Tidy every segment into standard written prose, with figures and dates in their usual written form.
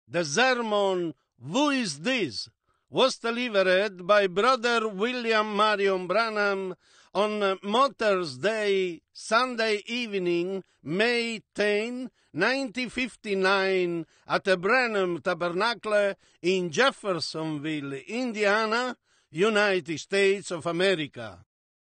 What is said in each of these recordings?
The sermon, Who is This?, was delivered by Brother William Marion Branham on Mother's Day, Sunday evening, May 10, 1959, at the Branham Tabernacle in Jeffersonville, Indiana, United States of America.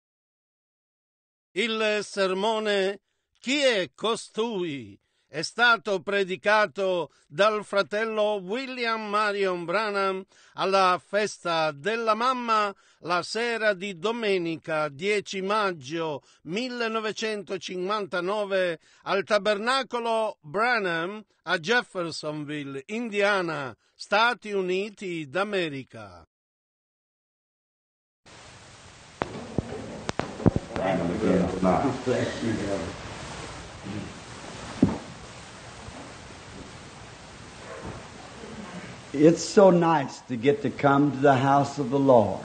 Il sermone Chi è costui? È stato predicato dal fratello William Marion Branham alla festa della mamma la sera di domenica 10 maggio 1959 al tabernacolo Branham a Jeffersonville, Indiana, Stati Uniti d'America. It's so nice to get to come to the house of the Lord.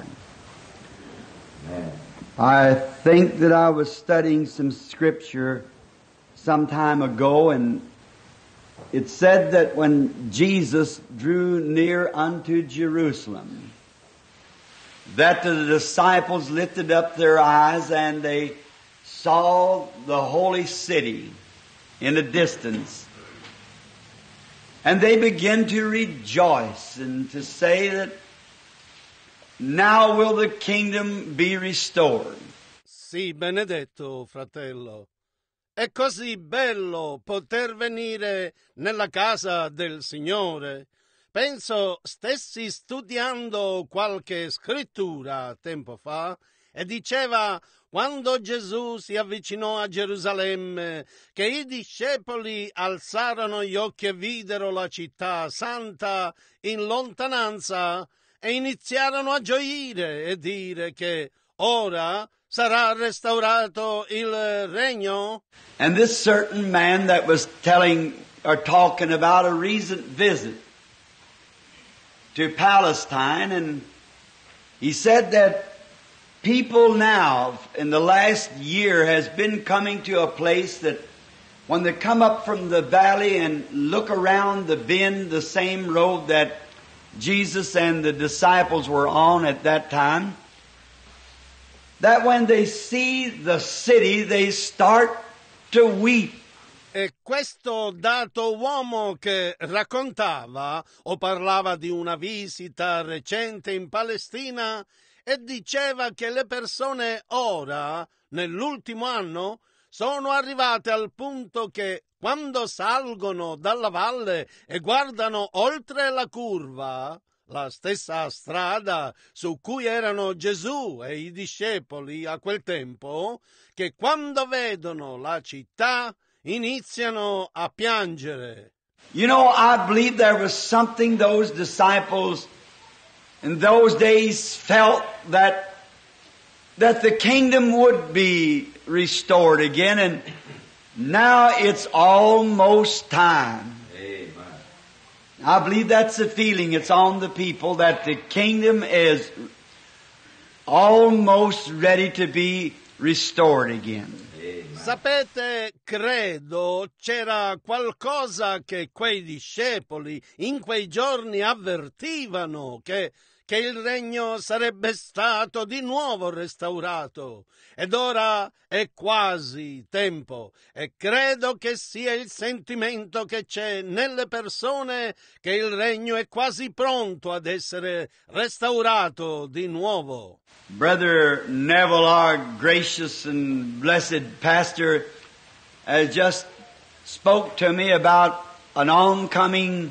I think that I was studying some scripture some time ago, and it said that when Jesus drew near unto Jerusalem, that the disciples lifted up their eyes and they saw the holy city in the distance. And they began to rejoice and to say that now will the kingdom be restored. Sì, benedetto, fratello. È così bello poter venire nella casa del Signore. Penso stessi studiando qualche scrittura tempo fa e diceva quando Gesù si avvicinò a Gerusalemme che i discepoli alzarono gli occhi e videro la città santa in lontananza e iniziarono a gioire e dire che ora sarà restaurato il regno. And this certain man that was telling or talking about a recent visit to Palestine, and he said that people now in the last year has been coming to a place that when they come up from the valley and look around the bend, the same road that Jesus and the disciples were on at that time, that when they see the city, they start to weep. E questo dato uomo che raccontava o parlava di una visita recente in Palestina e diceva che le persone ora, nell'ultimo anno, sono arrivate al punto che quando salgono dalla valle e guardano oltre la curva, la stessa strada su cui erano Gesù e i discepoli a quel tempo, che quando vedono la città iniziano a piangere. You know, I believe there was something those disciples in those days felt that the kingdom would be restored again, and now it's almost time. Amen. I believe that's the feeling. It's on the people that the kingdom is almost ready to be restored again. Sapete, credo c'era qualcosa che quei discepoli in quei giorni avvertivano che il regno sarebbe stato di nuovo restaurato ed ora è quasi tempo e credo che sia il sentimento che c'è nelle persone che il regno è quasi pronto ad essere restaurato di nuovo. Brother Neville, our gracious and blessed pastor, has just spoke to me about an oncoming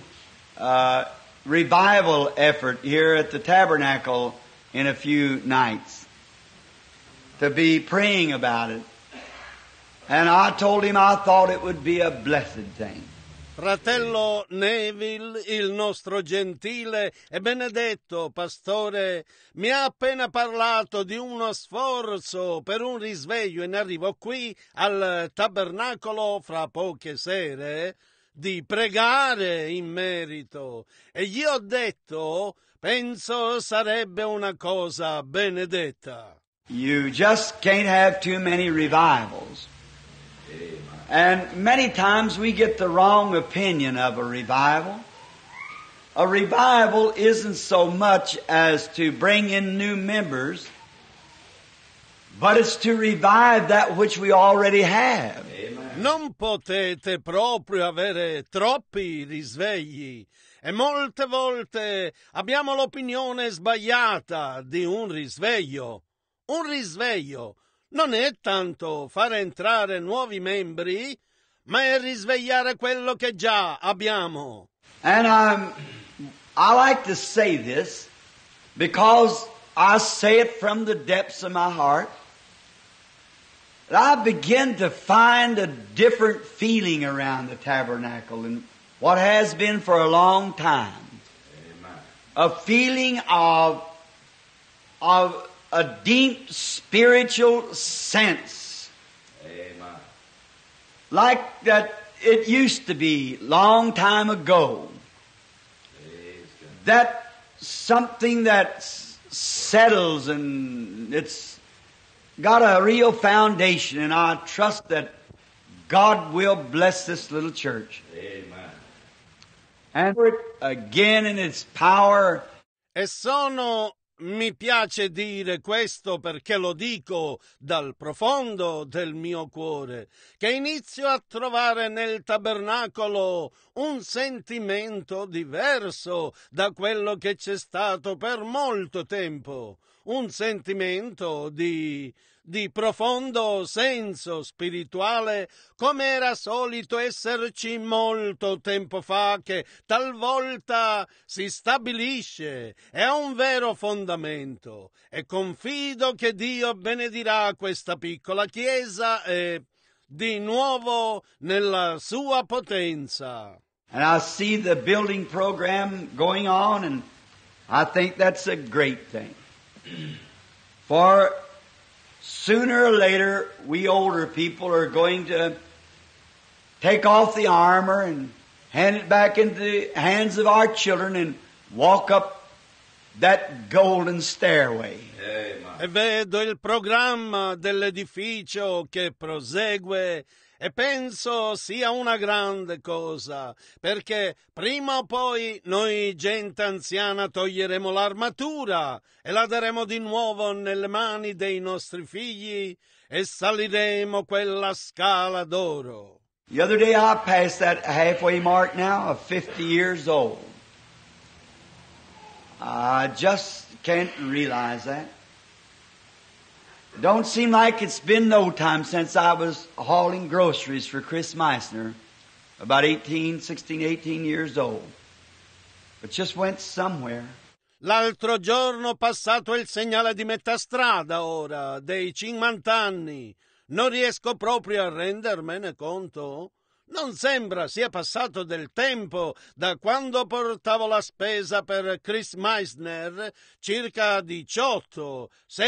revival effort here at the tabernacle in a few nights, to be praying about it. And I told him I thought it would be a blessed thing. Fratello Neville, il nostro gentile e benedetto pastore, mi ha appena parlato di uno sforzo per un risveglio in arrivo qui al tabernacolo fra poche sere, di pregare in merito. E gli ho detto, penso sarebbe una cosa benedetta. You just can't have too many revivals. And many times we get the wrong opinion of a revival. a revival isn't so much as to bring in new members, but it's to revive that which we already have. Non potete proprio avere troppi risvegli e molte volte abbiamo l'opinione sbagliata di un risveglio. Un risveglio non è tanto fare entrare nuovi membri, ma è risvegliare quello che già abbiamo. And I like to say this because I say it from the depths of my heart. I begin to find a different feeling around the tabernacle than what has been for a long time. Amen. A feeling of a deep spiritual sense. Amen. Like that it used to be long time ago. That something that settles and it's got a real foundation, and I trust that God will bless this little church. Amen. And for it again in its power. Mi piace dire questo perché lo dico dal profondo del mio cuore, che inizio a trovare nel tabernacolo un sentimento diverso da quello che c'è stato per molto tempo, un sentimento di profondo senso spirituale, come era solito esserci molto tempo fa, che talvolta si stabilisce e ha un vero fondamento, e confido che Dio benedirà questa piccola chiesa e di nuovo nella sua potenza. And I see the building program going on, and I think that's a great thing. For sooner or later, we older people are going to take off the armor and hand it back into the hands of our children and walk up that golden stairway. E vedo il programma dell'edificio che prosegue e penso sia una grande cosa, perché prima o poi noi, gente anziana, toglieremo l'armatura e la daremo di nuovo nelle mani dei nostri figli e saliremo quella scala d'oro. The other day I passed that halfway mark now of 50 years old. I just can't realize that. Don't seem like it's been no time since I was hauling groceries for Chris Meissner, about 18 years old. But just went somewhere. L'altro giorno passato il segnale di metà strada ora, dei 50 anni. Non riesco proprio a rendermene conto. Non sembra sia passato del tempo da quando portavo la spesa per Chris Meissner, circa 18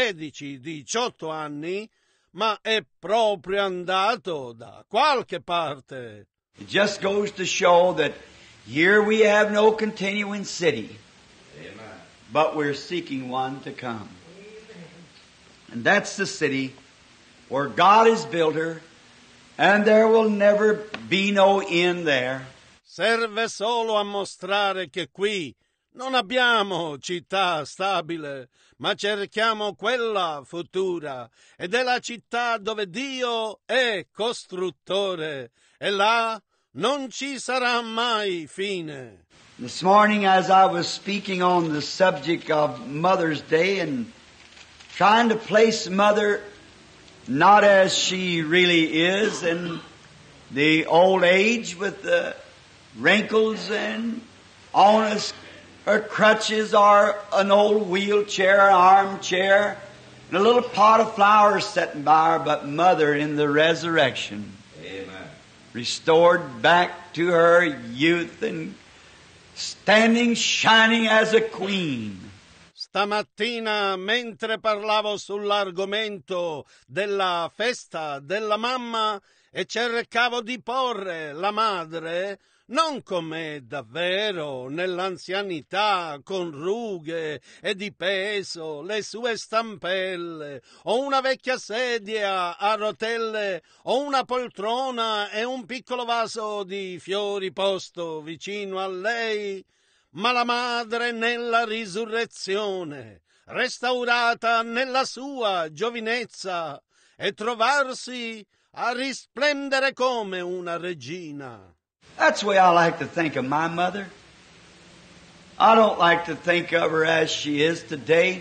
anni, ma è proprio andato da qualche parte. It just goes to show that here we have no continuing city. Amen. But we're seeking one to come. And that's the city where God has built her, and there will never be no end there. Serve solo a mostrare che qui non abbiamo città stabile, ma cerchiamo quella futura, ed è la città dove Dio è costruttore, e là non ci sarà mai fine. This morning, as I was speaking on the subject of Mother's Day and trying to place Mother not as she really is in the old age with the wrinkles and on her crutches or an old wheelchair, armchair, and a little pot of flowers sitting by her, but Mother in the resurrection. Amen. Restored back to her youth and standing shining as a queen. Stamattina, mentre parlavo sull'argomento della festa della mamma e cercavo di porre la madre non com'è davvero nell'anzianità, con rughe e di peso, le sue stampelle, o una vecchia sedia a rotelle, o una poltrona e un piccolo vaso di fiori posto vicino a lei, ma la madre nella risurrezione, restaurata nella sua giovinezza, e trovarsi a risplendere come una regina. That's the way I like to think of my mother. I don't like to think of her as she is today,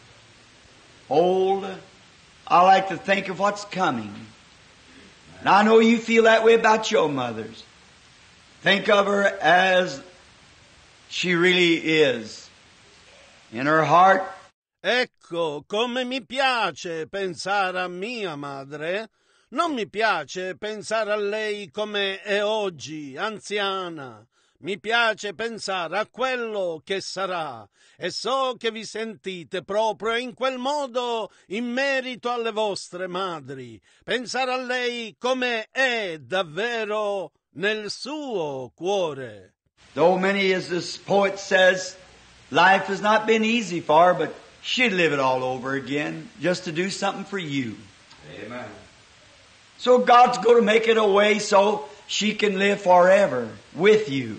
old. I like to think of what's coming. And I know you feel that way about your mothers. Think of her as she really is. In her heart. Ecco, come mi piace pensare a mia madre. Non mi piace pensare a lei come è oggi, anziana. Mi piace pensare a quello che sarà, e so che vi sentite proprio in quel modo in merito alle vostre madri. Pensare a lei come è davvero nel suo cuore. Though many, as this poet says, life has not been easy for her, but she'd live it all over again just to do something for you. Amen. So God's going to make it a way so she can live forever with you.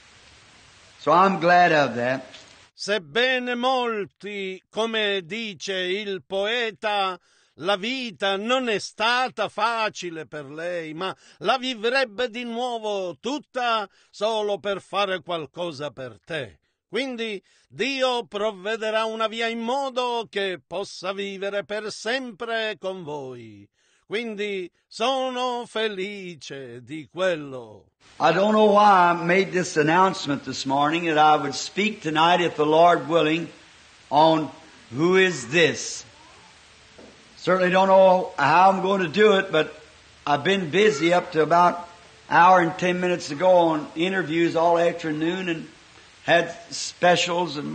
So I'm glad of that. Sebbene molti, come dice il poeta, la vita non è stata facile per lei, ma la vivrebbe di nuovo tutta solo per fare qualcosa per te. Quindi Dio provvederà una via in modo che possa vivere per sempre con voi. Quindi sono felice di quello. I don't know why I made this announcement this morning that I would speak tonight, if the Lord willing, on who is this. Certainly don't know how I'm going to do it, but I've been busy up to about an hour and 10 minutes ago on interviews all afternoon, and had specials and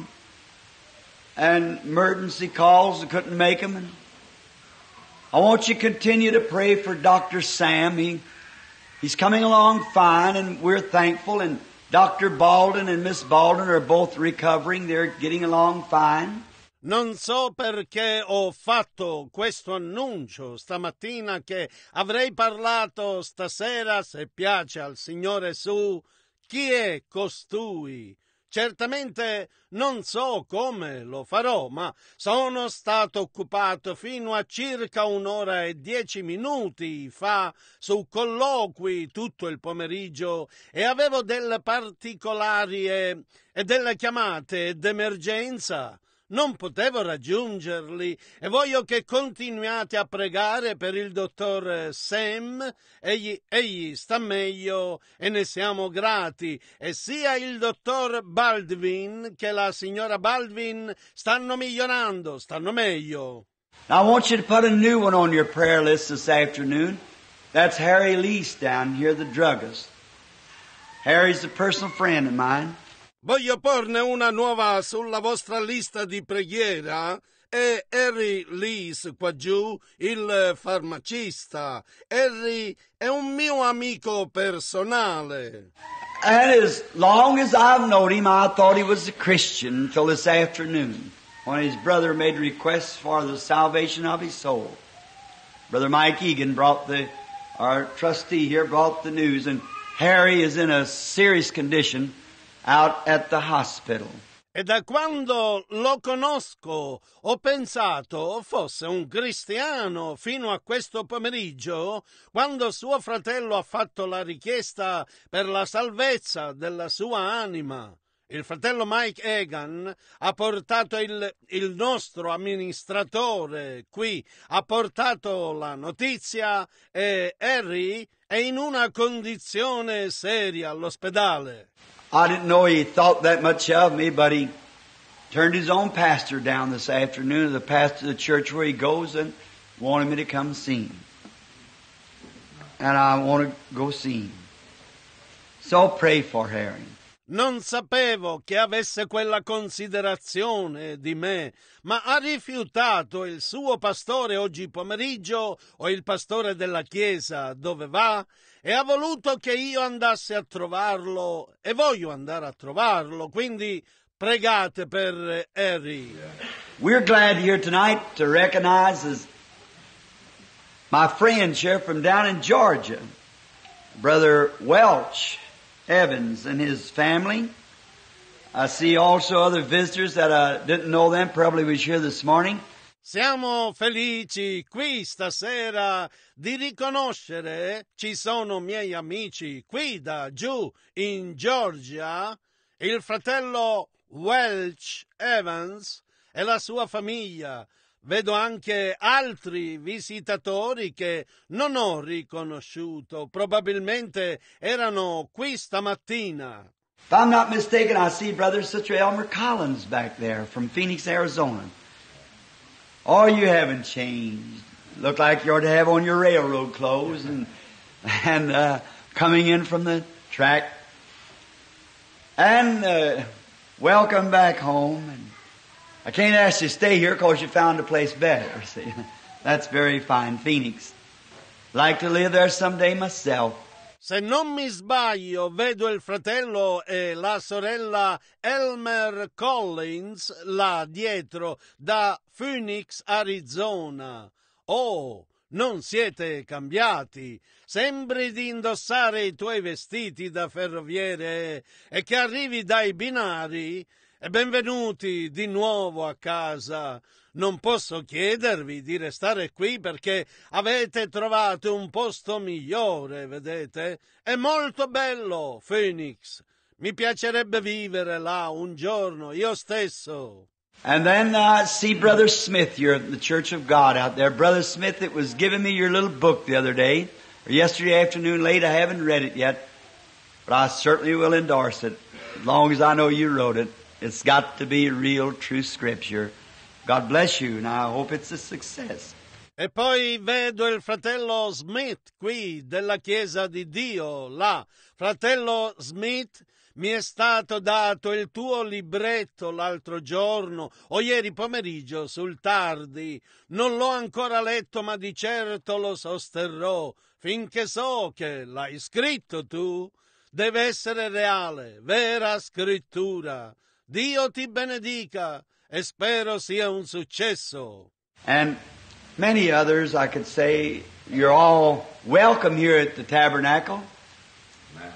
emergency calls. I couldn't make them. And I want you to continue to pray for Dr. Sam. He's coming along fine, and we're thankful. And Dr. Baldwin and Miss Baldwin are both recovering. They're getting along fine. Non so perché ho fatto questo annuncio stamattina che avrei parlato stasera, se piace al Signore, su chi è costui. Certamente non so come lo farò, ma sono stato occupato fino a circa 1:10 fa su colloqui tutto il pomeriggio e avevo delle particolari e delle chiamate d'emergenza. Non potevo raggiungerli e voglio che continuiate a pregare per il dottor Sam. Egli sta meglio e ne siamo grati. E sia il dottor Baldwin che la signora Baldwin stanno migliorando, stanno meglio. Now I want you to put a new one on your prayer list this afternoon. That's Harry Lease down here, the druggist. Harry's a personal friend of mine. Voglio porne una nuova sulla vostra lista di preghiera. È Harry Lease qua giù, il farmacista. Harry è un mio amico personale. And as long as I've known him, I thought he was a Christian until this afternoon, when his brother made requests for the salvation of his soul. Brother Mike Egan our trustee here, brought the news, and Harry is in a serious condition out at the hospital. E da quando lo conosco ho pensato fosse un cristiano fino a questo pomeriggio, quando suo fratello ha fatto la richiesta per la salvezza della sua anima. Il fratello Mike Egan ha portato il nostro amministratore qui, ha portato la notizia e Harry è in una condizione seria all'ospedale. I didn't know he thought that much of me, but he turned his own pastor down this afternoon, the pastor of the church where he goes, and wanted me to come see him. And I want to go see him. So pray for Harry. Non sapevo che avesse quella considerazione di me, ma ha rifiutato il suo pastore oggi pomeriggio o il pastore della chiesa dove va e ha voluto che io andassi a trovarlo e voglio andare a trovarlo, quindi pregate per Harry. We're glad here tonight to recognize as my friends here from down in Georgia, Brother Welch Evans and his family. I see also other visitors that I didn't know them, probably was here this morning. Siamo felici qui stasera di riconoscere, ci sono miei amici qui da giù in Georgia, il fratello Welch Evans e la sua famiglia. Vedo anche altri visitatori che non ho riconosciuto, probabilmente erano qui stamattina. If I'm not mistaken, I see Brother and Sister Elmer Collins back there from Phoenix, Arizona. Oh, you haven't changed. Look like you ought to have on your railroad clothes and coming in from the track. And welcome back home. And I can't ask you to stay here because you found a place better. See, that's very fine, Phoenix. Like to live there someday myself. Se non mi sbaglio, vedo il fratello e la sorella Elmer Collins là dietro da Phoenix, Arizona. Oh, non siete cambiati. Sembri di indossare i tuoi vestiti da ferroviere e che arrivi dai binari. E benvenuti di nuovo a casa. Non posso chiedervi di restare qui perché avete trovato un posto migliore, vedete? È molto bello, Phoenix. Mi piacerebbe vivere là un giorno, io stesso. And then see Brother Smith, you're at the Church of God out there. Brother Smith, it was giving me your little book the other day, or yesterday afternoon late. I haven't read it yet, but I certainly will endorse it, as long as I know you wrote it. It's got to be real, true Scripture. God bless you, and I hope it's a success. E poi vedo il fratello Smith qui della Chiesa di Dio, là. Fratello Smith, mi è stato dato il tuo libretto l'altro giorno o ieri pomeriggio sul tardi. Non l'ho ancora letto, ma di certo lo sosterrò, finché so che l'hai scritto tu. Deve essere reale, vera scrittura. Dio ti benedica e spero sia un successo. And many others, I could say, you're all welcome here at the Tabernacle. Amen.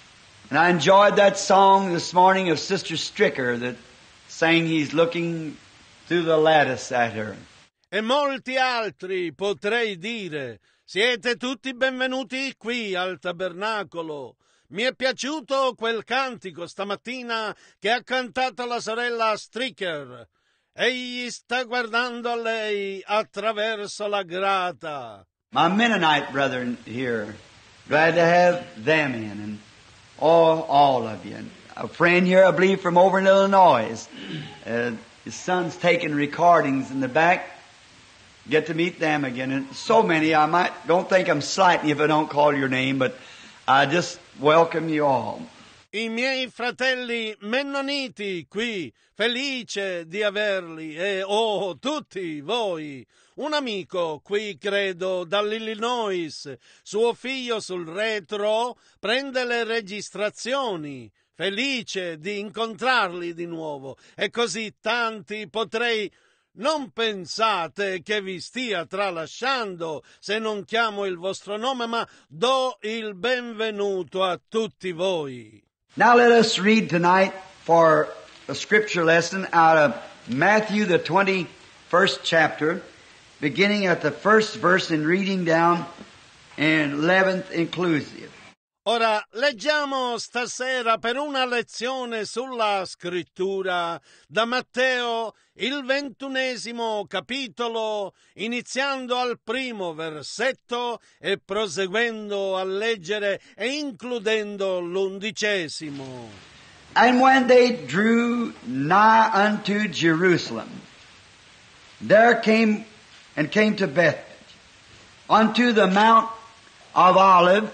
And I enjoyed that song this morning of Sister Stricker that sang He's Looking Through the Lattice at Her. E molti altri potrei dire, siete tutti benvenuti qui al Tabernacolo. Mi è piaciuto quel cantico stamattina che ha cantato la sorella Stricker. Egli sta guardando a lei attraverso la grata. My Mennonite brethren here, glad to have them in, and all of you. And a friend here, I believe, from over in Illinois. His son's taking recordings in the back. Get to meet them again. And so many, don't think I'm slighting you if I don't call your name, but I just welcome you all. I miei fratelli mennoniti qui, felice di averli e tutti voi. Un amico qui, credo, dall'Illinois, suo figlio sul retro prende le registrazioni. Felice di incontrarli di nuovo e così tanti potrei. Non pensate che vi stia tralasciando se non chiamo il vostro nome, ma do il benvenuto a tutti voi. Now let us read tonight for a scripture lesson out of Matthew, the 21st chapter, beginning at the first verse and reading down in 11th inclusive. Ora leggiamo stasera per una lezione sulla scrittura da Matteo, il 21° capitolo, iniziando al primo versetto e proseguendo a leggere e includendo l'11. And when they drew nigh unto Jerusalem, there came to Bethphage, unto the Mount of Olives.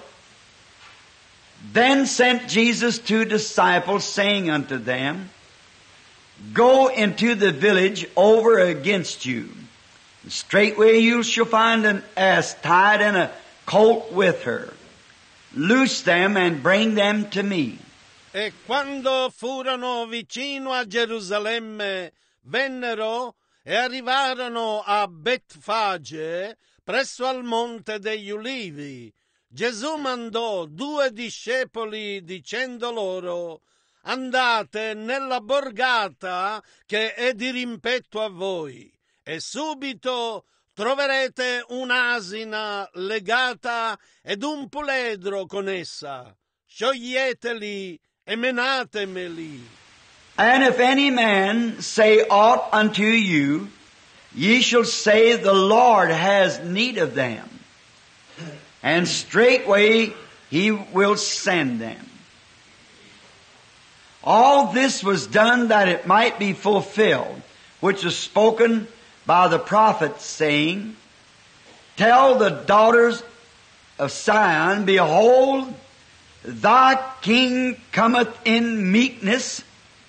Then sent Jesus 2 disciples, saying unto them, Go into the village over against you. Straightway you shall find an ass tied and a colt with her. Loose them and bring them to me. E quando furono vicino a Gerusalemme, vennero e arrivarono a Betfage, presso al Monte degli Ulivi. Gesù mandò 2 discepoli dicendo loro, andate nella borgata che è di rimpetto a voi, e subito troverete un'asina legata ed un puledro con essa. Scioglieteli e menatemeli. And if any man say aught unto you, ye shall say, the Lord has need of them, and straightway he will send them. All this was done that it might be fulfilled, which was spoken by the prophet, saying, Tell the daughters of Sion, behold, thy king cometh in meekness,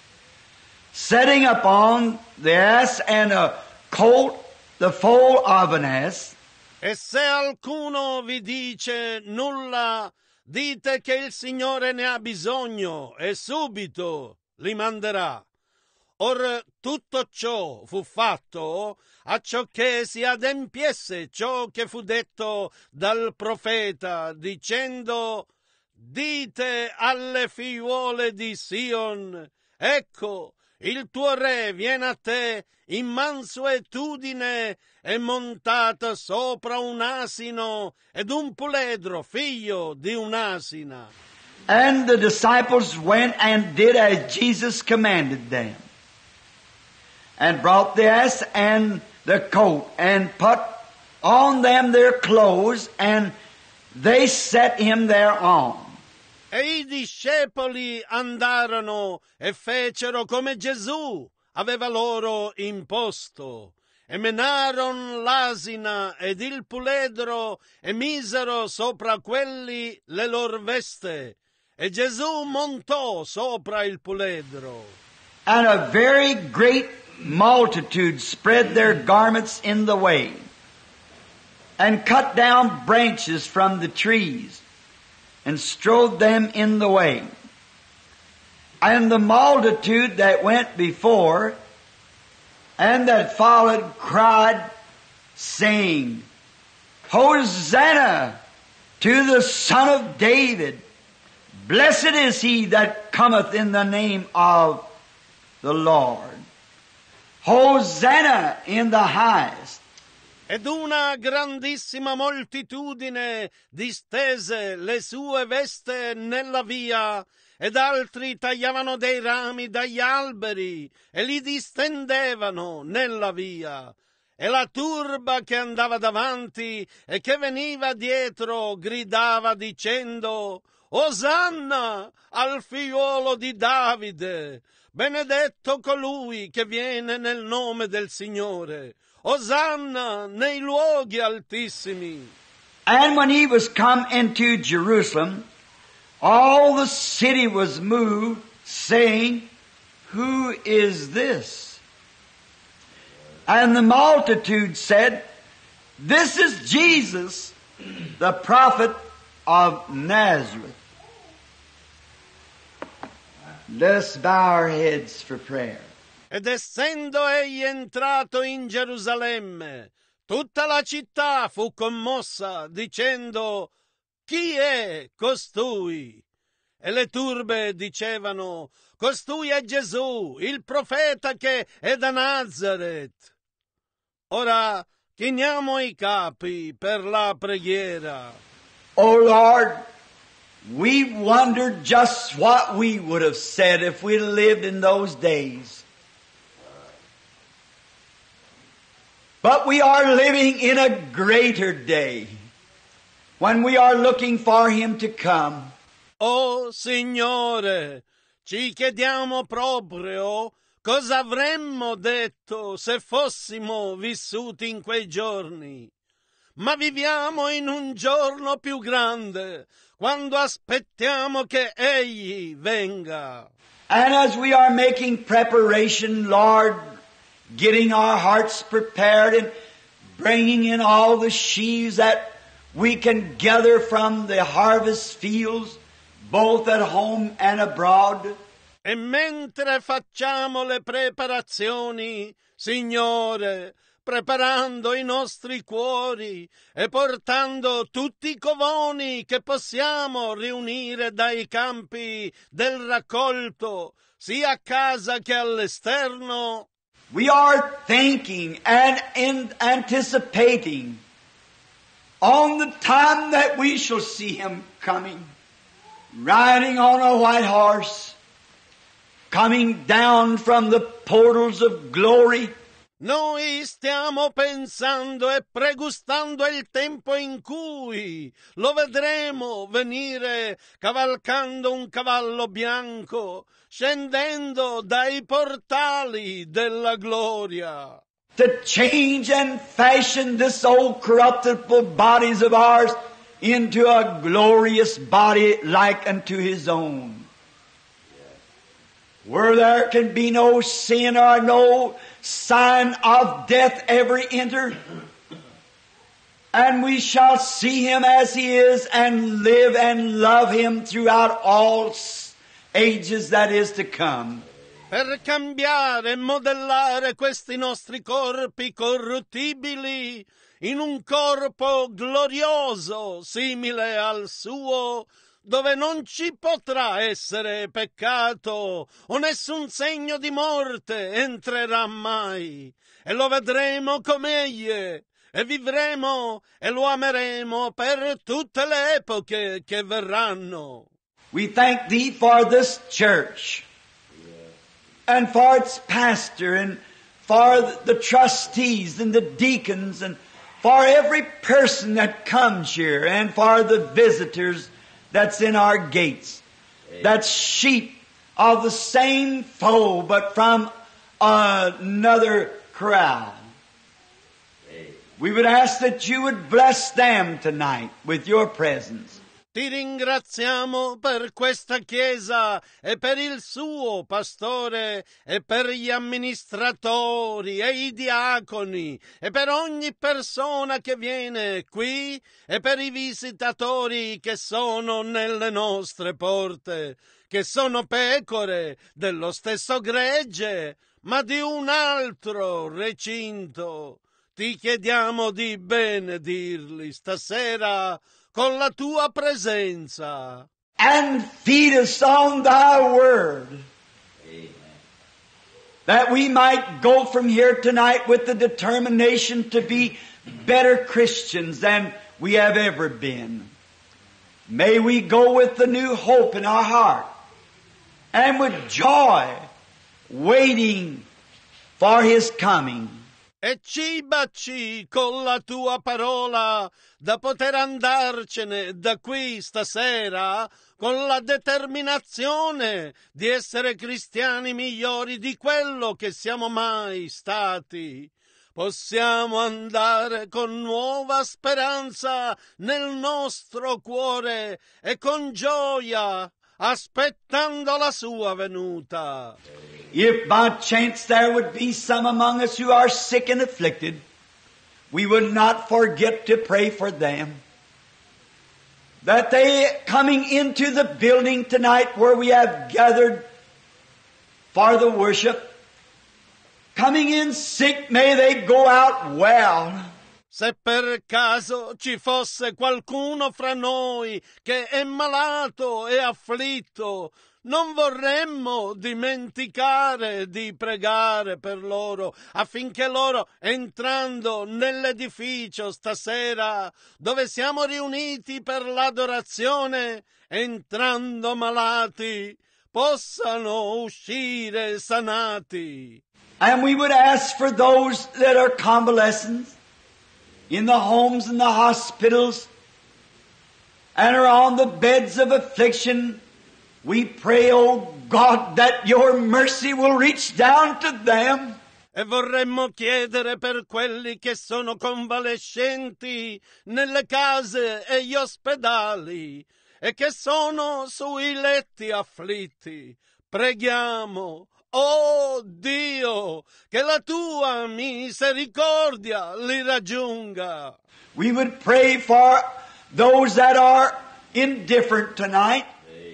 setting upon the ass and a colt, the foal of an ass. E se alcuno vi dice nulla, dite che il Signore ne ha bisogno e subito li manderà. Or tutto ciò fu fatto acciò che si adempiesse ciò che fu detto dal profeta, dicendo: Dite alle figliuole di Sion, ecco, il tuo re viene a te in mansuetudine e montata sopra un asino ed un puledro, figlio di un'asina. And the disciples went and did as Jesus commanded them, and brought the ass and the coat, and put on them their clothes, and they set him thereon. E i discepoli andarono e fecero come Gesù aveva loro imposto, e menaron l'asina ed il puledro e misero sopra quelli le lor veste, e Gesù montò sopra il puledro. And a very great multitude spread their garments in the way, and cut down branches from the trees, and strewed them in the way. And the multitude that went before and that followed cried, saying, Hosanna to the Son of David! Blessed is he that cometh in the name of the Lord. Hosanna in the highest. Ed una grandissima moltitudine distese le sue veste nella via, ed altri tagliavano dei rami dagli alberi e li distendevano nella via. E la turba che andava davanti e che veniva dietro gridava dicendo: Osanna al figliuolo di Davide! Benedetto colui che viene nel nome del Signore! Osanna nei luoghi altissimi! And when he was come into Jerusalem, all the city was moved, saying, Who is this? And the multitude said, This is Jesus, the prophet of Nazareth. Let us bow our heads for prayer. Ed essendo egli entrato in Gerusalemme, tutta la città fu commossa, dicendo: Chi è costui? E le turbe dicevano: Costui è Gesù, il profeta che è da Nazareth. Ora chiniamo i capi per la preghiera. Oh Lord, we wondered just what we would have said if we lived in those days. But we are living in a greater day, when we are looking for Him to come. Oh Signore, ci chiediamo proprio cosa avremmo detto se fossimo vissuti in quei giorni. Ma viviamo in un giorno più grande, quando aspettiamo che Egli venga. And as we are making preparation, Lord, getting our hearts prepared and bringing in all the sheaves that we can gather from the harvest fields, both at home and abroad. E mentre facciamo le preparazioni, Signore, preparando i nostri cuori e portando tutti i covoni che possiamo riunire dai campi del raccolto, sia a casa che all'esterno. We are thinking and anticipating on the time that we shall see Him coming, riding on a white horse, coming down from the portals of glory. Noi stiamo pensando e pregustando il tempo in cui lo vedremo venire cavalcando un cavallo bianco, scendendo dai portali della gloria. To change and fashion this old corruptible bodies of ours into a glorious body like unto His own. Where there can be no sin or no sign of death ever enter. And we shall see Him as He is and live and love Him throughout all ages that is to come. Per cambiare e modellare questi nostri corpi corruttibili in un corpo glorioso simile al suo, dove non ci potrà essere peccato o nessun segno di morte entrerà mai, e lo vedremo come Egli è, e vivremo e lo ameremo per tutte le epoche che verranno. We thank Thee for this church and for its pastor and for the trustees and the deacons and for every person that comes here and for the visitors that's in our gates. That's sheep of the same fold but from another corral. We would ask that You would bless them tonight with Your presence. Ti ringraziamo per questa Chiesa e per il suo pastore e per gli amministratori e i diaconi e per ogni persona che viene qui e per i visitatori che sono nelle nostre porte, che sono pecore dello stesso gregge, ma di un altro recinto. Ti chiediamo di benedirli stasera con la Tua presenza. And feed us on Thy Word. Amen. That we might go from here tonight with the determination to be better Christians than we have ever been. May we go with the new hope in our heart and with joy waiting for His coming. E cibaci con la Tua parola, da poter andarcene da qui stasera con la determinazione di essere cristiani migliori di quello che siamo mai stati. Possiamo andare con nuova speranza nel nostro cuore e con gioia, aspettando la Sua venuta. If by chance there would be some among us who are sick and afflicted, we would not forget to pray for them. That they, coming into the building tonight where we have gathered for the worship, coming in sick, may they go out well. Se per caso ci fosse qualcuno fra noi che è malato e afflitto, non vorremmo dimenticare di pregare per loro, affinché loro, entrando nell'edificio stasera, dove siamo riuniti per l'adorazione, entrando malati, possano uscire sanati. And we would ask for those that are convalescent in the homes and the hospitals and are on the beds of affliction. We pray, oh God, that Your mercy will reach down to them. E vorremmo chiedere per quelli che sono convalescenti nelle case e gli ospedali e che sono sui letti afflitti. Preghiamo, oh Dio, che la Tua misericordia li raggiunga. We would pray for those that are indifferent tonight,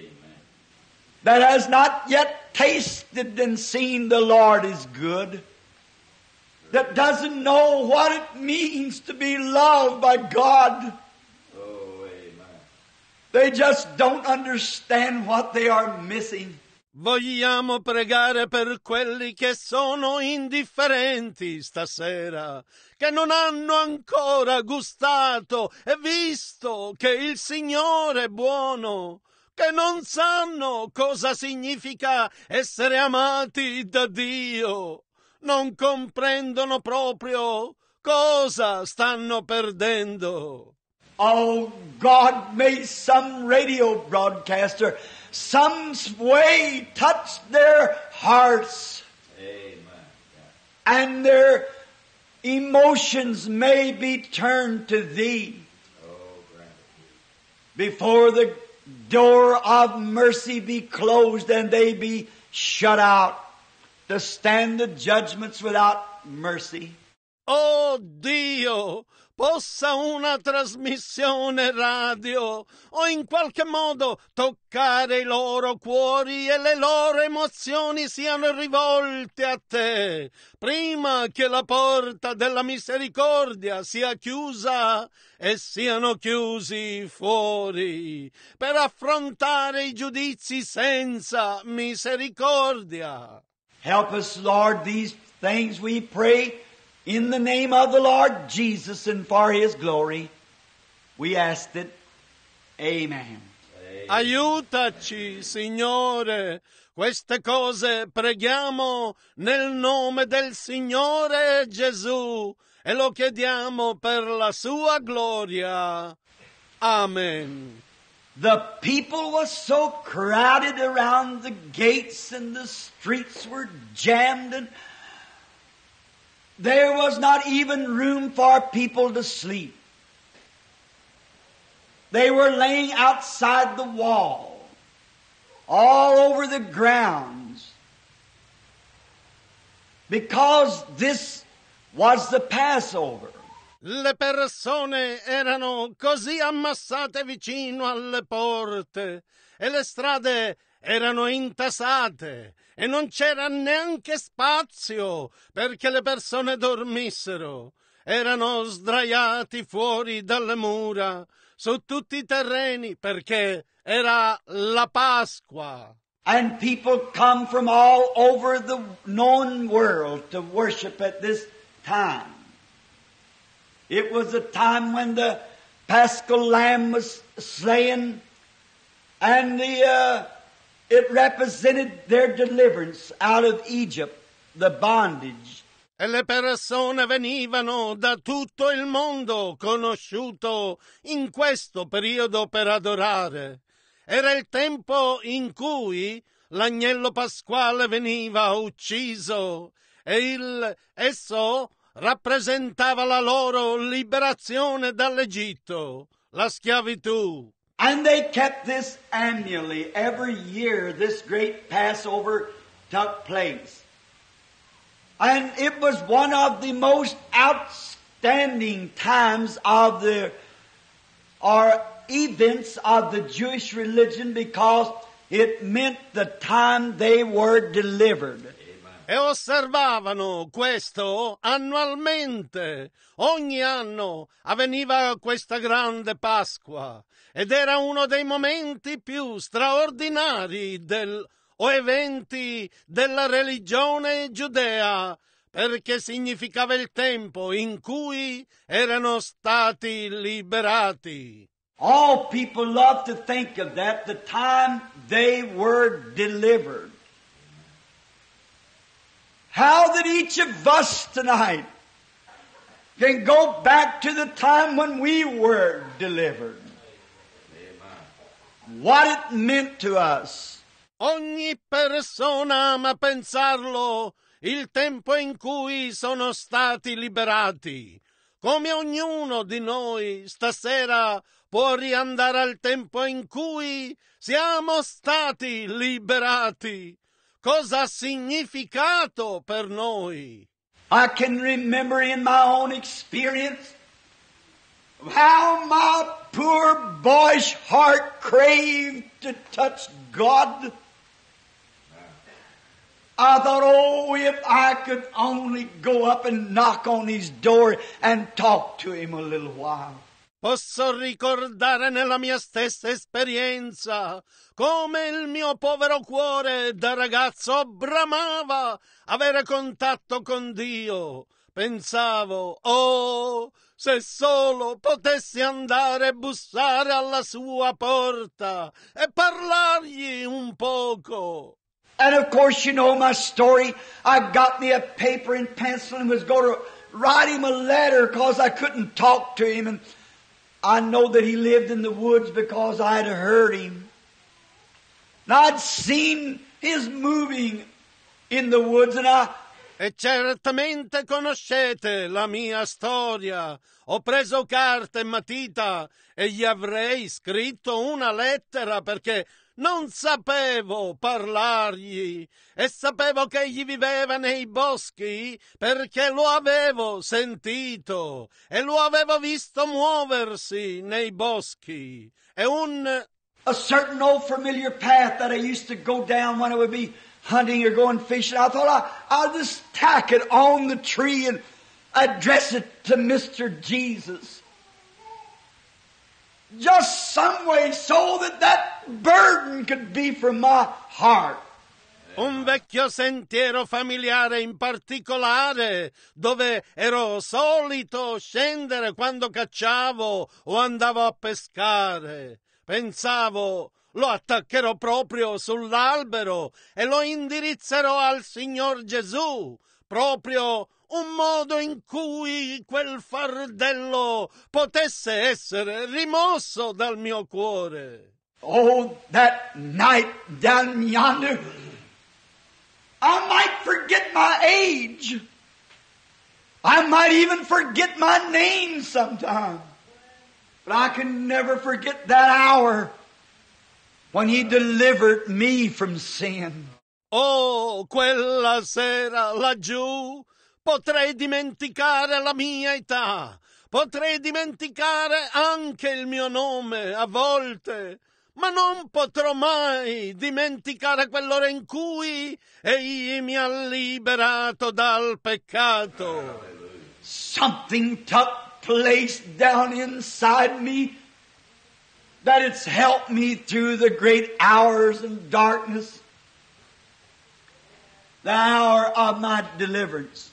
that has not yet tasted and seen the Lord is good. that doesn't know what it means to be loved by God. Oh, amen. They just don't understand what they are missing. Vogliamo pregare per quelli che sono indifferenti stasera, che non hanno ancora gustato e visto che il Signore è buono, che non sanno cosa significa essere amati da Dio, non comprendono proprio cosa stanno perdendo. Oh, God, may some radio broadcaster some way touch their hearts. Amen. And their emotions may be turned to Thee. Oh, grant it. Before the door of mercy be closed and they be shut out to stand the judgments without mercy. Oh Dio, possa una trasmissione radio o in qualche modo toccare i loro cuori e le loro emozioni siano rivolte a Te, prima che la porta della misericordia sia chiusa e siano chiusi fuori, per affrontare i giudizi senza misericordia. Help us, Lord, these things we pray in the name of the Lord Jesus and for His glory. We ask it. Amen. Aiutaci, Signore. Queste cose preghiamo nel nome del Signore Gesù e lo chiediamo per la sua gloria. Amen. The people was so crowded around the gates and the streets were jammed and there was not even room for people to sleep. They were laying outside the wall, all over the grounds, because this was the Passover. Le persone erano così ammassate vicino alle porte e le strade erano intasate e non c'era neanche spazio perché le persone dormissero. Erano sdraiati fuori dalle mura, su tutti i terreni, perché era la Pasqua. And people come from all over the known world to worship at this time. It was a time when the Paschal Lamb was slain and it represented their deliverance out of Egypt, the bondage. E le persone venivano da tutto il mondo conosciuto in questo periodo per adorare. Era il tempo in cui l'agnello pasquale veniva ucciso e esso rappresentava la loro liberazione dall'Egitto, la schiavitù. And they kept this annually. Every year this great Passover took place. And it was one of the most outstanding times of events of the Jewish religion because it meant the time they were delivered. E osservavano questo annualmente. Ogni anno avveniva questa grande Pasqua ed era uno dei momenti più straordinari o eventi della religione giudea, perché significava il tempo in cui erano stati liberati. All people love to think of that, the time they were delivered. How that each of us tonight can go back to the time when we were delivered. Amen. What it meant to us. Ogni persona ama pensarlo, il tempo in cui sono stati liberati. Come ognuno di noi stasera può riandare al tempo in cui siamo stati liberati. Cosa ha significato per noi? I can remember in my own experience how my poor boyish heart craved to touch God. I thought, oh, if I could only go up and knock on his door and talk to him a little while. Posso ricordare nella mia stessa esperienza come il mio povero cuore da ragazzo bramava avere contatto con Dio. Pensavo, oh, se solo potessi andare e bussare alla sua porta e parlargli un poco. And of course, you know my story. I got me a paper and pencil and was going to write him a letter because I couldn't talk to him. And I know that he lived in the woods because I had heard him. And I'd seen his moving in the woods, and E certamente conoscete la mia storia. Ho preso carta e matita e gli avrei scritto una lettera perché non sapevo parlargli e sapevo che egli viveva nei boschi perché lo avevo sentito e lo avevo visto muoversi nei boschi. È a certain old familiar path that I used to go down when I would be hunting or going fishing. I thought I'll just tack it on the tree and address it to Mr. Jesus. Just some way so that burden could be from my heart. Un vecchio sentiero familiare in particolare, dove ero solito scendere quando cacciavo o andavo a pescare. Pensavo, lo attaccherò proprio sull'albero e lo indirizzerò al Signor Gesù, proprio un modo in cui quel fardello potesse essere rimosso dal mio cuore. Oh, that night down yonder, I might forget my age. I might even forget my name sometime. But I can never forget that hour when He delivered me from sin. Oh, quella sera laggiù potrei dimenticare la mia età, potrei dimenticare anche il mio nome a volte, ma non potrò mai dimenticare quell'ora in cui Egli mi ha liberato dal peccato. Something took place down inside me that it's helped me through the great hours and darkness, the hour of my deliverance.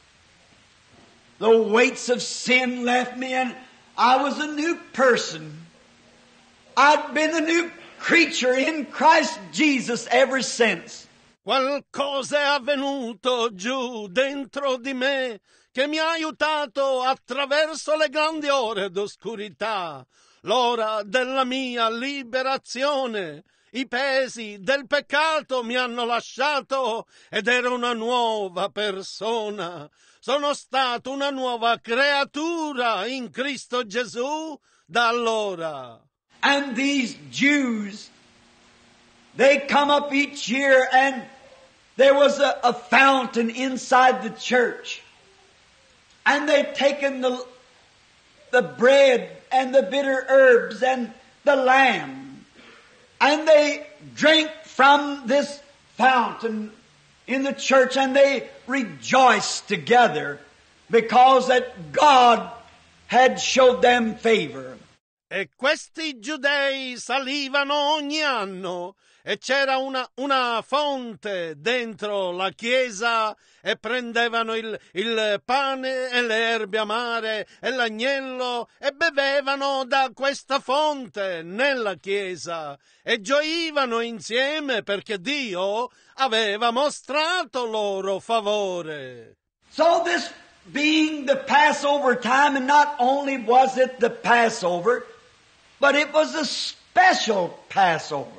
The weights of sin left me and I was a new person. I'd been a new creature in Christ Jesus ever since. Qualcosa è avvenuto giù dentro di me che mi ha aiutato attraverso le grandi ore d'oscurità, l'ora della mia liberazione. I pesi del peccato mi hanno lasciato ed ero una nuova persona. Sono stato una nuova creatura in Cristo Gesù da allora. And these Jews, they come up each year and there was a fountain inside the church. And they'd taken the bread and the bitter herbs and the lamb. And they drank from this fountain in the church and they rejoiced together because that God had showed them favor. E questi giudei salivano ogni anno e c'era una fonte dentro la chiesa e prendevano il pane e le erbe amare e l'agnello e bevevano da questa fonte nella chiesa e gioivano insieme perché Dio aveva mostrato loro favore. So this being the Passover time, and not only was it the Passover, but it was a special Passover.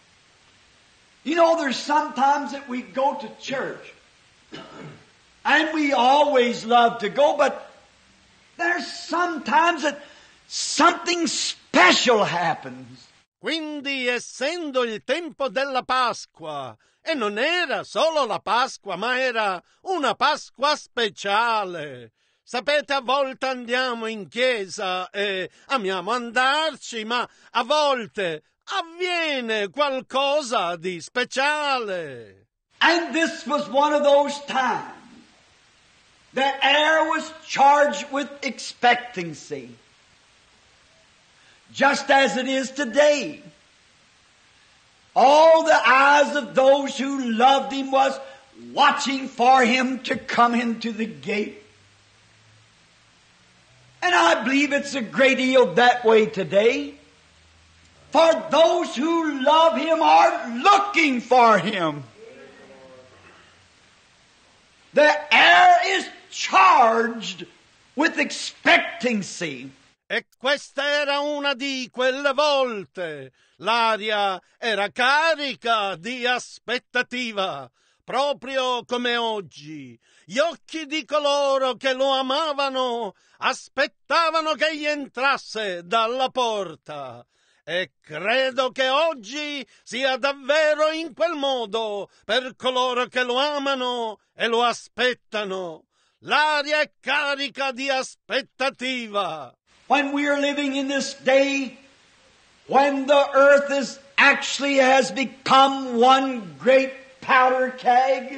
You know, there's sometimes that we go to church, and we always love to go, but there's sometimes that something special happens. Quindi, essendo il tempo della Pasqua, e non era solo la Pasqua, ma era una Pasqua speciale. Sapete, a volte andiamo in chiesa e amiamo andarci, ma a volte avviene qualcosa di speciale. And this was one of those times. The air was charged with expectancy. Just as it is today. All the eyes of those who loved Him was watching for Him to come into the gate. And I believe it's a great deal that way today. For those who love Him are looking for Him. The air is charged with expectancy. E questa era una di quelle volte. L'aria era carica di aspettativa, proprio come oggi. Gli occhi di coloro che lo amavano aspettavano che egli entrasse dalla porta. E credo che oggi sia davvero in quel modo per coloro che lo amano e lo aspettano. L'aria è carica di aspettativa. When we are living in this day, when the earth has become one great powder keg,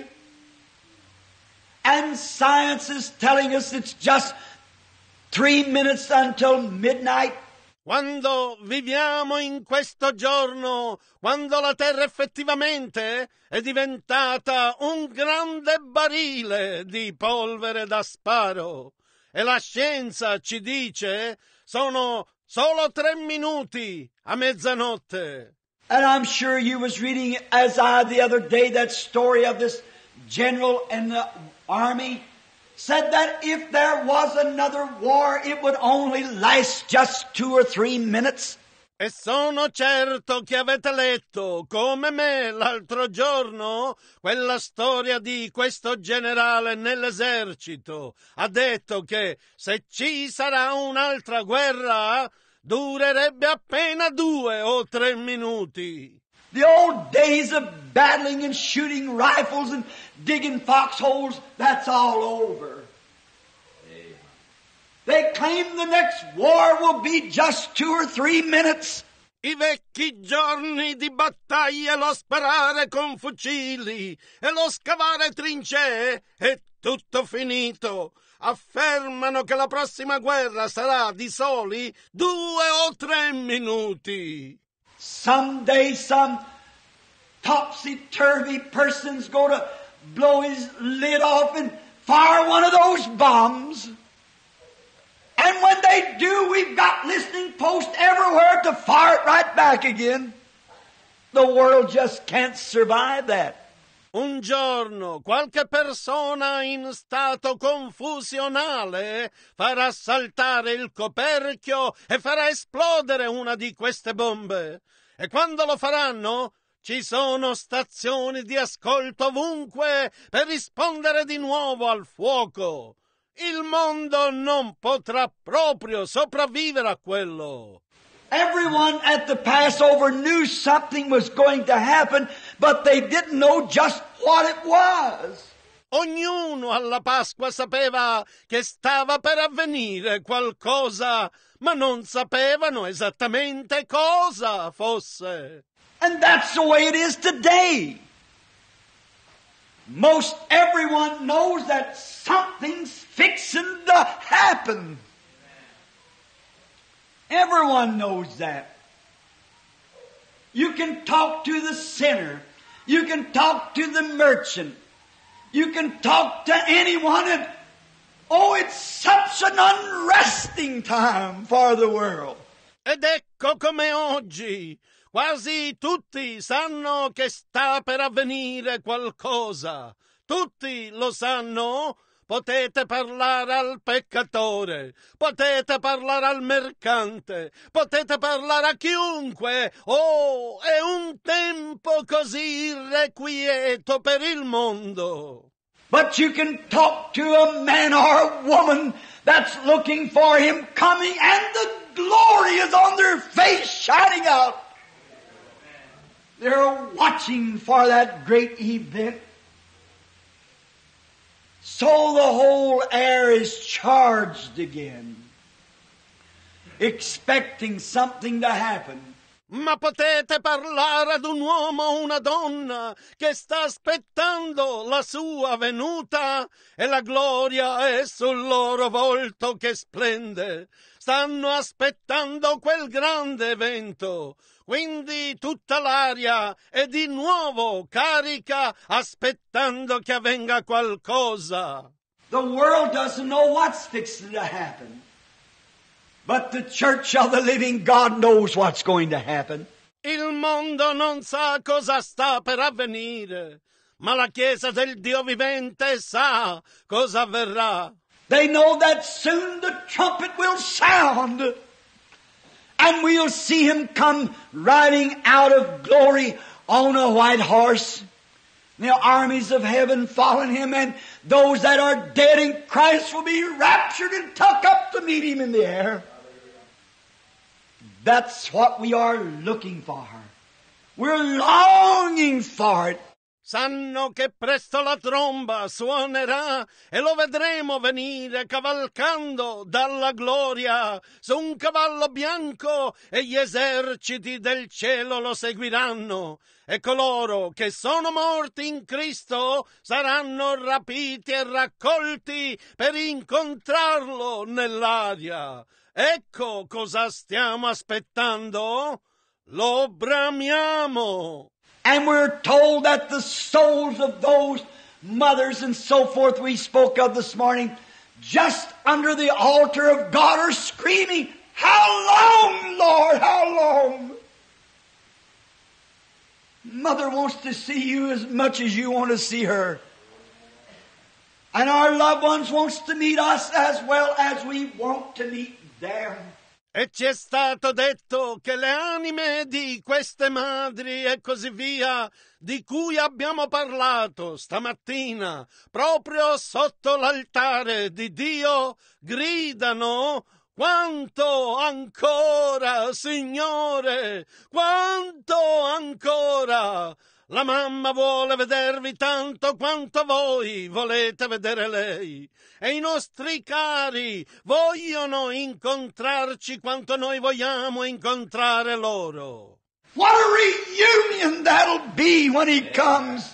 and science is telling us it's just 3 minutes until midnight. Quando viviamo in questo giorno, quando la terra effettivamente è diventata un grande barile di polvere da sparo, e la scienza ci dice sono solo 3 minuti a mezzanotte. And I'm sure you was reading, as I the other day, that story of this general in the army, said that if there was another war, it would only last just 2 or 3 minutes. E sono certo che avete letto, come me l'altro giorno, quella storia di questo generale nell'esercito. Ha detto che se ci sarà un'altra guerra, durerebbe appena 2 o 3 minuti. The old days of battling and shooting rifles and digging foxholes, that's all over. They claim the next war will be just 2 or 3 minutes. I vecchi giorni di battaglia, lo sparare con fucili e lo scavare trincee è tutto finito. Affermano che la prossima guerra sarà di soli 2 o 3 minuti. Someday some topsy-turvy person's going to blow his lid off and fire one of those bombs. And when they do, we've got listening posts everywhere to fire it right back again. The world just can't survive that. Un giorno qualche persona in stato confusionale farà saltare il coperchio e farà esplodere una di queste bombe. E quando lo faranno, ci sono stazioni di ascolto ovunque per rispondere di nuovo al fuoco. Il mondo non potrà proprio sopravvivere a quello. Everyone at the Passover knew something was going to happen, but they didn't know just what it was. Ognuno alla Pasqua sapeva che stava per avvenire qualcosa, ma non sapevano esattamente cosa fosse. And that's the way it is today. Most everyone knows that something's fixing to happen. Everyone knows that. You can talk to the sinner. You can talk to the merchant. You can talk to anyone and, oh, it's such an unresting time for the world. Ed ecco come oggi quasi tutti sanno che sta per avvenire qualcosa. Tutti lo sanno. Potete parlare al peccatore, potete parlare al mercante, potete parlare a chiunque. Oh, è un tempo così irrequieto per il mondo. But you can talk to a man or a woman that's looking for Him coming, and the glory is on their face shining out. They're watching for that great event. So the whole air is charged again, expecting something to happen. Ma potete parlare ad un uomo o una donna che sta aspettando la sua venuta e la gloria è sul loro volto che splende. Stanno aspettando quel grande evento. Quindi tutta l'aria è di nuovo carica aspettando che avvenga qualcosa. The world doesn't know what's fixing to happen. But the church of the living God knows what's going to happen. Il mondo non sa cosa sta per avvenire, ma la Chiesa del Dio vivente sa cosa avverrà. They know that soon the trumpet will sound, and we'll see him come riding out of glory on a white horse. The armies of heaven following him, and those that are dead in Christ will be raptured and tucked up to meet him in the air. That's what we are looking for. We're longing for it. Sanno che presto la tromba suonerà e lo vedremo venire cavalcando dalla gloria su un cavallo bianco e gli eserciti del cielo lo seguiranno e coloro che sono morti in Cristo saranno rapiti e raccolti per incontrarlo nell'aria. Ecco cosa stiamo aspettando. Lo bramiamo. And we're told that the souls of those mothers and so forth we spoke of this morning, just under the altar of God, are screaming, "How long, Lord, how long?" Mother wants to see you as much as you want to see her. And our loved ones wants to meet us as well as we want to meet them. E ci è stato detto che le anime di queste madri e così via, di cui abbiamo parlato stamattina, proprio sotto l'altare di Dio, gridano: quanto ancora, Signore, quanto ancora? La mamma vuole vedervi tanto quanto voi volete vedere lei. E i nostri cari vogliono incontrarci quanto noi vogliamo incontrare loro. What a reunion that'll be when He comes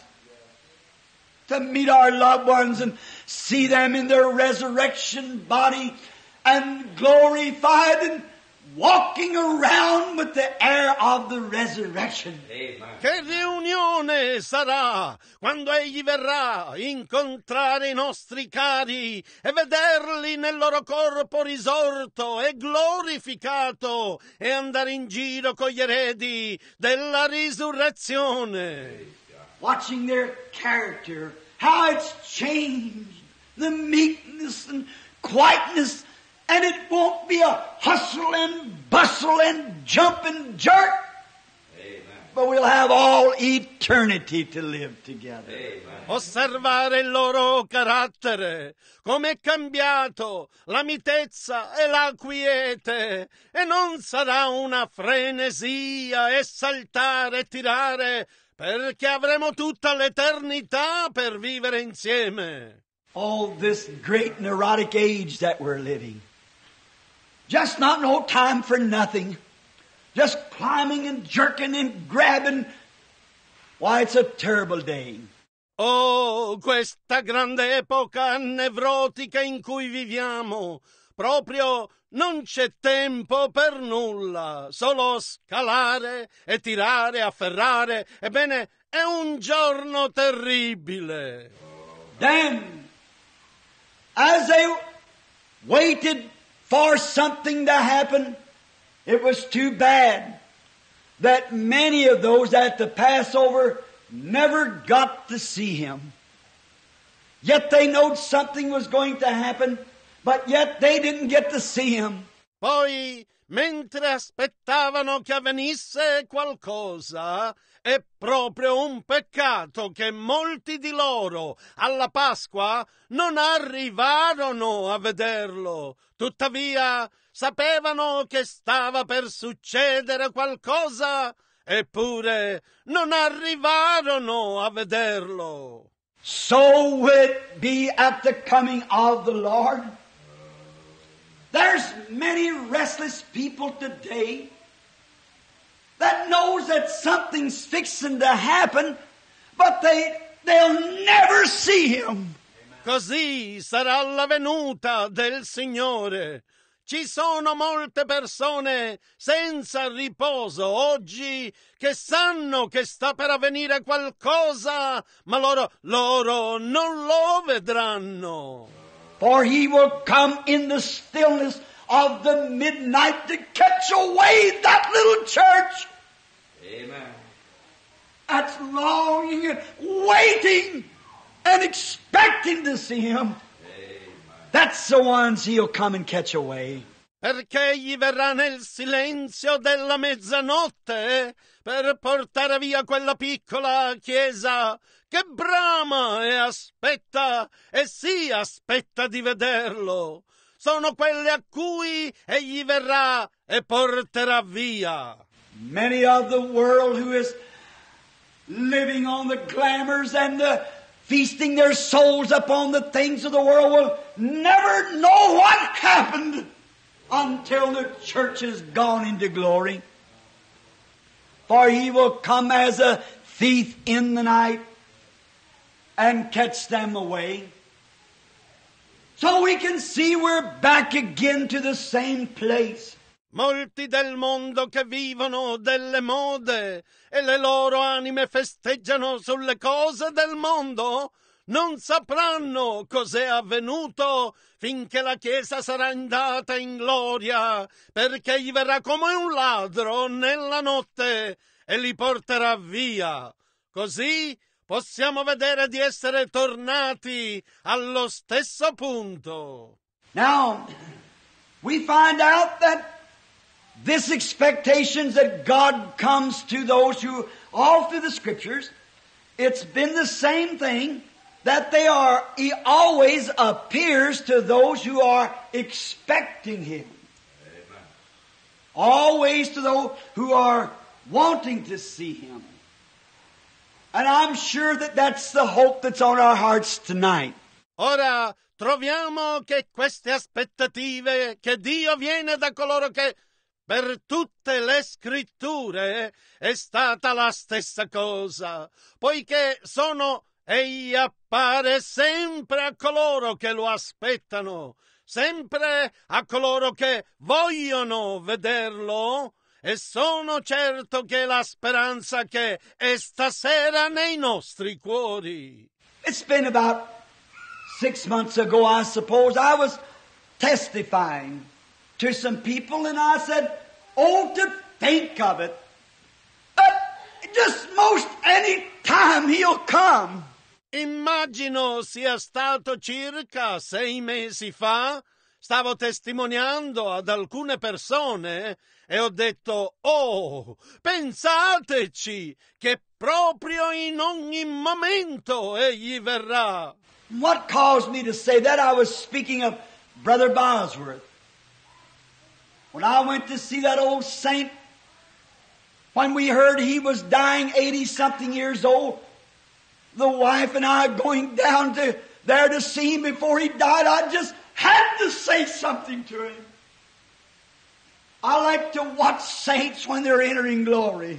to meet our loved ones and see them in their resurrection body and glorified and walking around with the air of the resurrection. Amen. Che riunione sarà quando Egli verrà a incontrare i nostri cari e vederli nel loro corpo risorto e glorificato e andare in giro con gli eredi della risurrezione. Watching their character, how it's changed, the meekness and quietness, and it won't be a hustle and bustle and jump and jerk. But we'll have all eternity to live together. Osservare il loro carattere, come è cambiato, la mitezza e la quiete, e non sarà una frenesia e saltare e tirare, perché avremo tutta l'eternità per vivere insieme. Oh, this great neurotic age that we're living. Just not no time for nothing. Just climbing and jerking and grabbing. Why, it's a terrible day. Oh, questa grande epoca nevrotica in cui viviamo. Proprio non c'è tempo per nulla. Solo scalare e tirare, afferrare. Ebbene, è un giorno terribile. Then, as they waited for something to happen, it was too bad that many of those at the Passover never got to see Him. Yet they knowed something was going to happen, but yet they didn't get to see Him. Poi, mentre aspettavano che avvenisse qualcosa, è proprio un peccato che molti di loro alla Pasqua non arrivarono a vederlo. Tuttavia, sapevano che stava per succedere qualcosa, eppure non arrivarono a vederlo. So will it be at the coming of the Lord. There's many restless people today that knows that something's fixing to happen, but they'll never see Him. Così sarà la venuta del Signore. Ci sono molte persone senza riposo oggi che sanno che sta per avvenire qualcosa, ma loro non lo vedranno. For He will come in the stillness of the midnight to catch away that little church. Amen. That's longing and waiting and expecting to see Him. That's the ones He'll come and catch away. Perché egli verrà nel silenzio della mezzanotte per portare via quella piccola chiesa che brama e aspetta, e sì, aspetta di vederlo. Sono quelle a cui egli verrà e porterà via. Many of the world who is living on the glamours and the feasting their souls upon the things of the world will never know what happened until the church is gone into glory. For He will come as a thief in the night and catch them away. So we can see we're back again to the same place. Molti del mondo che vivono delle mode e le loro anime festeggiano sulle cose del mondo non sapranno cos'è avvenuto finché la Chiesa sarà andata in gloria, perché gli verrà come un ladro nella notte e li porterà via. Così possiamo vedere di essere tornati allo stesso punto. Now, we find out that this expectations that God comes to those who, all through the Scriptures, it's been the same thing, that He always appears to those who are expecting Him. Amen. Always to those who are wanting to see Him. And I'm sure that that's the hope that's on our hearts tonight. Ora troviamo che queste aspettative, che Dio viene da coloro che per tutte le scritture è stata la stessa cosa, poiché egli appare sempre a coloro che lo aspettano, sempre a coloro che vogliono vederlo, e sono certo che la speranza che è stasera nei nostri cuori. It's been about 6 months ago, I suppose, I was testifying to some people, and I said, oh, to think of it, just most any time He'll come. Immagino sia stato circa 6 mesi fa, stavo testimoniando ad alcune persone e ho detto, oh, pensateci che proprio in ogni momento egli verrà. What caused me to say that? I was speaking of Brother Bosworth. When I went to see that old saint, when we heard he was dying 80-something years old, the wife and I going down there to see him before he died, I just had to say something to him. I like to watch saints when they're entering glory.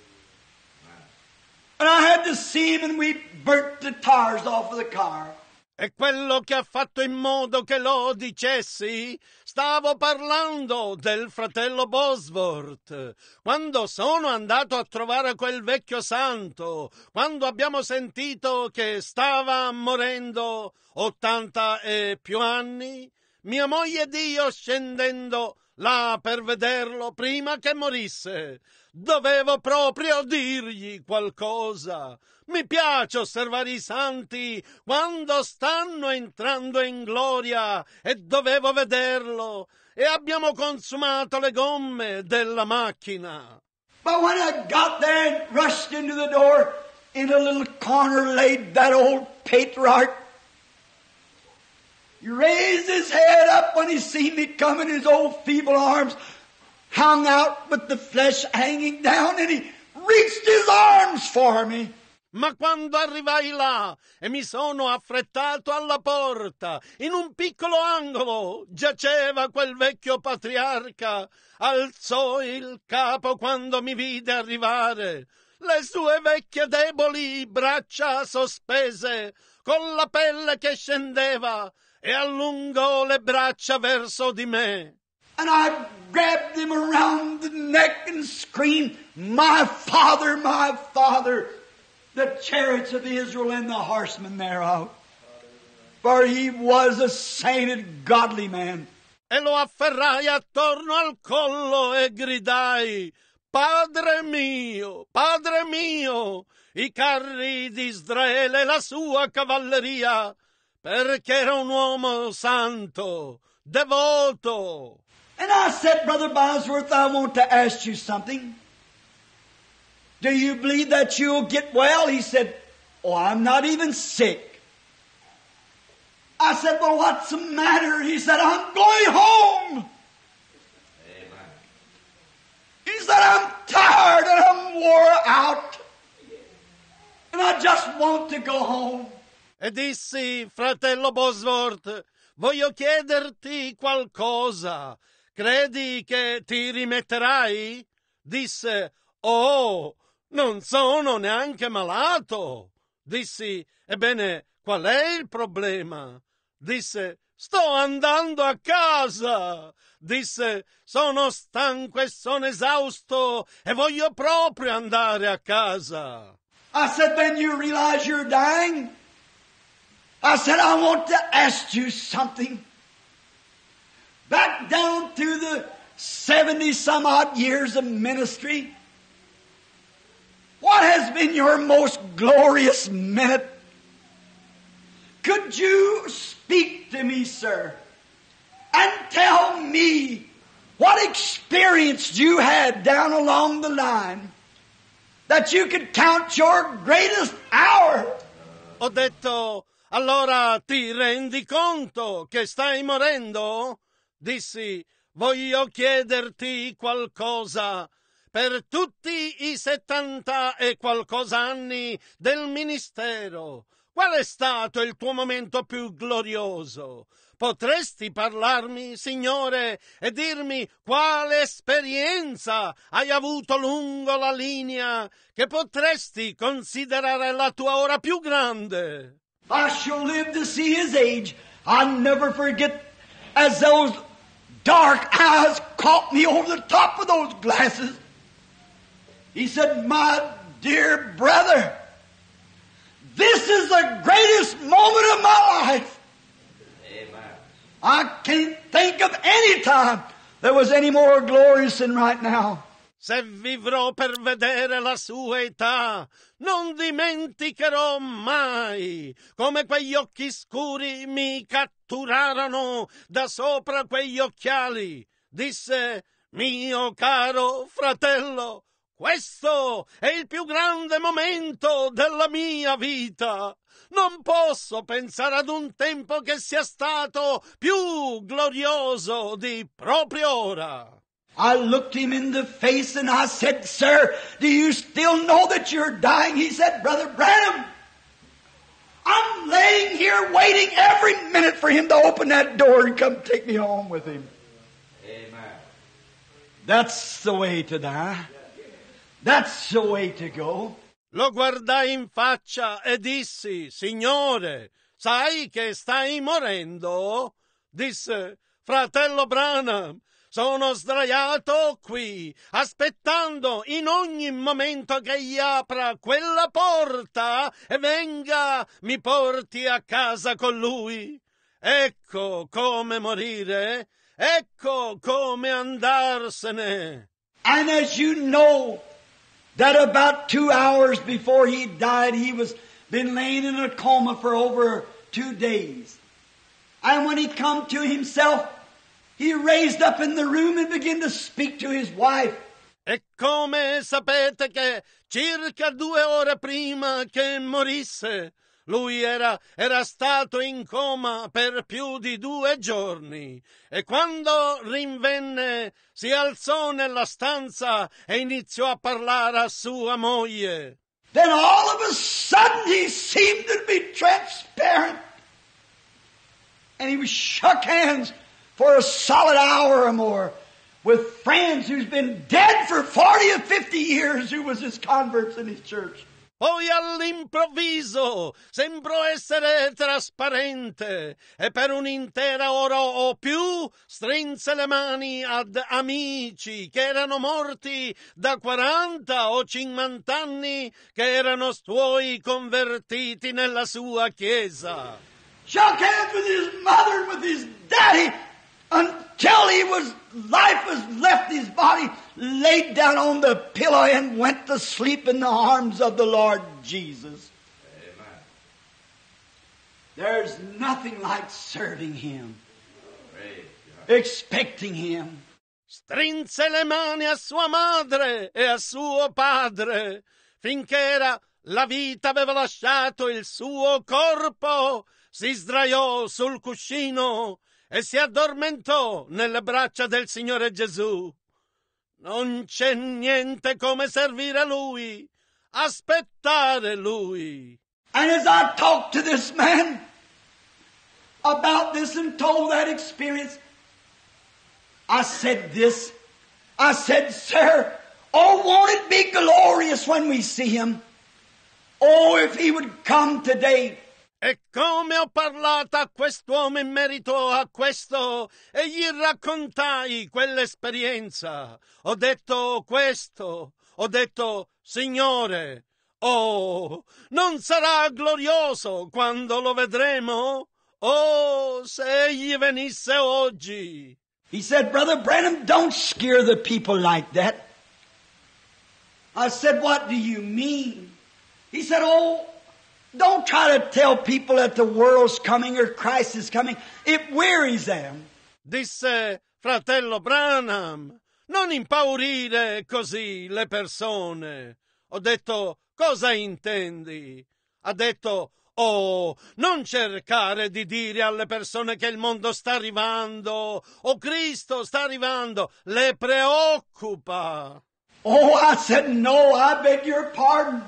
And I had to see him, and we burnt the tires off of the car. E quello che ha fatto in modo che lo dicessi, stavo parlando del fratello Bosworth. Quando sono andato a trovare quel vecchio santo, quando abbiamo sentito che stava morendo 80 e più anni, mia moglie ed io scendendo là per vederlo prima che morisse, dovevo proprio dirgli qualcosa. Mi piace osservare i santi quando stanno entrando in gloria e dovevo vederlo, e abbiamo consumato le gomme della macchina. But when I got there and rushed into the door, in a little corner laid that old patriarch. He raised his head up when he seen me coming, his old feeble arms hung out with the flesh hanging down, and he reached his arms for me. Ma quando arrivai là e mi sono affrettato alla porta, in un piccolo angolo giaceva quel vecchio patriarca. Alzò il capo quando mi vide arrivare, le sue vecchie deboli braccia sospese, con la pelle che scendeva, e allungò le braccia verso di me. And I grabbed him around the neck and screamed, my Father, my Father, the chariots of Israel and the horsemen thereof. For he was a sainted, godly man. E lo afferrai attorno al collo e gridai, Padre mio, i carri di Israele e la sua cavalleria, perché era un uomo santo, devoto. And I said, Brother Bosworth, I want to ask you something. Do you believe that you'll get well? He said, oh, I'm not even sick. I said, well, what's the matter? He said, I'm going home. Amen. He said, I'm tired and I'm wore out. And I just want to go home. E dissi, fratello Bosworth, voglio chiederti qualcosa. Credi che ti rimetterai? Disse, oh, non sono neanche malato. Dissi, ebbene, qual è il problema? Disse, sto andando a casa. Disse, sono stanco e sono esausto e voglio proprio andare a casa. I said, then you realize you're dying? I said, I want to ask you something. Back down through the 70-some-odd years of ministry, what has been your most glorious minute? Could you speak to me, sir, and tell me what experience you had down along the line that you could count your greatest hour? Ho detto, allora ti rendi conto che stai morendo? Dissi, voglio chiederti qualcosa. Per tutti i 70 e qualcosa anni del ministero, qual è stato il tuo momento più glorioso? Potresti parlarmi, Signore, e dirmi quale esperienza hai avuto lungo la linea che potresti considerare la tua ora più grande? I shall live to see his age. I'll never forget as those dark eyes caught me over the top of those glasses. He said, my dear brother, this is the greatest moment of my life. Amen. I can't think of any time that was any more glorious than right now. Se vivrò per vedere la sua età, non dimenticherò mai come quegli occhi scuri mi catturarono da sopra quegli occhiali. Disse, mio caro fratello, questo è il più grande momento della mia vita. Non posso pensare ad un tempo che sia stato più glorioso di proprio ora. I looked him in the face and I said, sir, do you still know that you're dying? He said, Brother Branham, I'm laying here waiting every minute for him to open that door and come take me home with him. Amen. That's the way to die. That's the way to go. Lo guardai in faccia e dissi, Signore, sai che stai morendo? Disse, fratello Branham, sono sdraiato qui, aspettando in ogni momento che gli apra quella porta e venga, mi porti a casa con lui. Ecco come morire, ecco come andarsene. And as you know, that about 2 hours before he died, he was been laying in a coma for over 2 days. And when he come to himself, he raised up in the room and began to speak to his wife. E come sapete che circa 2 ore prima che morisse, lui era stato in coma per più di 2 giorni e quando rinvenne si alzò nella stanza e iniziò a parlare a sua moglie. Then all of a sudden he seemed to be transparent. And he was shook hands for a solid hour or more with friends who's been dead for 40 or 50 years who was his converts in his church. Poi all'improvviso sembrò essere trasparente e per un'intera ora o più strinse le mani ad amici che erano morti da 40 o 50 anni, che erano suoi convertiti nella sua chiesa. Shook hands with his mother and with his daddy until life was left his body, laid down on the pillow and went to sleep in the arms of the Lord Jesus. Amen. There's nothing like serving Him, Praise God. expecting Him. Strinse le mani a sua madre e a suo padre finché la vita aveva lasciato il suo corpo, si sdraiò sul cuscino e si addormentò nelle braccia del Signore Gesù. Non c'è niente come servire Lui, aspettare Lui. And as I talked to this man about this and told that experience, I said this. I said, sir, oh, won't it be glorious when we see Him? Oh, if He would come today. E come ho parlato a quest'uomo in merito a questo e gli raccontai quell'esperienza, ho detto questo, ho detto, Signore, oh, non sarà glorioso quando lo vedremo? Oh, se Egli venisse oggi. He said, Brother Branham, don't scare the people like that. I said, what do you mean? He said, oh, don't try to tell people that the world's coming or Christ is coming. It wearies them. Disse fratello Branham, non impaurire così le persone. Ho detto, cosa intendi? Ha detto, oh, non cercare di dire alle persone che il mondo sta arrivando o Cristo sta arrivando, le preoccupa. Oh, I said, no, I beg your pardon.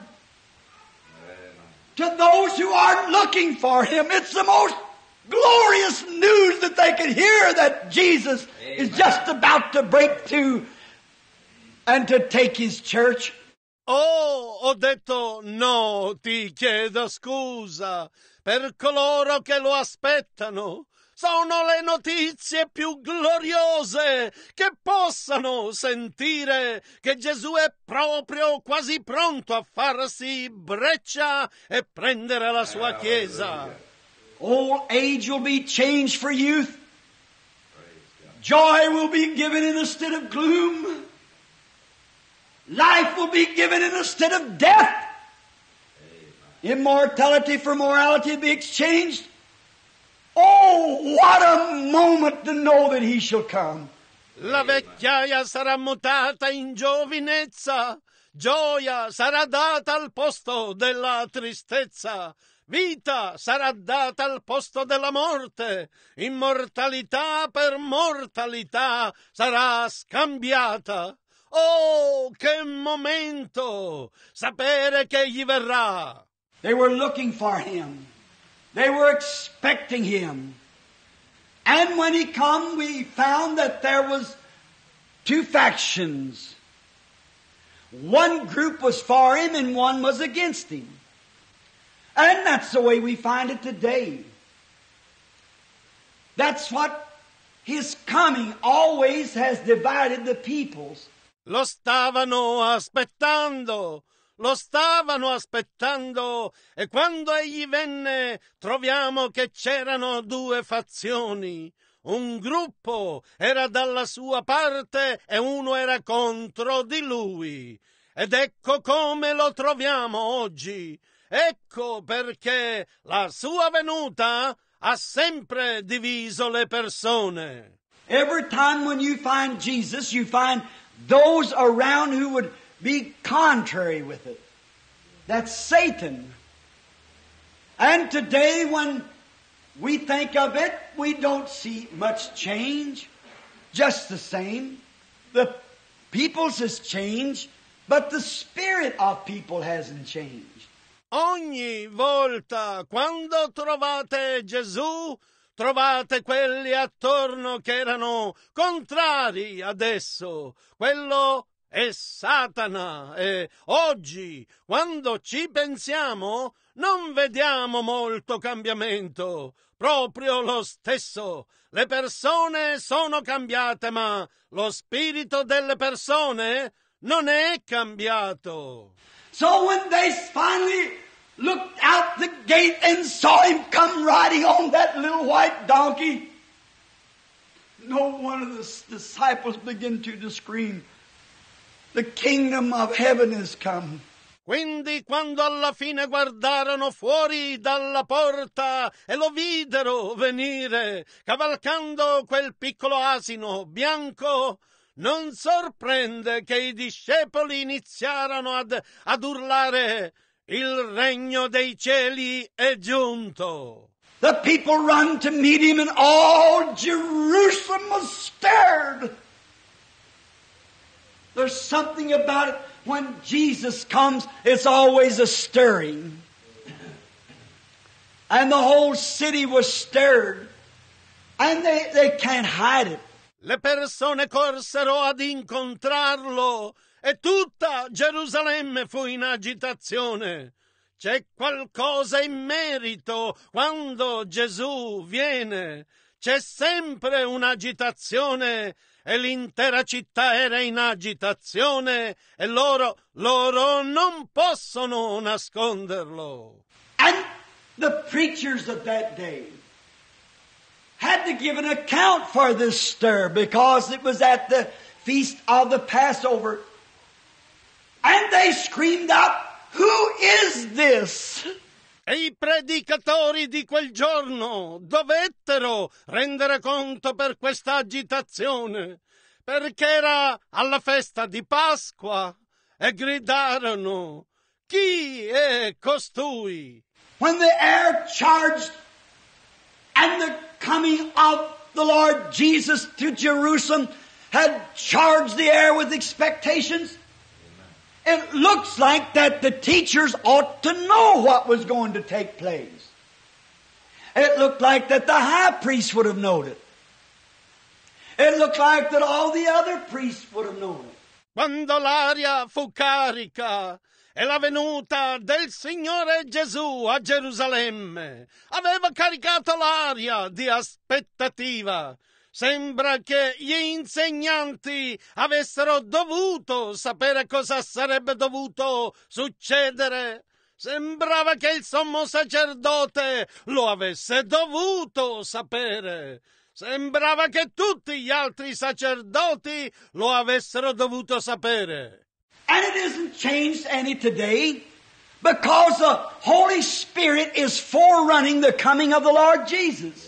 To those who aren't looking for Him, it's the most glorious news that they could hear, that Jesus is just about to break through and to take His church. Oh, ho detto no, ti chiedo scusa. Per coloro che lo aspettano, sono le notizie più gloriose che possano sentire che Gesù è proprio quasi pronto a farsi breccia e prendere la sua Chiesa. Old age will be changed for youth. Joy will be given instead of gloom. Life will be given instead of death. Immortality for morality will be exchanged. Oh, what a moment to know that He shall come. La vecchiaia sarà mutata in giovinezza, gioia sarà data al posto della tristezza, vita sarà data al posto della morte, immortalità per mortalità sarà scambiata. Oh, che momento! Sapere che Egli verrà. They were looking for Him. They were expecting Him. And when He come, we found that there was two factions. One group was for Him and one was against Him. And that's the way we find it today. That's what His coming always has divided the peoples. Lo stavano aspettando e quando Egli venne troviamo che c'erano due fazioni. Un gruppo era dalla sua parte e uno era contro di Lui. Ed ecco come lo troviamo oggi. Ecco perché la sua venuta ha sempre diviso le persone. Every time when you find Jesus, you find those around who would be contrary with it. That's Satan. And today when we think of it, we don't see much change. Just the same. The peoples has changed. But the spirit of people hasn't changed. Ogni volta quando trovate Gesù, trovate quelli attorno che erano contrari ad esso. Quello è Satana. E oggi, quando ci pensiamo, non vediamo molto cambiamento. Proprio lo stesso. Le persone sono cambiate, ma lo spirito delle persone non è cambiato. So when they finally looked out the gate and saw him come riding on that little white donkey, no one of the disciples began to scream, "The kingdom of heaven is come." Quindi quando alla fine guardarono fuori dalla porta e lo videro venire cavalcando quel piccolo asino bianco, non sorprende che i discepoli iniziarono ad urlare: il regno dei cieli è giunto. The people run to meet him and all Jerusalem was stirred. There's something about it. When Jesus comes, it's always a stirring. And the whole city was stirred. And they can't hide it. Le persone corsero ad incontrarlo e tutta Gerusalemme fu in agitazione. C'è qualcosa in merito quando Gesù viene. C'è sempre un'agitazione e l'intera città era in agitazione e loro non possono nasconderlo. And the preachers of that day had to give an account for this stir because it was at the feast of the Passover. And they screamed out, "Who is this?" E i predicatori di quel giorno dovettero rendere conto per questa agitazione, perché era alla festa di Pasqua, e gridarono: "Chi è costui?" When the air charged and the coming of the Lord Jesus to Jerusalem had charged the air with expectations, it looks like that the teachers ought to know what was going to take place. It looked like that the high priest would have known it. It looked like that all the other priests would have known it. Quando l'aria fu carica e la venuta del Signore Gesù a Gerusalemme aveva caricato l'aria di aspettativa. Sembra che gli insegnanti avessero dovuto sapere cosa sarebbe dovuto succedere. Sembrava che il sommo sacerdote lo avesse dovuto sapere. Sembrava che tutti gli altri sacerdoti lo avessero dovuto sapere. And it isn't changed any today because the Holy Spirit is forerunning the coming of the Lord Jesus.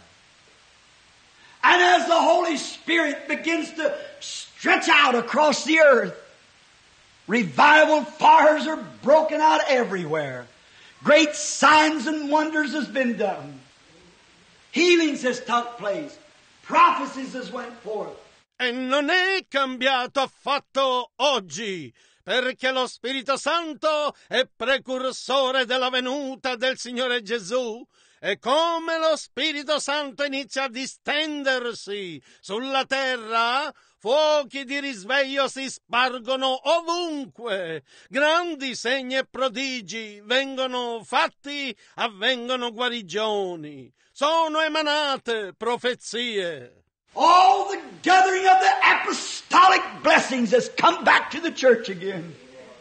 And as the Holy Spirit begins to stretch out across the earth, revival fires are broken out everywhere. Great signs and wonders has been done. Healings has took place. Prophecies has went forth. E non è cambiato affatto oggi, perché lo Spirito Santo è precursore della venuta del Signore Gesù. E come lo Spirito Santo inizia a distendersi sulla terra, fuochi di risveglio si spargono ovunque, grandi segni e prodigi vengono fatti, avvengono guarigioni, sono emanate profezie. All the gathering of the apostolic blessings has come back to the church again.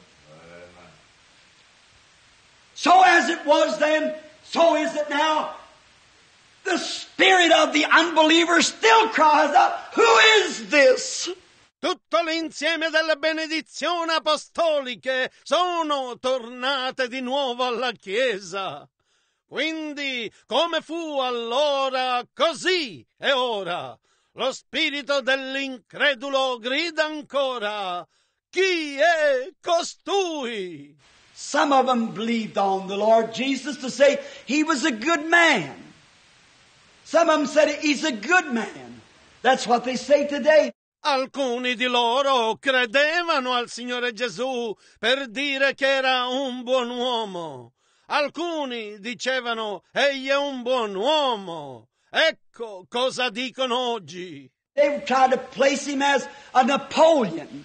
So as it was then, so is it now. The spirit of the unbeliever still cries out, "Who is this?" Tutto l'insieme delle benedizioni apostoliche sono tornate di nuovo alla Chiesa. Quindi, come fu allora, così è ora. Lo spirito dell'incredulo grida ancora: "Chi è costui?" Some of them believed on the Lord Jesus to say He was a good man. Some of them said He's a good man. That's what they say today. Alcuni di loro credevano al Signore Gesù per dire che era un buon uomo. Alcuni dicevano: egli è un buon uomo. Ecco cosa dicono oggi. They tried to place him as a Napoleon,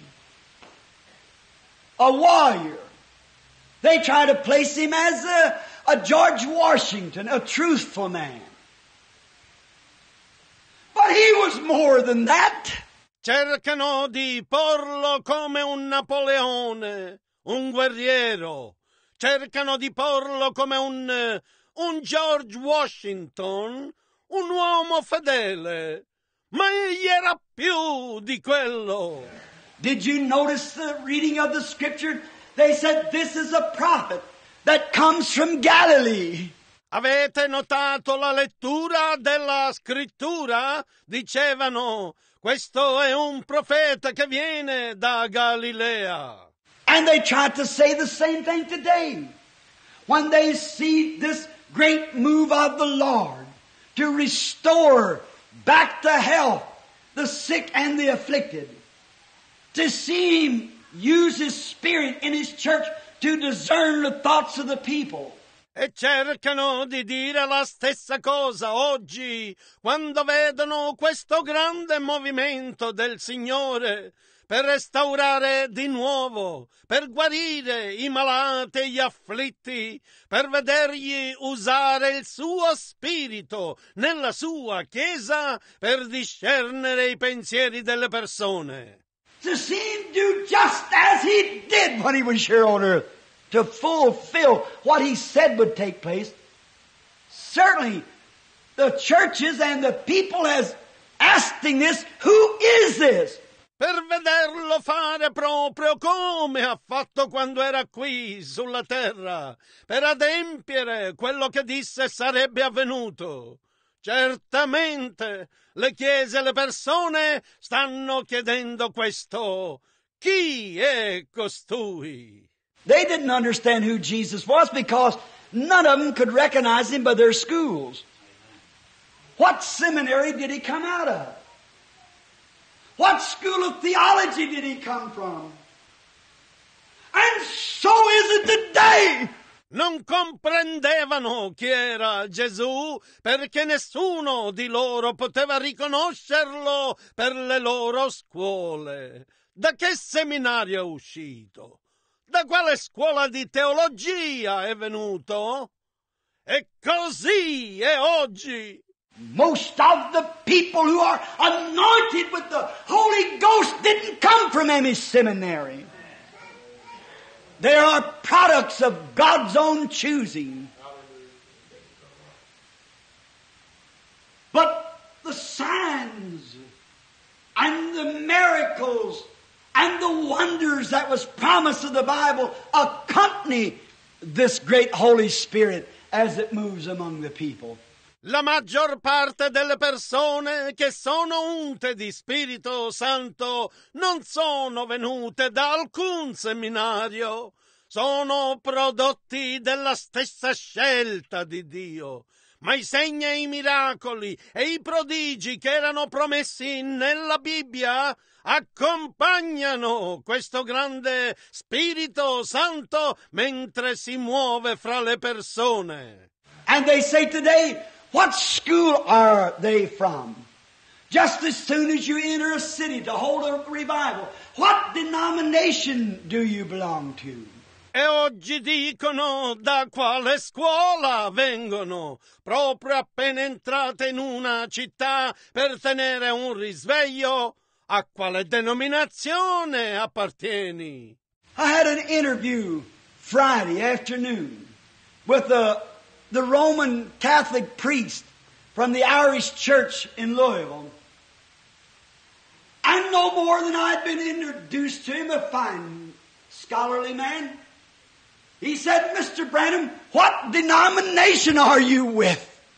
a warrior. They tried to place him as a George Washington, a truthful man. But he was more than that. Cercano di porlo come un Napoleone, un guerriero. Cercano di porlo come un George Washington, un uomo fedele. Ma egli era più di quello. Did you notice the reading of the scripture? They said this is a prophet that comes from Galilee. Avete notato la lettura della scrittura? Dicevano: questo è un profeta che viene da Galilea. And they try to say the same thing today. When they see this great move of the Lord to restore back to health the sick and the afflicted, to see Him use His Spirit in His church to discern the thoughts of the people. E cercano di dire la stessa cosa oggi, quando vedono questo grande movimento del Signore per restaurare di nuovo, per guarire i malati e gli afflitti, per vedergli usare il suo spirito nella sua Chiesa per discernere i pensieri delle persone. To see Him do just as He did when He was here on earth, to fulfill what He said would take place. Certainly, the churches and the people has asking this, who is this? Per vederlo fare proprio come ha fatto quando era qui sulla terra, per adempiere quello che disse sarebbe avvenuto. Certamente le chiese e le persone stanno chiedendo questo. Chi è costui? They didn't understand who Jesus was because none of them could recognize Him by their schools. What seminary did He come out of? What school of theology did He come from? And so is it today. Non comprendevano chi era Gesù perché nessuno di loro poteva riconoscerlo per le loro scuole. Da che seminario è uscito? Da quale scuola di teologia è venuto? E così è oggi. Most of the people who are anointed with the Holy Ghost didn't come from any seminary. They are products of God's own choosing. But the signs and the miracles and the wonders that was promised of the Bible accompany this great Holy Spirit as it moves among the people. La maggior parte delle persone che sono unte di Spirito Santo non sono venute da alcun seminario, sono prodotti della stessa scelta di Dio. Ma i segni e i miracoli e i prodigi che erano promessi nella Bibbia accompagnano questo grande Spirito Santo mentre si muove fra le persone. And they say today, what school are they from? Just as soon as you enter a city to hold a revival, what denomination do you belong to? E oggi dicono da quale scuola vengono, proprio appena entrate in una città per tenere un risveglio, a quale denominazione appartieni? I had an interview Friday afternoon with the Roman Catholic priest from the Irish Church in Louisville. And no more than I'd been introduced to him, a fine scholarly man. He said, Mr. Branham, what denomination are you with?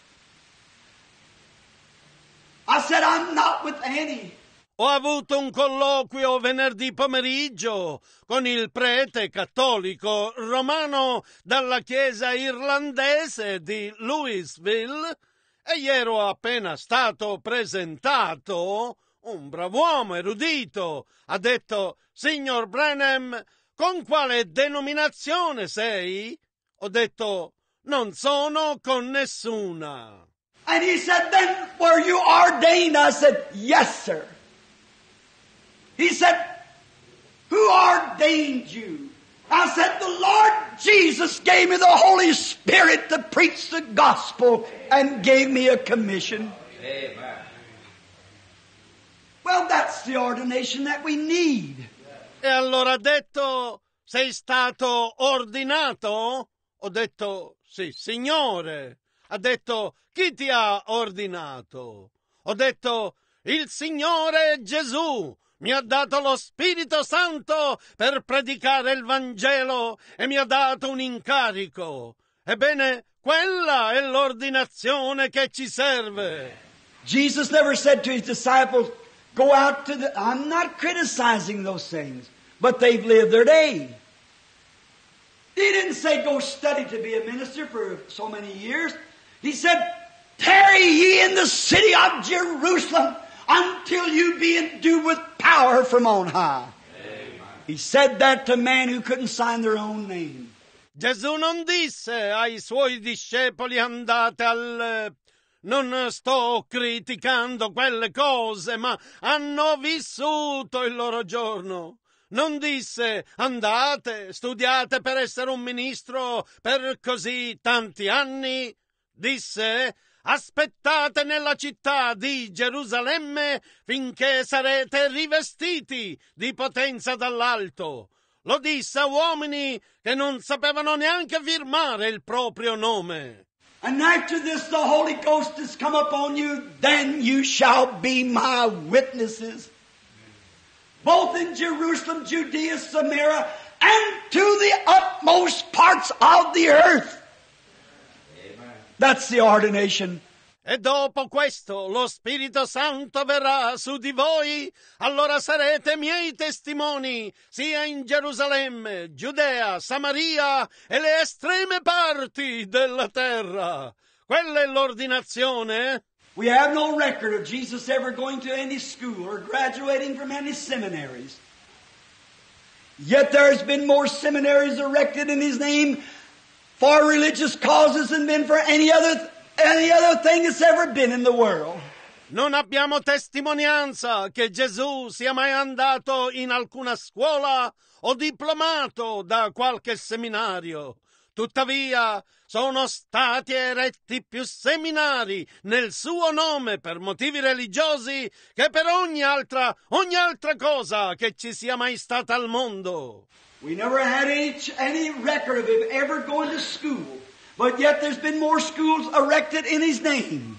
I said, I'm not with any. Ho avuto un colloquio venerdì pomeriggio con il prete cattolico romano dalla chiesa irlandese di Louisville e gli ero appena stato presentato un brav'uomo erudito, ha detto: Signor Branham, con quale denominazione sei? Ho detto: non sono con nessuna. And he said, then were you ordained? I said, yes, sir. He said, who ordained you? I said, the Lord Jesus gave me the Holy Spirit to preach the gospel and gave me a commission. Amen. Well, that's the ordination that we need. E allora ha detto: sei stato ordinato? Ho detto: sì, Signore. Ha detto: chi ti ha ordinato? Ho detto: il Signore Gesù mi ha dato lo Spirito Santo per predicare il Vangelo e mi ha dato un incarico. Ebbene, quella è l'ordinazione che ci serve. Jesus never said to his disciples, go out to the... I'm not criticizing those things, but they've lived their day. He didn't say go study to be a minister for so many years. He said, tarry ye in the city of Jerusalem until you be endued with power from on high. Amen. He said that to men who couldn't sign their own name. Gesù non disse ai suoi discepoli: andate al... Non sto criticando quelle cose, ma hanno vissuto il loro giorno. Non disse: andate, studiate per essere un ministro per così tanti anni. Disse: aspettate nella città di Gerusalemme finché sarete rivestiti di potenza dall'alto. Lo disse a uomini che non sapevano neanche firmare il proprio nome. And after this the Holy Ghost has come upon you, then you shall be my witnesses, both in Jerusalem, Judea, Samaria, and to the utmost parts of the earth. Amen. That's the ordination. E dopo questo lo Spirito Santo verrà su di voi, allora sarete miei testimoni, sia in Gerusalemme, Giudea, Samaria e le estreme parti della terra. Quella è l'ordinazione. We have no record of Jesus ever going to any school or graduating from any seminaries. Yet there's been more seminaries erected in His name for religious causes than been for any other thing that's ever been in the world. Non abbiamo testimonianza che Gesù sia mai andato in alcuna scuola o diplomato da qualche seminario. Tuttavia, sono stati eretti più seminari nel suo nome per motivi religiosi che per ogni altra cosa che ci sia mai stata al mondo. We never had any record of Him ever going to school. But yet there's been more schools erected in His name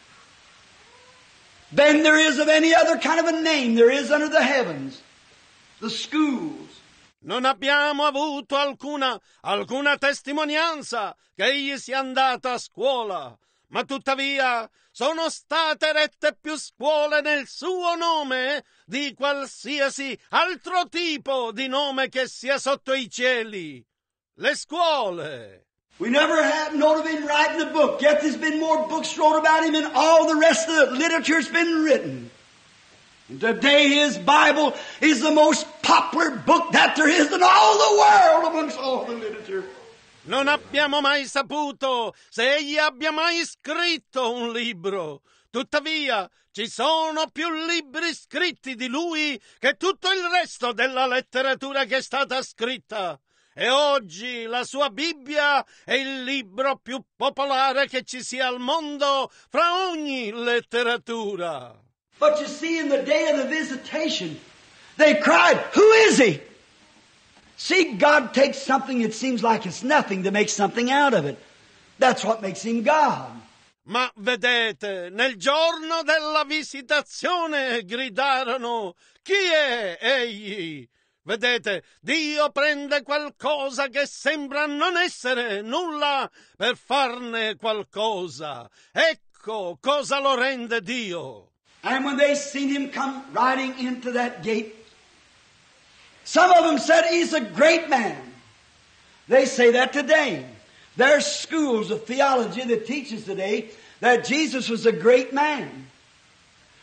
than there is of any other kind of a name there is under the heavens. The schools. Non abbiamo avuto alcuna testimonianza che egli sia andato a scuola, ma tuttavia sono state erette più scuole nel suo nome di qualsiasi altro tipo di nome che sia sotto i cieli. Le scuole. We never have known of Him writing a book, yet there's been more books wrote about Him than all the rest of the literature's been written. And today His Bible is the most popular book that there is in all the world amongst all the literature. Non abbiamo mai saputo se egli abbia mai scritto un libro. Tuttavia, ci sono più libri scritti di lui che tutto il resto della letteratura che è stata scritta. E oggi la sua Bibbia è il libro più popolare che ci sia al mondo fra ogni letteratura. But you see, in the day of the visitation, they cried, "Who is He?" See, God takes something that seems like it's nothing to make something out of it. That's what makes Him God. Ma vedete, nel giorno della visitazione gridarono: chi è egli? Vedete, Dio prende qualcosa che sembra non essere nulla per farne qualcosa. Ecco cosa lo rende Dio. And when they seen Him come riding into that gate, some of them said He's a great man. They say that today. There's schools of theology that teaches today that Jesus was a great man.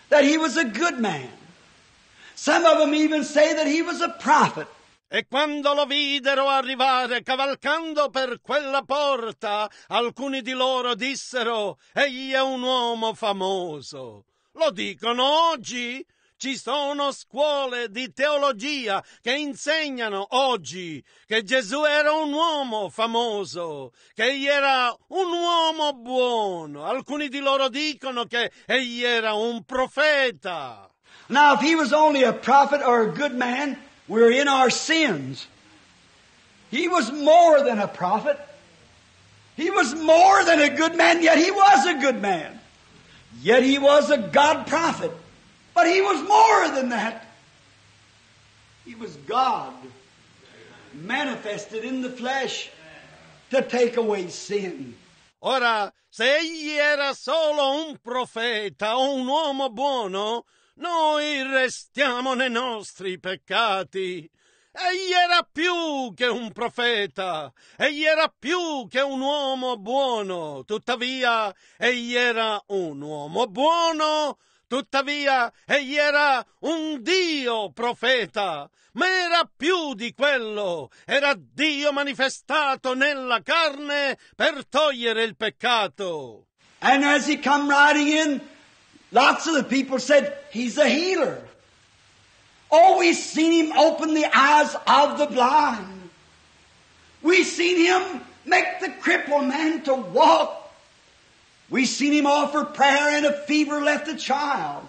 that he was a good man. Some of them even say that he was a prophet. E quando lo videro arrivare cavalcando per quella porta, alcuni di loro dissero: egli è un uomo famoso. Lo dicono oggi. Ci sono scuole di teologia che insegnano oggi che Gesù era un uomo famoso, che egli era un uomo buono. Alcuni di loro dicono che egli era un profeta. Now, if he was only a prophet or a good man, we're in our sins. He was more than a prophet. He was more than a good man, yet he was a good man. Yet he was a God prophet. But he was more than that. He was God, manifested in the flesh to take away sin. Ora, se egli era solo un profeta o un uomo buono, noi restiamo nei nostri peccati. Egli era più che un profeta, egli era più che un uomo buono. Tuttavia, egli era un uomo buono. Tuttavia, egli era un Dio profeta, ma era più di quello. Era Dio manifestato nella carne per togliere il peccato. And as he come riding in, lots of the people said, he's a healer. Oh, we've seen him open the eyes of the blind. We've seen him make the crippled man to walk. We've seen him offer prayer and a fever left a child.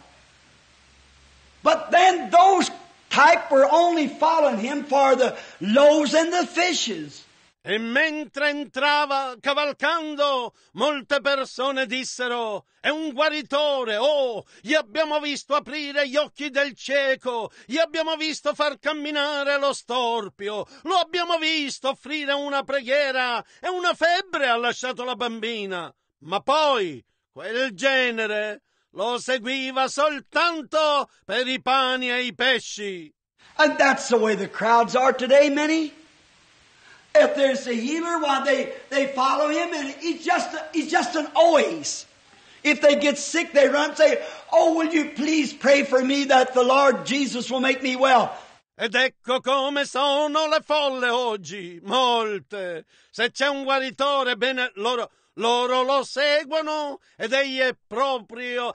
But then those type were only following him for the loaves and the fishes. E mentre entrava cavalcando, molte persone dissero: è un guaritore, oh, gli abbiamo visto aprire gli occhi del cieco, gli abbiamo visto far camminare lo storpio, lo abbiamo visto offrire una preghiera e una febbre ha lasciato la bambina. Ma poi quel genere lo seguiva soltanto per i pani e i pesci. And that's the way the crowds are today, many. If there's a healer, why they follow him, and he's just an oasis. If they get sick, they run and say, oh, will you please pray for me that the Lord Jesus will make me well. Ed ecco come sono le folle oggi, molte. Se c'è un guaritore, bene, loro lo seguono ed egli è proprio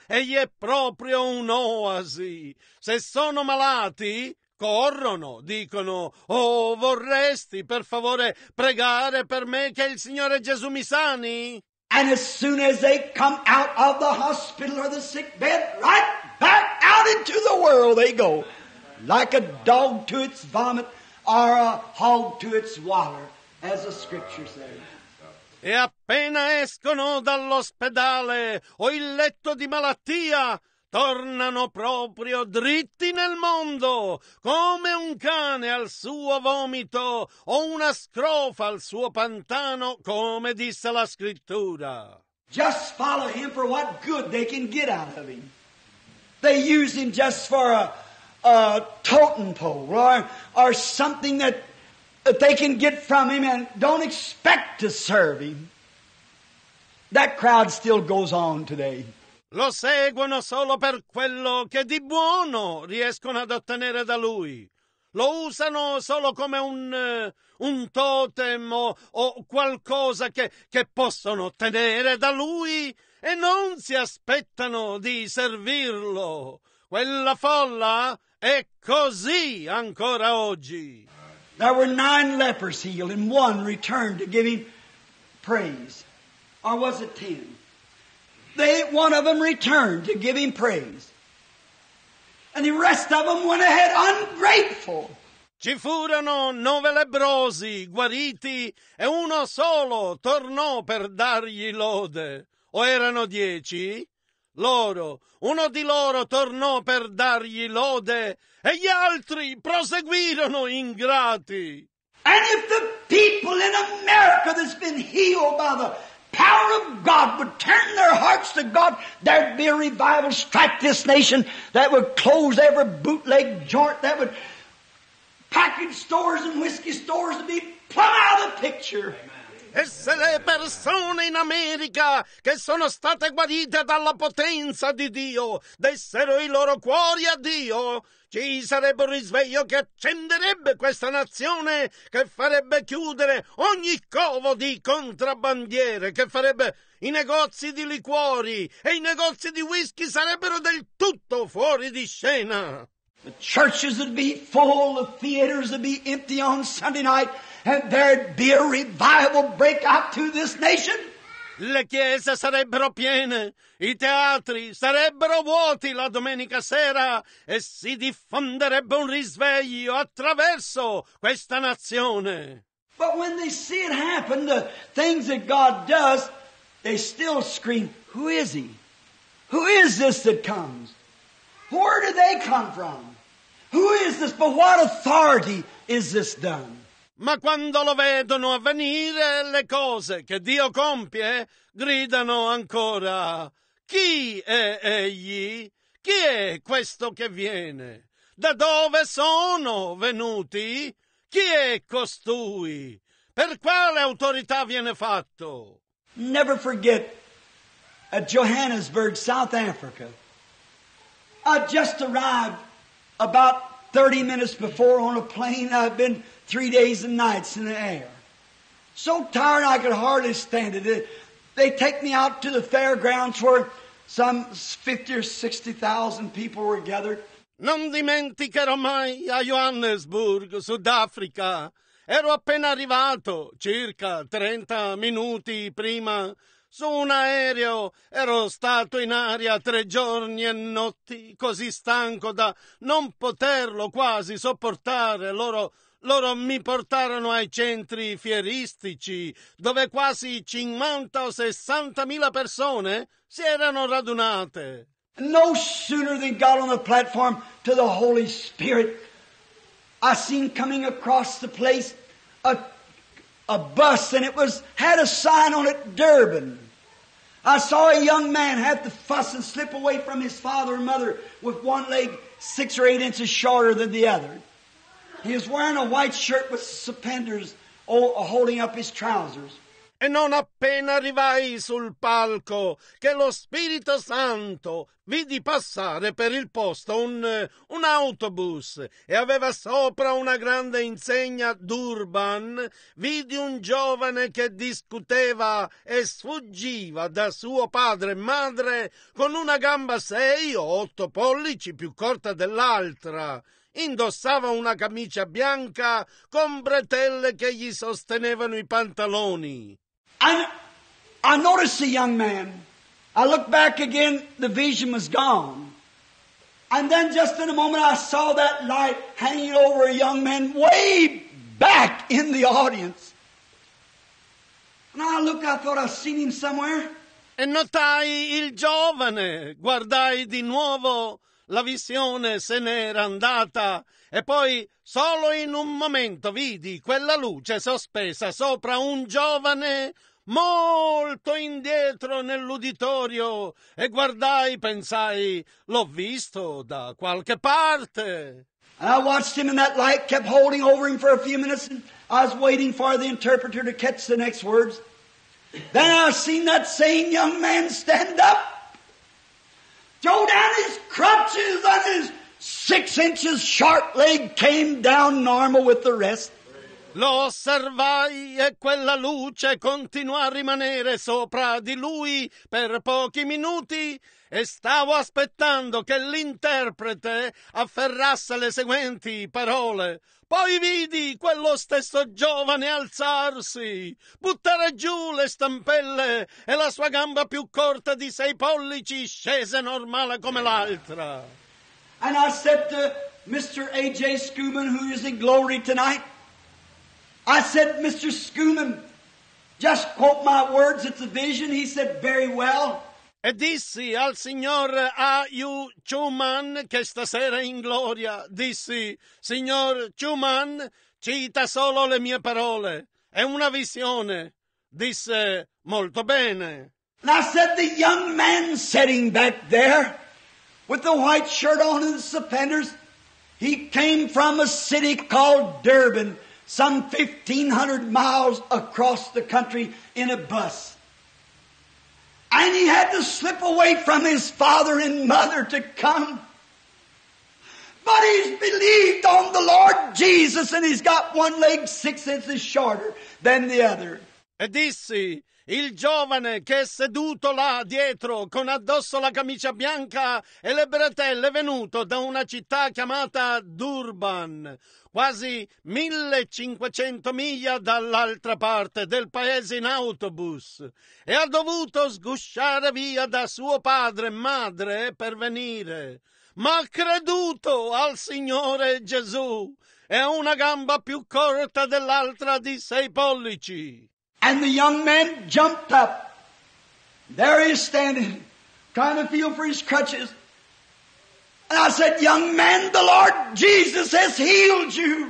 un'oasi. Se sono malati, corrono, dicono: oh, vorresti per favore pregare per me che il Signore Gesù mi sani? And as soon as they come out of the hospital or the sick bed, right back out into the world they go, like a dog to its vomit or a hog to its water, as the scripture says. E appena escono dall'ospedale o il letto di malattia, tornano proprio dritti nel mondo, come un cane al suo vomito o una scrofa al suo pantano, come disse la scrittura. Just follow him for what good they can get out of him. They use him just for a totem pole or something that they can get from him and don't expect to serve him. That crowd still goes on today. Lo seguono solo per quello che di buono riescono ad ottenere da lui. Lo usano solo come un totem o qualcosa che possono ottenere da lui e non si aspettano di servirlo. Quella folla è così ancora oggi. There were 9 lepers healed and 1 returned to give him praise. Or was it 10? One of them returned to give him praise. And the rest of them went ahead ungrateful. Ci furono 9 lebbrosi guariti e uno solo tornò per dargli lode. O erano 10? Uno di loro tornò per dargli lode e gli altri proseguirono ingrati. And if the people in America that's been healed by the power of God would turn their hearts to God, there'd be a revival strike this nation that would close every bootleg joint, that would package stores and whiskey stores would be plumb out of the picture. E se le persone in America che sono state guarite dalla potenza di Dio dessero i loro cuori a Dio, ci sarebbe un risveglio che accenderebbe questa nazione, che farebbe chiudere ogni covo di contrabbandiere, che farebbe i negozi di liquori e i negozi di whisky sarebbero del tutto fuori di scena. The churches would be full, the theaters would be empty on Sunday night, and there'd be a revival break out to this nation. Le chiese sarebbero piene, i teatri sarebbero vuoti la domenica sera e si diffonderebbe un risveglio attraverso questa nazione. But when they see it happen, the things that God does, they still scream, who is He? Who is this that comes? Where do they come from? Who is this? By what authority is this done? Ma quando lo vedono avvenire le cose che Dio compie, gridano ancora: chi è egli? Chi è questo che viene? Da dove sono venuti? Chi è costui? Per quale autorità viene fatto? Never forget, at Johannesburg, South Africa, I just arrived about 30 minutes before on a plane. I've been 3 days and nights in the air. So tired I could hardly stand it. They take me out to the fairgrounds where some 50 or 60,000 people were gathered. Non dimenticherò mai a Johannesburg, Sudafrica. Ero appena arrivato, circa 30 minuti prima, su un aereo. Ero stato in aria 3 giorni e notti, così stanco da non poterlo quasi sopportare. Loro mi portarono ai centri fieristici, dove quasi 50 o 60.000 persone si erano radunate. No sooner than got on the platform to the Holy Spirit, I seen coming across the place a bus, and it had a sign on it, Durban. I saw a young man have to fuss and slip away from his father and mother with one leg 6 or 8 inches shorter than the other. He was wearing a white shirt with suspenders holding up his trousers. E non appena arrivai sul palco che lo Spirito Santo vidi passare per il posto un autobus e aveva sopra una grande insegna Durban, vidi un giovane che discuteva e sfuggiva da suo padre e madre con una gamba 6 o 8 pollici più corta dell'altra. Indossava una camicia bianca con bretelle che gli sostenevano i pantaloni. I noticed the young man. I looked back again, the vision was gone. And then just in a moment I saw that light hanging over a young man way back in the audience. And I looked, I thought I'd seen him somewhere. E notai il giovane, guardai di nuovo, la visione se n'era andata e poi solo in un momento vidi quella luce sospesa sopra un giovane molto indietro nell'uditorio e guardai, pensai, l'ho visto da qualche parte. And I watched him, and that light kept holding over him for a few minutes, and I was waiting for the interpreter to catch the next words. Then I seen that same young man stand up, throw down his crutches, and his 6 inches short leg came down normal with the rest. Lo osservai e quella luce continuò a rimanere sopra di lui per pochi minuti e stavo aspettando che l'interprete afferrasse le seguenti parole. Poi vidi quello stesso giovane alzarsi, buttare giù le stampelle e la sua gamba più corta di 6 pollici scese normale come l'altra. And I said to Mr. A.J. Schumann, who is in glory tonight, I said, Mr. Schumann, just quote my words, it's a vision. He said, very well. E dissi al signor A.U. Schumann, che stasera è in gloria, dissi, signor Schumann, cita solo le mie parole, è una visione. Disse, molto bene. And I said, the young man sitting back there with the white shirt on and the suspenders, he came from a city called Durban. some 1,500 miles across the country in a bus. And he had to slip away from his father and mother to come. But he's believed on the Lord Jesus, and he's got one leg 6 inches shorter than the other. E dissi, il giovane che è seduto là dietro con addosso la camicia bianca e le bretelle è venuto da una città chiamata Durban, quasi 1.500 miglia dall'altra parte del paese in autobus, e ha dovuto sgusciare via da suo padre e madre per venire, ma ha creduto al Signore Gesù e ha una gamba più corta dell'altra di 6 pollici. And the young man jumped up. There he is standing, trying to feel for his crutches. And I said, young man, the Lord Jesus has healed you.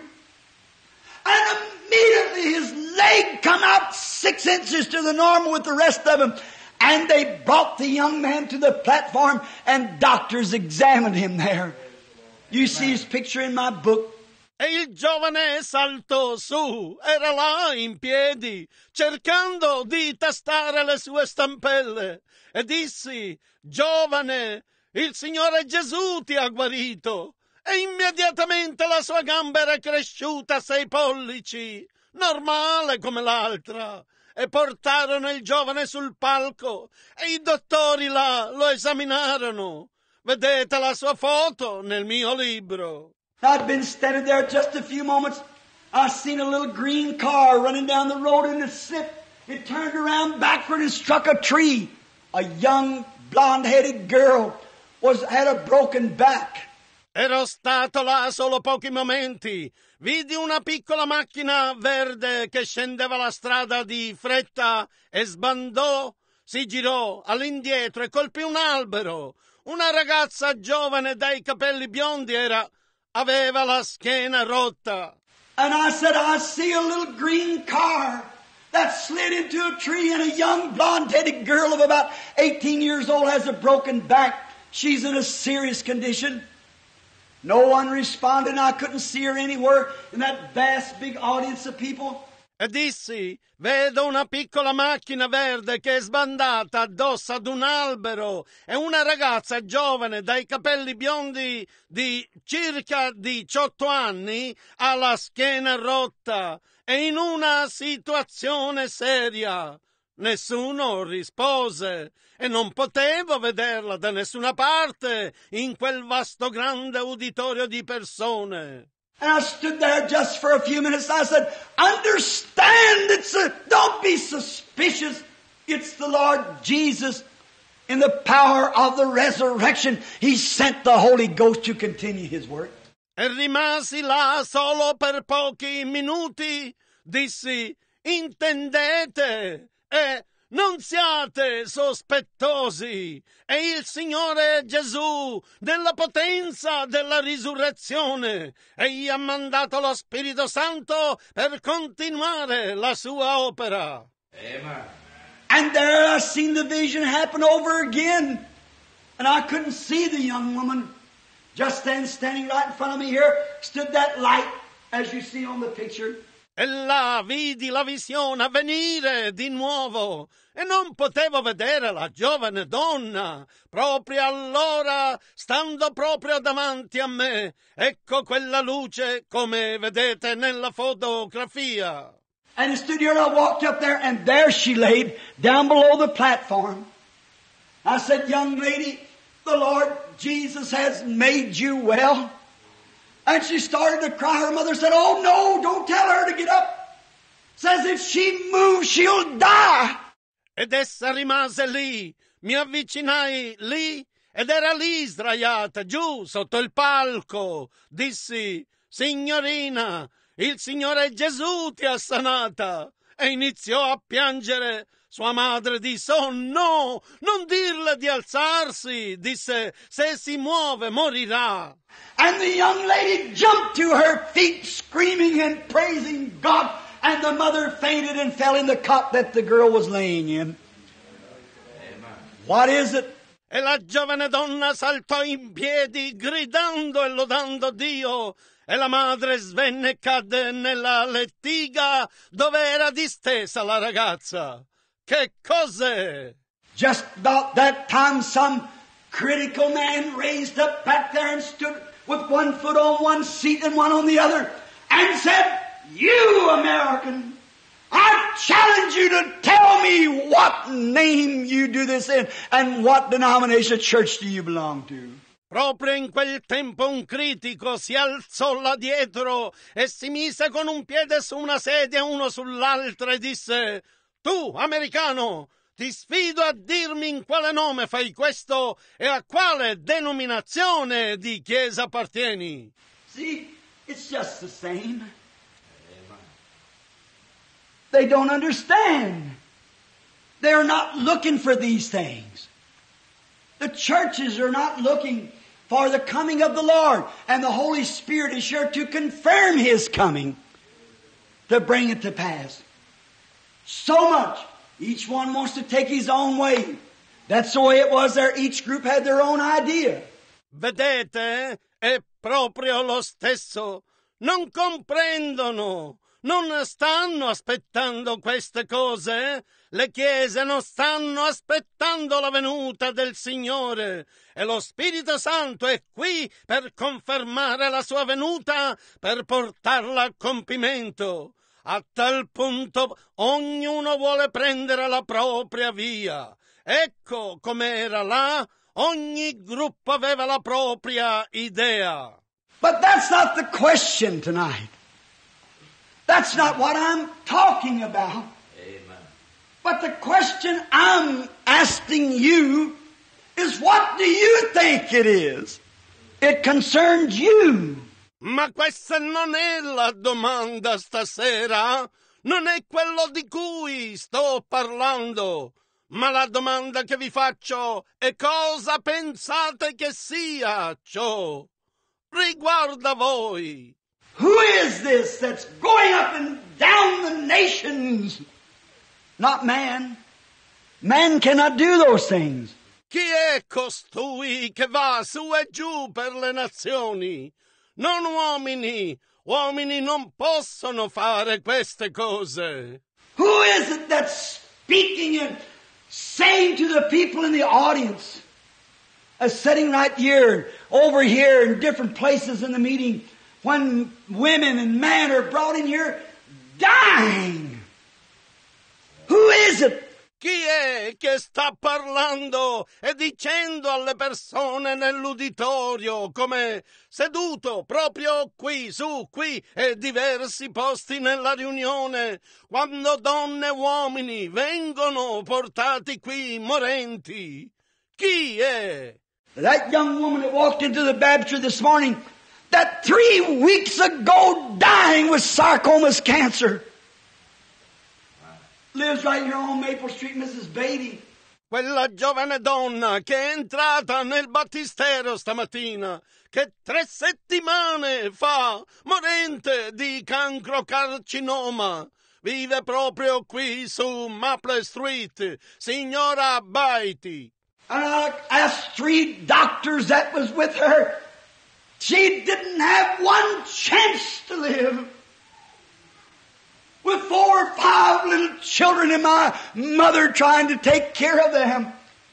And immediately his leg come out 6 inches to the normal with the rest of him. And they brought the young man to the platform and doctors examined him there. You see his picture in my book. E il giovane saltò su, era là in piedi, cercando di tastare le sue stampelle, e dissi, giovane, il Signore Gesù ti ha guarito. E immediatamente la sua gamba era cresciuta 6 pollici, normale come l'altra. E portarono il giovane sul palco, e i dottori là lo esaminarono. Vedete la sua foto nel mio libro. I'd been standing there just a few moments. I seen a little green car running down the road and it slipped. It turned around backward and struck a tree. A young blonde-headed girl had a broken back. Ero stato là solo pochi momenti. Vidi una piccola macchina verde che scendeva la strada di fretta e sbandò, si girò all'indietro e colpì un albero. Una ragazza giovane dai capelli biondi aveva la schiena rotta. And I said, I see a little green car that slid into a tree and a young blonde-headed girl of about 18 years old has a broken back. She's in a serious condition. No one responded and I couldn't see her anywhere in that vast big audience of people. E dissi, vedo una piccola macchina verde che è sbandata addosso ad un albero e una ragazza giovane dai capelli biondi di circa 18 anni ha la schiena rotta e in una situazione seria. Nessuno rispose e non potevo vederla da nessuna parte in quel vasto grande uditorio di persone. And I stood there just for a few minutes. I said, understand, don't be suspicious. It's the Lord Jesus. In the power of the resurrection, He sent the Holy Ghost to continue His work. E rimasi là solo per pochi minuti. Dissi, intendete? E non siate sospettosi. È il Signore Gesù della potenza della risurrezione e gli ha mandato lo Spirito Santo per continuare la sua opera. Amen. And there I seen the vision happen over again. And I couldn't see the young woman. Just then, standing right in front of me here, stood that light, as you see on the picture. E là vidi la visione avvenire di nuovo e non potevo vedere la giovane donna. Proprio allora, stando proprio davanti a me, ecco quella luce come vedete nella fotografia. And I stood here and I walked up there and there she laid down below the platform. I said, young lady, the Lord Jesus has made you well. And she started to cry. Her mother said, oh no, don't tell her to get up. Says if she moves, she'll die. Ed essa rimase lì. Mi avvicinai lì ed era lì sdraiata giù sotto il palco. Dissi, signorina, il Signore Gesù ti ha sanata. E iniziò a piangere. Sua madre disse, oh no, non dirle di alzarsi. Disse, se si muove morirà. And the young lady jumped to her feet screaming and praising God. And the mother fainted and fell in the cot that the girl was laying in. Amen. What is it? E la giovane donna saltò in piedi gridando e lodando Dio e la madre svenne e cadde nella lettiga dove era distesa la ragazza. Che cos'è? Just about that time, some critical man raised up back there and stood with one foot on one seat and one on the other and said, "You American, I challenge you to tell me what name you do this in and what denomination of church do you belong to." Proprio in quel tempo un critico si alzò là dietro e si mise con un piede su una sedia e uno sull'altra e disse: "Tu, americano, ti sfido a dirmi in quale nome fai questo e a quale denominazione di chiesa appartieni." See, it's just the same. They don't understand. They're not looking for these things. The churches are not looking for the coming of the Lord, and the Holy Spirit is sure to confirm His coming to bring it to pass. So much. Each one wants to take his own way. That's the way it was there. Each group had their own idea. Vedete? È proprio lo stesso. Non comprendono. Non stanno aspettando queste cose. Le chiese non stanno aspettando la venuta del Signore. E lo Spirito Santo è qui per confermare la sua venuta, per portarla a compimento. A tal punto ognuno vuole prendere la propria via. Ecco com'era là. Ogni gruppo aveva la propria idea. But that's not the question tonight. That's not what I'm talking about. Amen. But the question I'm asking you is, what do you think it is? It concerns you. Ma questa non è la domanda stasera, non è quello di cui sto parlando, ma la domanda che vi faccio è: cosa pensate che sia ciò? Riguarda voi. Who is this that's going up and down the nations? Not man. Man cannot do those things. Chi è costui che va su e giù per le nazioni? Non uomini. Uomini non possono fare queste cose. Who is it that's speaking and saying to the people in the audience, sitting right here, over here, in different places in the meeting, when women and men are brought in here dying? Who is it? Chi è che sta parlando e dicendo alle persone nell'uditorio, come seduto proprio qui, su, qui e diversi posti nella riunione, quando donne e uomini vengono portati qui morenti? Chi è? That young woman that walked into the baptistry this morning, that 3 weeks ago dying with sarcomas cancer, lives right here on Maple Street, Mrs. Beatty. Quella giovane donna che è entrata nel battistero stamattina, che 3 settimane fa, morente di cancro carcinoma, vive proprio qui su Maple Street, signora Beatty. And I asked 3 doctors that was with her. She didn't have one chance to live. With 4 or 5 little children and my mother trying to take care of them.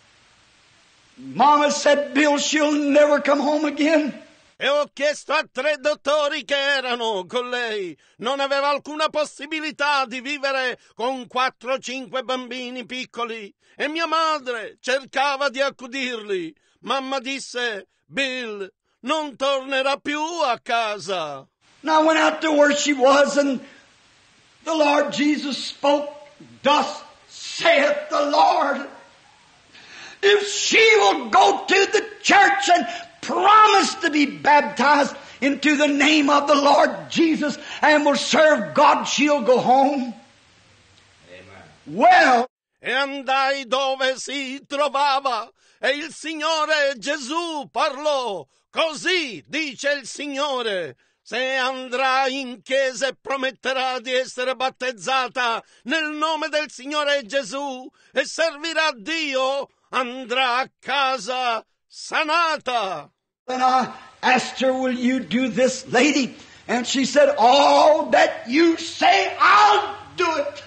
Mama said, "Bill, she'll never come home again." E ho chiesto a 3 dottori che erano con lei. Non aveva alcuna possibilità di vivere con 4 o 5 bambini piccoli. E mia madre cercava di accudirli. Mamma disse: "Bill non tornerà più a casa." And I went out to where she was, and the Lord Jesus spoke, "Thus saith the Lord, if she will go to the church and promise to be baptized into the name of the Lord Jesus and will serve God, she'll go home." Amen. Well, E andai dove si trovava, e il Signore Gesù parlò. Così dice il Signore: se andrà in chiesa e prometterà di essere battezzata nel nome del Signore Gesù e servirà Dio, andrà a casa sanata. And I asked her, will you do this, lady? And she said, all that you say, I'll do it.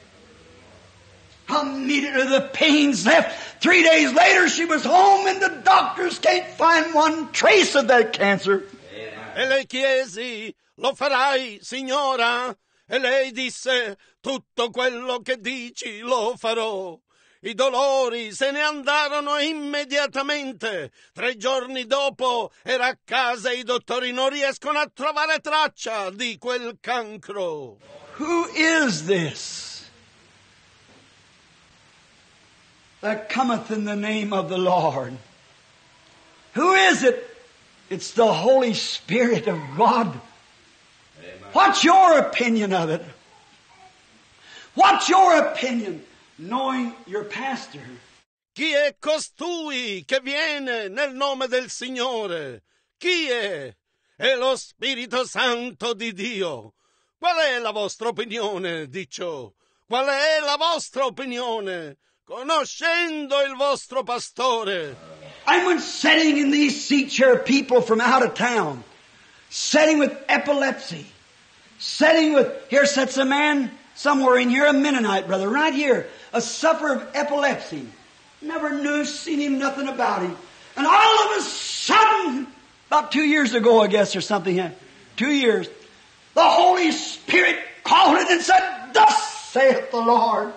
Immediately the pains left. 3 days later she was home and the doctors can't find one trace of that cancer. E le chiesi, lo farai, signora? E lei disse, tutto quello che dici lo farò. I dolori se ne andarono immediatamente. 3 giorni dopo era a casa e i dottori non riescono a trovare traccia di quel cancro. Who is this that cometh in the name of the Lord? Who is it? It's the Holy Spirit of God. Amen. What's your opinion of it? What's your opinion, knowing your pastor? Chi è costui che viene nel nome del Signore? Chi è? È lo Spirito Santo di Dio. Qual è la vostra opinione di ciò? Qual è la vostra opinione? Conoscendo il vostro pastore. And when sitting in these seats here are people from out of town, sitting with epilepsy, sitting with, here sits a man somewhere in here, a Mennonite brother, right here, a sufferer of epilepsy. Never knew, seen him, nothing about him. And all of a sudden, about 2 years ago, I guess, or something, 2 years, the Holy Spirit called it and said, thus saith the Lord.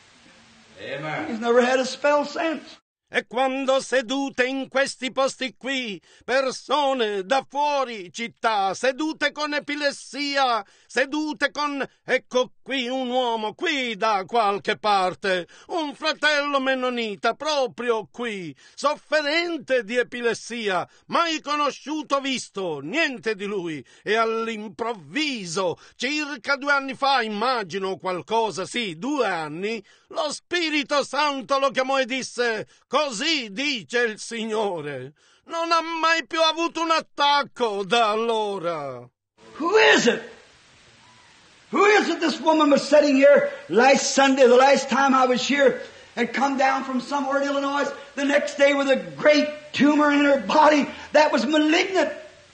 Amen. He's never had a spell since. E quando sedute in questi posti qui, persone da fuori città, sedute con epilessia, sedute con, ecco qui un uomo, qui da qualche parte, un fratello mennonita proprio qui, sofferente di epilessia, mai conosciuto, visto, niente di lui, e all'improvviso, circa 2 anni fa, immagino qualcosa, sì, 2 anni, lo Spirito Santo lo chiamò e disse, così dice il Signore. Non ha mai più avuto un attacco da allora. Who is it? Who is it? This woman was sitting here last Sunday, the last time I was here, had come down from somewhere in Illinois the next day with a great tumor in her body that was malignant.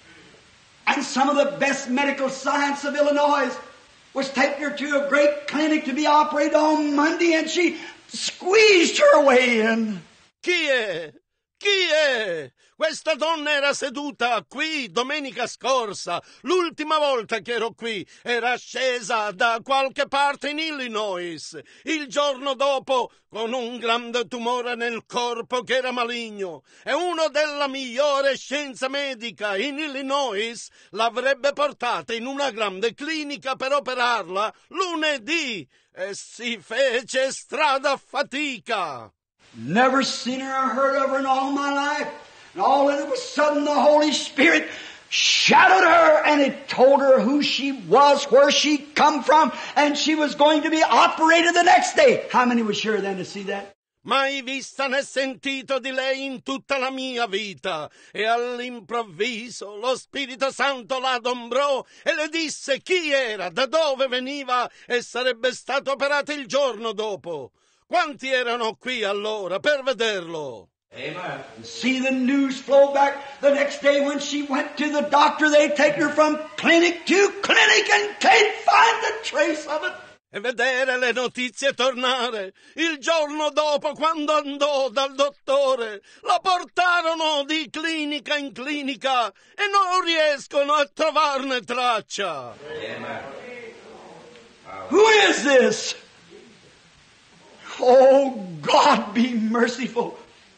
And some of the best medical science of Illinois was taking her to a great clinic to be operated on Monday, and she squeezed her way in. Chi è? Chi è? Questa donna era seduta qui domenica scorsa. L'ultima volta che ero qui era scesa da qualche parte in Illinois. Il giorno dopo con un grande tumore nel corpo che era maligno. E uno della migliore scienza medica in Illinois l'avrebbe portata in una grande clinica per operarla lunedì. E si fece strada a fatica. Never seen her or heard of her in all my life. And all of a sudden the Holy Spirit shadowed her and it told her who she was, where she come from, and she was going to be operated the next day. How many were sure then to see that? Mai vista né sentito di lei in tutta la mia vita. E all'improvviso lo Spirito Santo la adombrò e le disse chi era, da dove veniva e sarebbe stato operato il giorno dopo. Quanti erano qui allora per vederlo? Amen. See the news flow back the next day when she went to the doctor. They take her from clinic to clinic and can't find the trace of it. E vedere le notizie tornare. Il giorno dopo, quando andò dal dottore, la portarono di clinica in clinica e non riescono a trovarne traccia. Amen. Who is this? Oh, God, be merciful.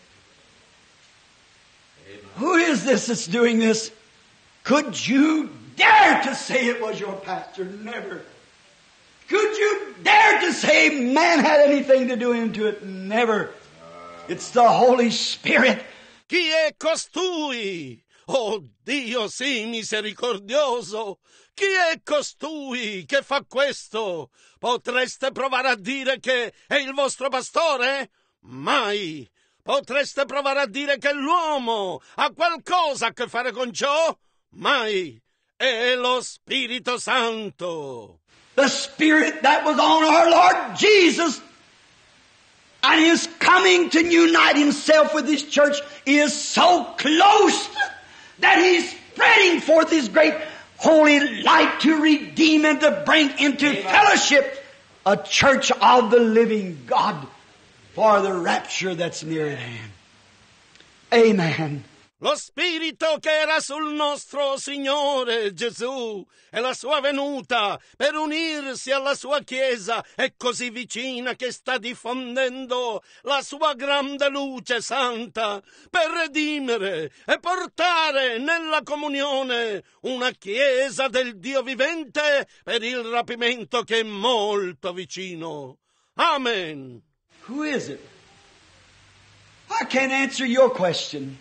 Who is this that's doing this? Could you dare to say it was your pastor? Never. Could you dare to say man had anything to do into it? Never. It's the Holy Spirit. Chi è costui? Oh Dio, sì, misericordioso! Chi è costui che fa questo? Potreste provare a dire che è il vostro pastore? Mai! Potreste provare a dire che l'uomo ha qualcosa a che fare con ciò? Mai! È lo Spirito Santo! The Spirit that was on our Lord Jesus and His coming to unite Himself with His church is so close that He's spreading forth His great holy light to redeem and to bring into fellowship a church of the living God for the rapture that's near at hand. Amen. Lo Spirito che era sul nostro Signore Gesù e la sua venuta per unirsi alla sua Chiesa è così vicina che sta diffondendo la sua grande luce santa per redimere e portare nella comunione una Chiesa del Dio vivente per il rapimento che è molto vicino. Amen. Who is it? I can't answer your question.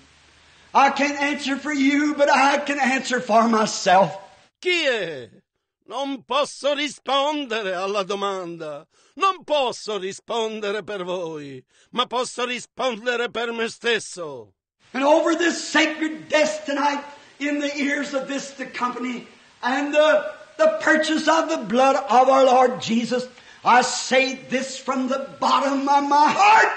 I can't answer for you, but I can answer for myself. Chi è? Non posso rispondere alla domanda. Non posso rispondere per voi, ma posso rispondere per me stesso. And over this sacred desk tonight, in the ears of this the company, and the purchase of the blood of our Lord Jesus, I say this from the bottom of my heart.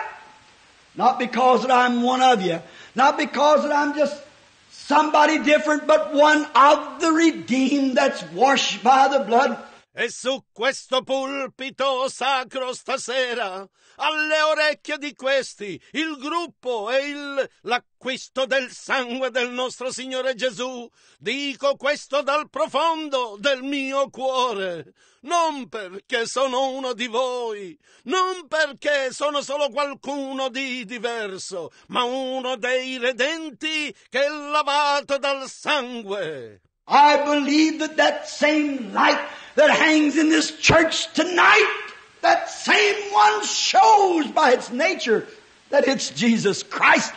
Not because that I'm one of you, not because that I'm just somebody different, but one of the redeemed that's washed by the blood. E su questo pulpito sacro stasera, alle orecchie di questi, il gruppo e l'acquisto del sangue del nostro Signore Gesù, dico questo dal profondo del mio cuore, non perché sono uno di voi, non perché sono solo qualcuno di diverso, ma uno dei redenti che è lavato dal sangue. I believe that same light that hangs in this church tonight, that same one shows by its nature that it's Jesus Christ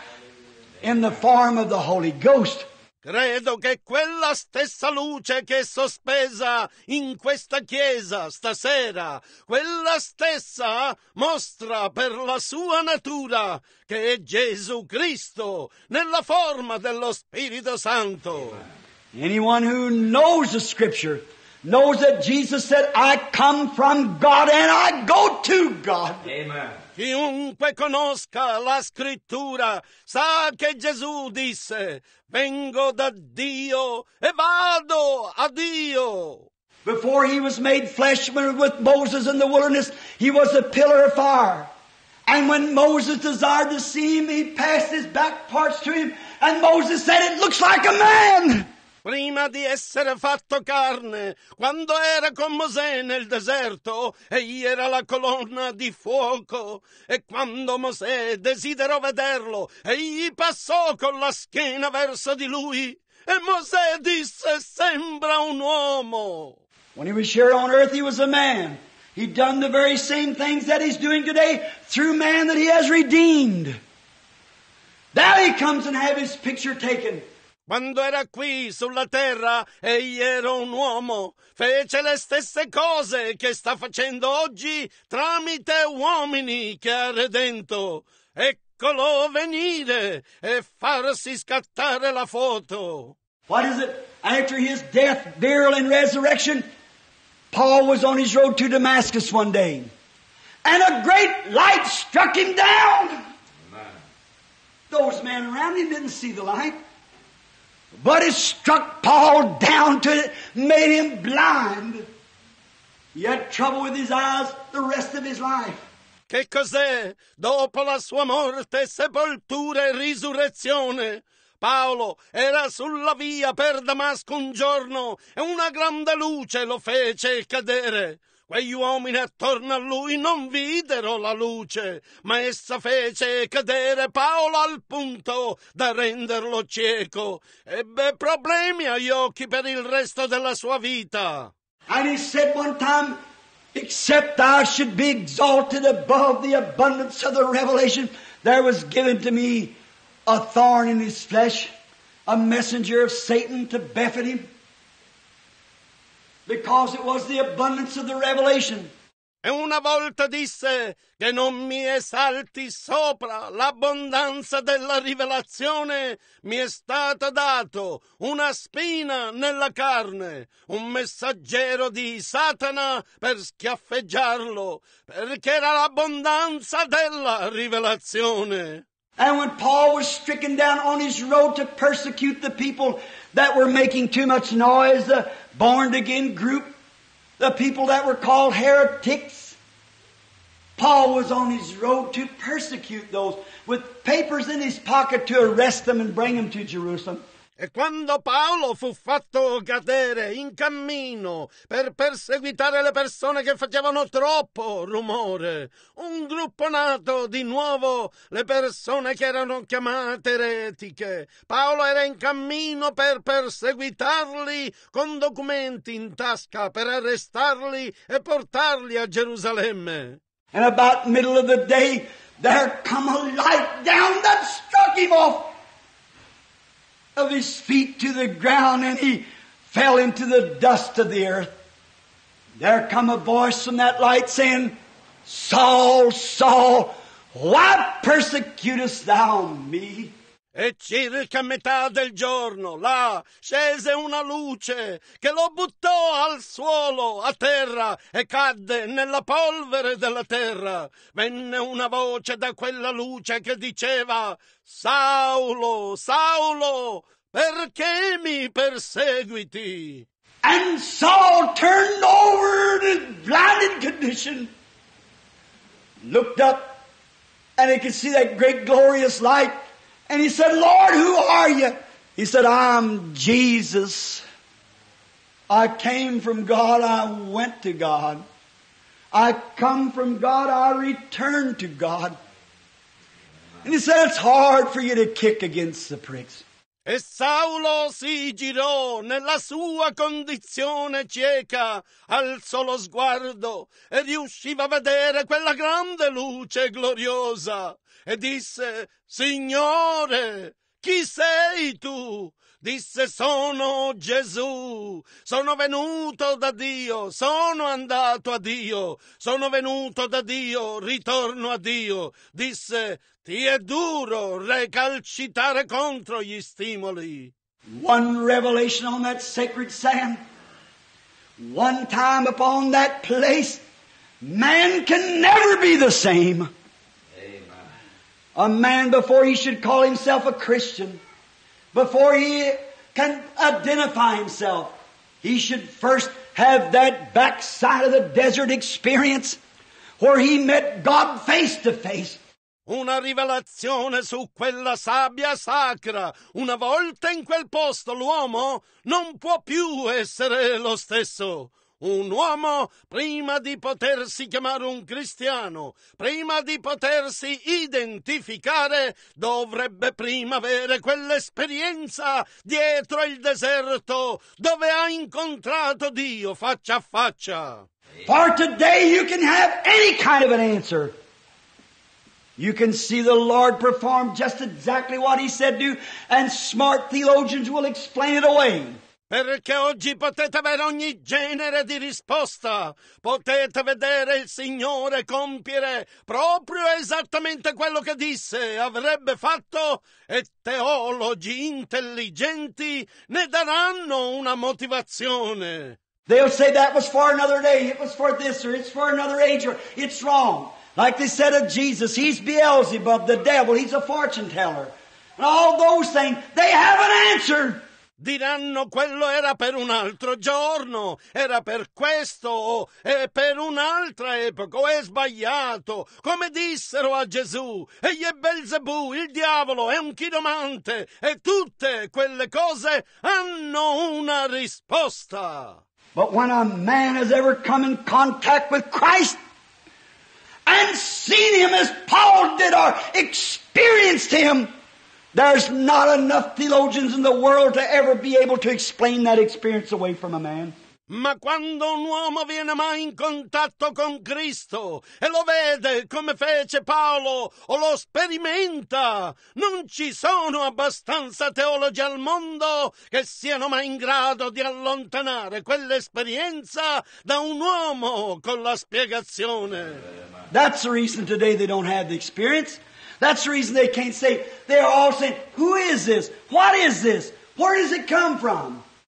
in the form of the Holy Ghost. Credo che quella stessa luce che è sospesa in questa chiesa stasera, quella stessa mostra per la sua natura che è Gesù Cristo nella forma dello Spirito Santo. Anyone who knows the Scripture knows that Jesus said, I come from God and I go to God. Amen. Chiunque conosca la scrittura sa che Gesù disse, vengo da Dio e vado a Dio. Before He was made flesh with Moses in the wilderness, He was a pillar of fire. And when Moses desired to see Him, He passed His back parts to Him, and Moses said, it looks like a man. Prima di essere fatto carne, quando era con Mosè nel deserto, egli era la colonna di fuoco, e quando Mosè desiderò vederlo, egli passò con la schiena verso di lui, e Mosè disse, sembra un uomo. When He was here on earth, He was a man. He'd done the very same things that He's doing today through man that He has redeemed. Now He comes and have His picture taken. Quando era qui sulla terra, egli era un uomo, fece le stesse cose che sta facendo oggi tramite uomini che ha redento. Eccolo venire e farsi scattare la foto. What is it? After His death, burial, and resurrection, Paul was on his road to Damascus one day, and a great light struck him down. Amen. Those men around him didn't see the light. But it struck Paul down to it, made him blind. He had trouble with his eyes the rest of his life. Che cos'è? Dopo la sua morte, sepoltura e risurrezione, Paolo era sulla via per Damasco un giorno e una grande luce lo fece cadere. Quegli uomini attorno a lui non videro la luce, ma essa fece cadere Paolo al punto da renderlo cieco. Ebbe problemi agli occhi per il resto della sua vita. And he said one time, except I should be exalted above the abundance of the revelation, there was given to me a thorn in his flesh, a messenger of Satan to buffet him. Because it was the abundance of the revelation. E una volta disse che non mi esalti sopra l'abbondanza della rivelazione, mi è stato dato una spina nella carne, un messaggero di Satana per schiaffeggiarlo, perché era l'abbondanza della rivelazione. And when Paul was stricken down on his road to persecute the people that were making too much noise, the born-again group, the people that were called heretics, Paul was on his road to persecute those with papers in his pocket to arrest them and bring them to Jerusalem. E quando Paolo fu fatto cadere in cammino per perseguitare le persone che facevano troppo rumore, un gruppo nato di nuovo, le persone che erano chiamate eretiche, Paolo era in cammino per perseguitarli con documenti in tasca per arrestarli e portarli a Gerusalemme. And about middle of the day, there come a light down that struck him off of his feet to the ground, and he fell into the dust of the earth. There come a voice from that light saying, Saul, Saul, why persecutest thou me? E circa a metà del giorno, là, scese una luce che lo buttò al suolo, a terra, e cadde nella polvere della terra. Venne una voce da quella luce che diceva, Saulo, Saulo, perché mi perseguiti? And Saul turned over in his blinded condition, looked up, and he could see that great glorious light. And he said, Lord, who are you? He said, I'm Jesus. I came from God, I went to God. I come from God, I return to God. And he said, it's hard for you to kick against the pricks. E Saulo si girò nella sua condizione cieca, alzò lo sguardo e riusciva a vedere quella grande luce gloriosa e disse, Signore, chi sei tu? Disse, sono Gesù, sono venuto da Dio, sono andato a Dio, sono venuto da Dio, ritorno a Dio. Disse, ti è duro recalcitare contro gli stimoli. One revelation on that sacred sand, one time upon that place, man can never be the same. Amen. A man, before he should call himself a Christian, before he can identify himself, he should first have that backside of the desert experience where he met God face to face. Una rivelazione su quella sabbia sacra. Una volta in quel posto l'uomo non può più essere lo stesso. Un uomo, prima di potersi chiamare un cristiano, prima di potersi identificare, dovrebbe prima avere quell'esperienza dietro il deserto dove ha incontrato Dio faccia a faccia. For today you can have any kind of an answer. You can see the Lord perform just exactly what He said do, and smart theologians will explain it away. Perché oggi potete avere ogni genere di risposta. Potete vedere il Signore compiere proprio esattamente quello che disse avrebbe fatto, e teologi intelligenti ne daranno una motivazione. They'll say that was for another day, it was for this, or it's for another age, or it's wrong. Like they said of Jesus, he's Beelzebub, the devil, he's a fortune teller. And all those things, they have an answer. Diranno quello era per un altro giorno, era per questo, o è per un'altra epoca, o è sbagliato, come dissero a Gesù. Egli è Belzebù, il diavolo, è un chiromante, e tutte quelle cose hanno una risposta. But when a man has ever come in contact with Christ and seen Him as Paul did or experienced Him, there's not enough theologians in the world to ever be able to explain that experience away from a man. Ma quando un uomo viene mai in contatto con Cristo e lo vede come fece Paolo o lo sperimenta, non ci sono abbastanza teologi al mondo che siano mai in grado di allontanare quell'esperienza da un uomo con la spiegazione. That's the reason today they don't have the experience. That's the reason they can't say. They're all saying, who is this? What is this? Where does it come from?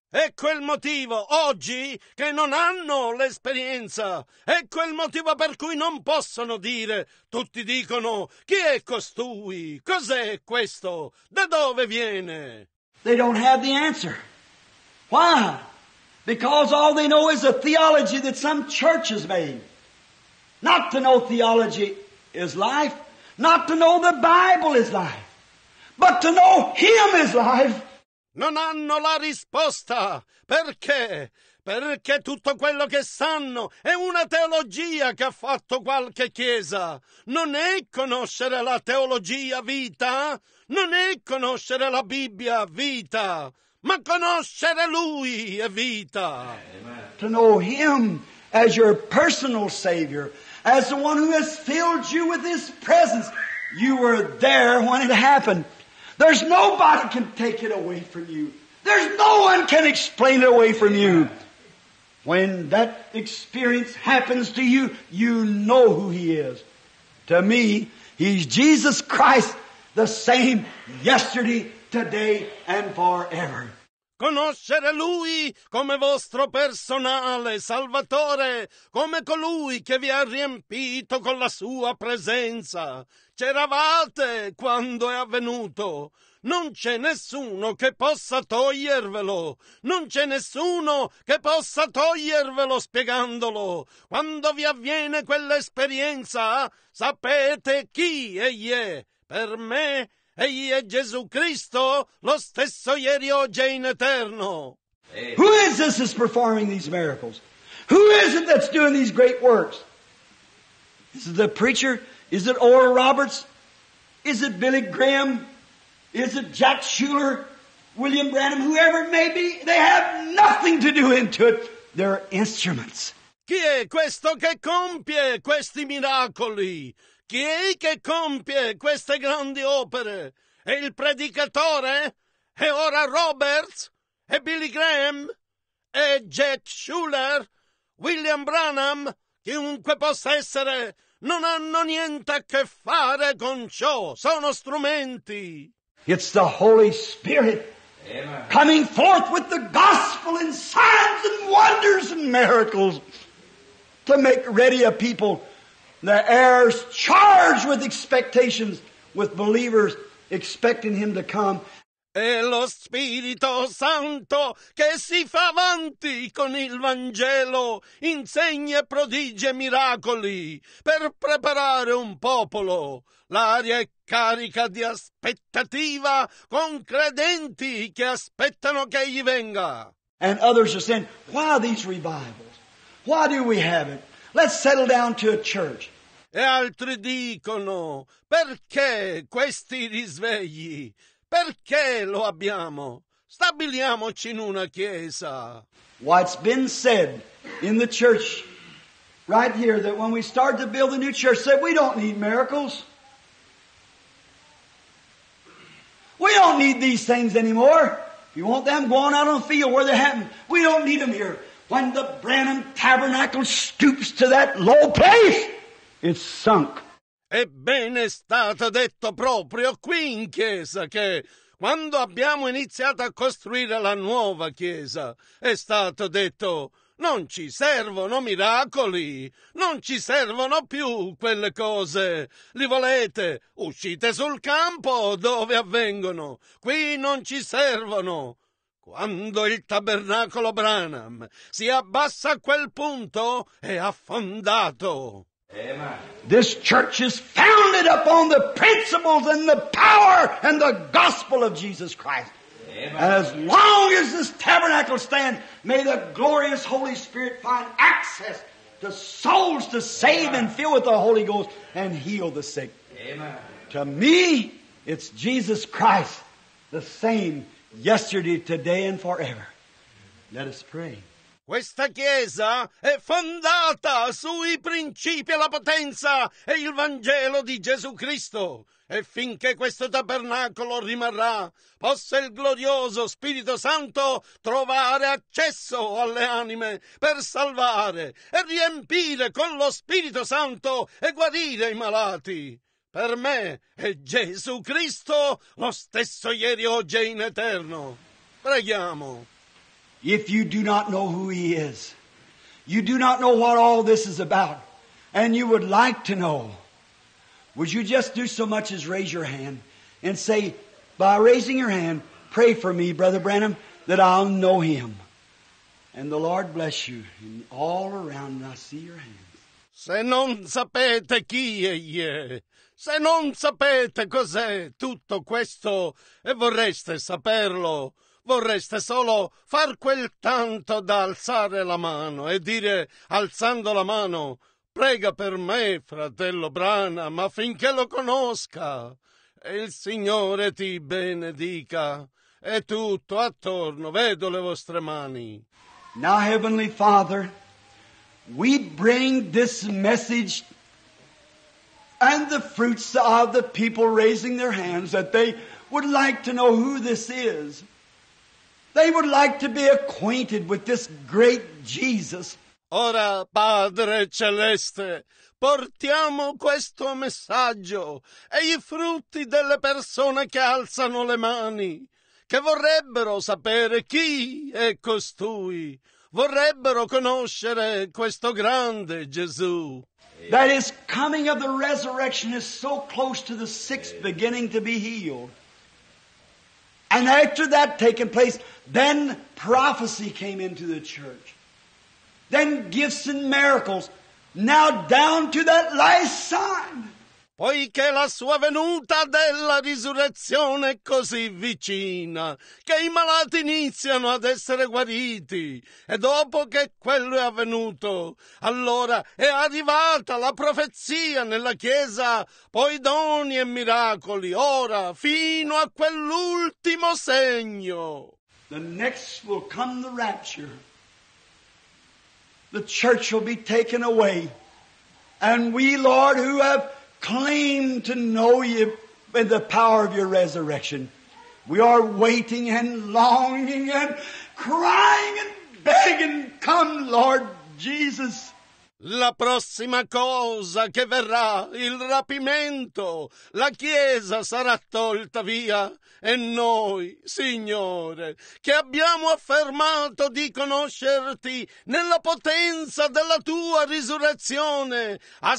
Ecco il motivo oggi che non hanno l'esperienza. Ecco il motivo per cui non possono dire. Tutti dicono: chi è costui? Cos'è questo? Da dove viene? They don't have the answer. Why? Because all they know is a theology that some church has made. Not to know theology is life. Not to know the Bible is life. But to know Him is life. Non hanno la risposta. Perché? Perché tutto quello che sanno è una teologia che ha fatto qualche chiesa. Non è conoscere la teologia vita, non è conoscere la Bibbia vita, ma conoscere Lui è vita. To know Him as your personal Savior, as the one who has filled you with His presence. You were there when it happened. There's nobody can take it away from you. There's no one can explain it away from you. When that experience happens to you, you know who He is. To me, He's Jesus Christ, the same yesterday, today, and forever. Conoscere Lui come vostro personale Salvatore, come colui che vi ha riempito con la sua presenza. C'eravate quando è avvenuto. Non c'è nessuno che possa togliervelo. Non c'è nessuno che possa togliervelo spiegandolo. Quando vi avviene quell'esperienza, sapete chi Egli è. Per me, Egli è Gesù Cristo, lo stesso ieri, oggi e in eterno. Who is this that's performing these miracles? Who is it that's doing these great works? Is it the preacher? Is it Oral Roberts? Is it Billy Graham? Is it Jack Shuler? William Branham? Whoever it may be, they have nothing to do into it. They're instruments. Chi è questo che compie questi miracoli? Chi è che compie queste grandi opere? È il predicatore? È Oral Roberts? È Billy Graham? È Jack Shuler? William Branham? Chiunque possa essere, non hanno niente a che fare con ciò. Sono strumenti. It's the Holy Spirit Amen. coming forth with the gospel and signs and wonders and miracles to make ready a people. The heirs charged with expectations, with believers expecting Him to come. È lo Spirito Santo che si fa avanti con il Vangelo, insegni e prodigi e miracoli per preparare un popolo. L'aria è carica di aspettativa con credenti che aspettano che egli venga. And others are saying, why these revivals? Why do we have it? Let's settle down to a church. E altri dicono: perché questi risvegli? Perché lo abbiamo? Stabiliamoci in una chiesa. What's been said in the church right here, that when we started to build a new church, said we don't need miracles. We don't need these things anymore. If you want them, go on out on the field where they happen. We don't need them here. When the Branham Tabernacle stoops to that low place, it's sunk. Ebbene, è stato detto proprio qui in chiesa che quando abbiamo iniziato a costruire la nuova chiesa, è stato detto: non ci servono miracoli, non ci servono più quelle cose. Li volete? Uscite sul campo dove avvengono. Qui non ci servono. Quando il tabernacolo Branham si abbassa a quel punto, è affondato. Amen. This church is founded upon the principles and the power and the gospel of Jesus Christ. Amen. And as long as this tabernacle stands, may the glorious Holy Spirit find access to souls to save and fill with the Holy Ghost and heal the sick. Amen. To me, it's Jesus Christ, the same yesterday, today, and forever. Let us pray. Questa chiesa è fondata sui principi e la potenza e il Vangelo di Gesù Cristo. E finché questo tabernacolo rimarrà, possa il glorioso Spirito Santo trovare accesso alle anime per salvare e riempire con lo Spirito Santo e guarire i malati. Per me è Gesù Cristo lo stesso ieri, oggi e in eterno. Preghiamo. If you do not know who He is, you do not know what all this is about, and you would like to know, would you just do so much as raise your hand and say, by raising your hand, pray for me, Brother Branham, that I'll know Him. And the Lord bless you. And all around, I see your hands. Se non sapete chi Egli è, se non sapete cos'è tutto questo e vorreste saperlo, vorreste solo far quel tanto da alzare la mano e dire, alzando la mano, prega per me, fratello Branham, affinché lo conosca. E il Signore ti benedica. E tutto attorno, vedo le vostre mani. Now, Heavenly Father, we bring this message and the fruits of the people raising their hands that they would like to know who this is. They would like to be acquainted with this great Jesus. Ora, Padre Celeste, portiamo questo messaggio e i frutti delle persone che alzano le mani, che vorrebbero sapere chi è costui, vorrebbero conoscere questo grande Gesù. That His coming of the resurrection is so close to the sick beginning to be healed. And after that taking place, then prophecy came into the church. Then gifts and miracles. Now down to that last sign. Poiché la sua venuta della risurrezione è così vicina, che i malati iniziano ad essere guariti, e dopo che quello è avvenuto, allora è arrivata la profezia nella Chiesa, poi doni e miracoli, ora fino a quell'ultimo segno. The next will come the rapture. The church will be taken away. And we, Lord, who have claimed to know You in the power of Your resurrection, we are waiting and longing and crying and begging, come, Lord Jesus. La prossima cosa che verrà, il rapimento, la Chiesa sarà tolta via e noi, Signore, che abbiamo affermato di conoscerti nella potenza della Tua risurrezione,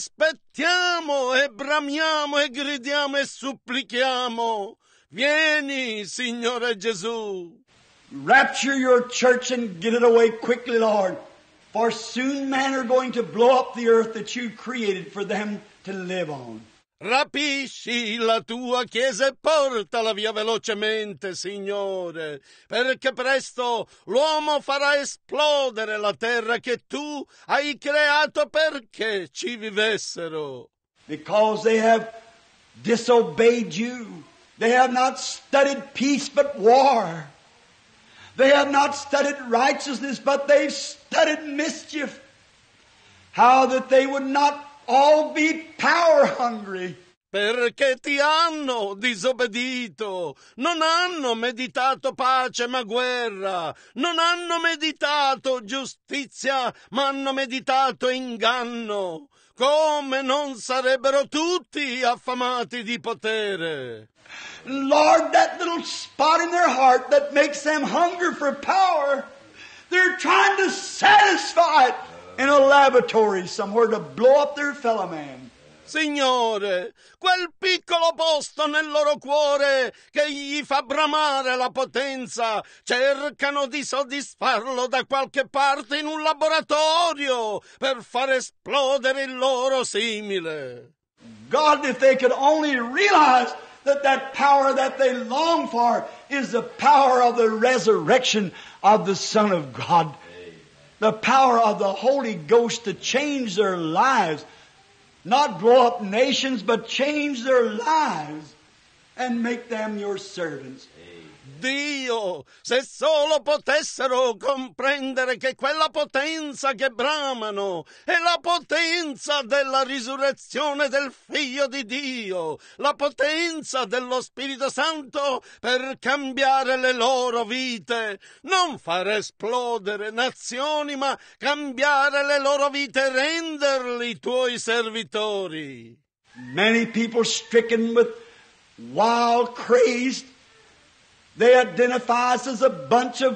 aspettiamo e bramiamo e gridiamo e supplichiamo. Vieni, Signore Gesù. Rapture Your church and get it away quickly, Lord. For soon men are going to blow up the earth that You created for them to live on. Rapisci la Tua Chiesa e portala via velocemente, Signore, perché presto l'uomo farà esplodere la terra che Tu hai creato perché ci vivessero. Because they have disobeyed You. They have not studied peace but war. They have not studied righteousness, but they've studied mischief. How that they would not all be power hungry. Perché ti hanno disobbedito, non hanno meditato pace ma guerra, non hanno meditato giustizia ma hanno meditato inganno, come non sarebbero tutti affamati di potere. Lord, that little spot in their heart that makes them hunger for power, they're trying to satisfy it in a laboratory somewhere to blow up their fellow man. Signore, quel piccolo posto nel loro cuore che gli fa bramare la potenza, cercano di soddisfarlo da qualche parte in un laboratorio per far esplodere il loro simile. God, if they could only realize that power that they long for is the power of the resurrection of the Son of God. The power of the Holy Ghost to change their lives. Not blow up nations, but change their lives and make them Your servants. Dio, se solo potessero comprendere che quella potenza che bramano è la potenza della risurrezione del Figlio di Dio, la potenza dello Spirito Santo per cambiare le loro vite, non far esplodere nazioni, ma cambiare le loro vite e renderli Tuoi servitori. Many people stricken with wild craze. They identify us as a bunch of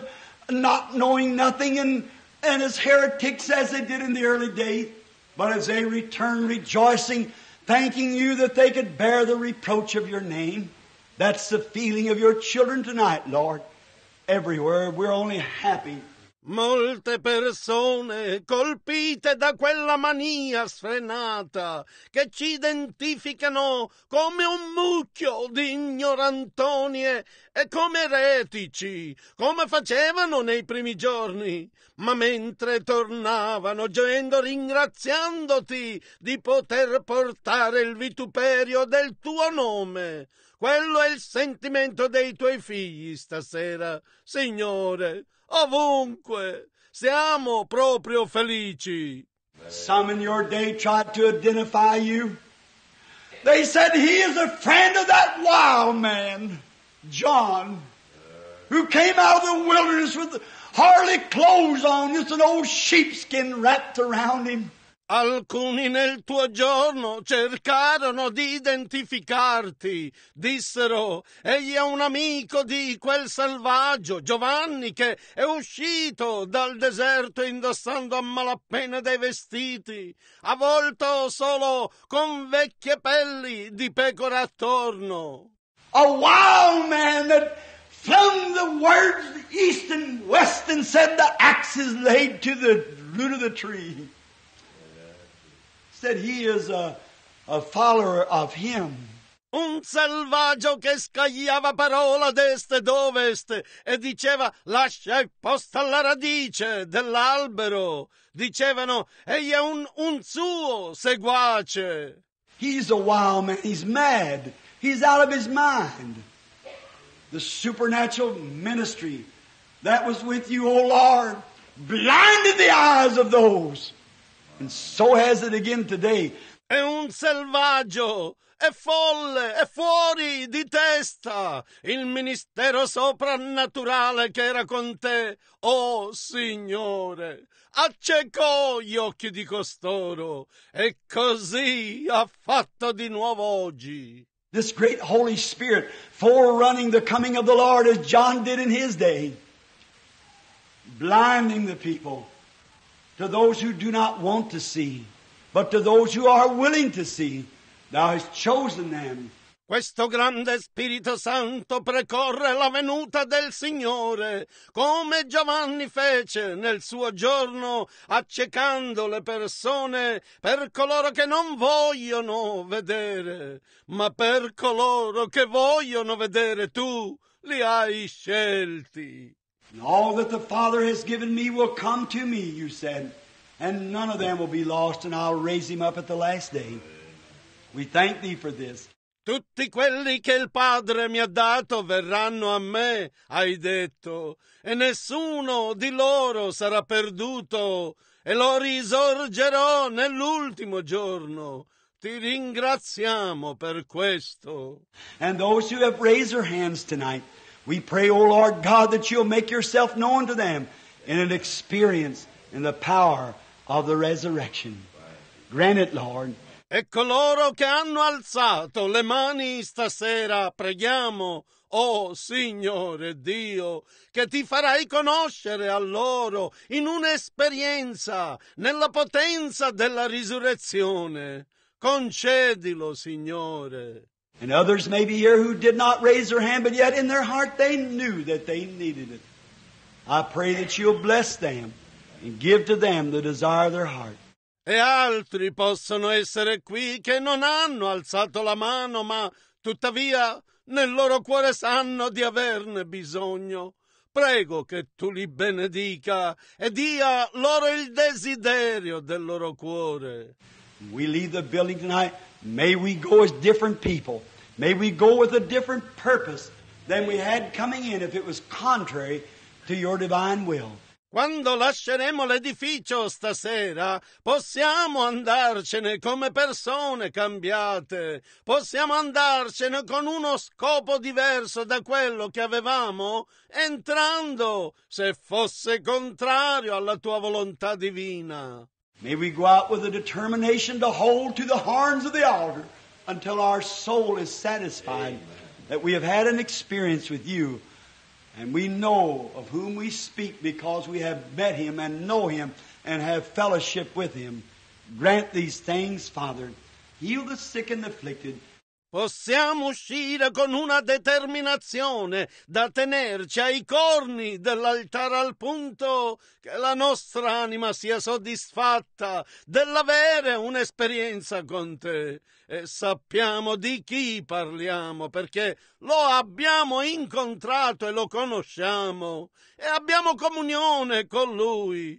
not knowing nothing and as heretics as they did in the early days. But as they return rejoicing, thanking you that they could bear the reproach of your name. That's the feeling of your children tonight, Lord. Everywhere we're only happy. Molte persone colpite da quella mania sfrenata che ci identificano come un mucchio di ignorantoni e come eretici, come facevano nei primi giorni, ma mentre tornavano gioendo ringraziandoti di poter portare il vituperio del tuo nome. Quello è il sentimento dei tuoi figli stasera, Signore. Ovunque siamo proprio felici. Some in your day tried to identify you. They said he is a friend of that wild man, John, who came out of the wilderness with hardly clothes on, just an old sheepskin wrapped around him. Alcuni nel tuo giorno cercarono di identificarti, dissero, egli è un amico di quel selvaggio, Giovanni, che è uscito dal deserto indossando a malapena dei vestiti, avvolto solo con vecchie pelli di pecora attorno. A wild man that flung the words east and west and said the axe is laid to the root of the tree. Said he is a follower of him. Un selvaggio che scagliava parola d'est ed ovest e diceva lascia il posto alla radice dell'albero. Dicevano egli è un suo seguace. He's a wild man. He's mad. He's out of his mind. The supernatural ministry that was with you, O Lord, blinded the eyes of those. And so has it again today. È un selvaggio, è folle, è fuori di testa. Il ministero soprannaturale che era con te, oh Signore, accecò gli occhi di costoro e così ha fatto di nuovo oggi. This great Holy Spirit forerunning the coming of the Lord as John did in his day, blinding the people. To those who do not want to see, but to those who are willing to see, Thou hast chosen them. Questo grande Spirito Santo precorre la venuta del Signore, come Giovanni fece nel suo giorno, accecando le persone per coloro che non vogliono vedere, ma per coloro che vogliono vedere tu li hai scelti. And all that the Father has given me will come to me, you said, and none of them will be lost, and I'll raise him up at the last day. We thank Thee for this. Tutti quelli che il Padre mi ha dato verranno a me, hai detto, e nessuno di loro sarà perduto, e lo risorgerò nell'ultimo giorno. Ti ringraziamo per questo. And those who have raised their hands tonight, we pray, O Lord God, that You'll make Yourself known to them in an experience in the power of the resurrection. Grant it, Lord. E coloro che hanno alzato le mani stasera, preghiamo, oh Signore Dio, che Ti farai conoscere a loro in un'esperienza nella potenza della risurrezione. Concedilo, Signore. And others may be here who did not raise their hand, but yet in their heart they knew that they needed it. I pray that You'll bless them and give to them the desire of their heart. E altri possono essere qui che non hanno alzato la mano, ma tuttavia nel loro cuore sanno di averne bisogno. Prego che Tu li benedica e dia loro il desiderio del loro cuore. We leave the building tonight. May we go as different people. May we go with a different purpose than we had coming in if it was contrary to Your divine will. Quando lasceremo l'edificio stasera, possiamo andarcene come persone cambiate, possiamo andarcene con uno scopo diverso da quello che avevamo entrando, se fosse contrario alla Tua volontà divina. May we go out with a determination to hold to the horns of the altar until our soul is satisfied that we have had an experience with You And we know of whom we speak because we have met Him and know Him and have fellowship with Him. Grant these things, Father. Heal the sick and afflicted. Possiamo uscire con una determinazione da tenerci ai corni dell'altare al punto che la nostra anima sia soddisfatta dell'avere un'esperienza con Te e sappiamo di chi parliamo perché lo abbiamo incontrato e lo conosciamo e abbiamo comunione con Lui.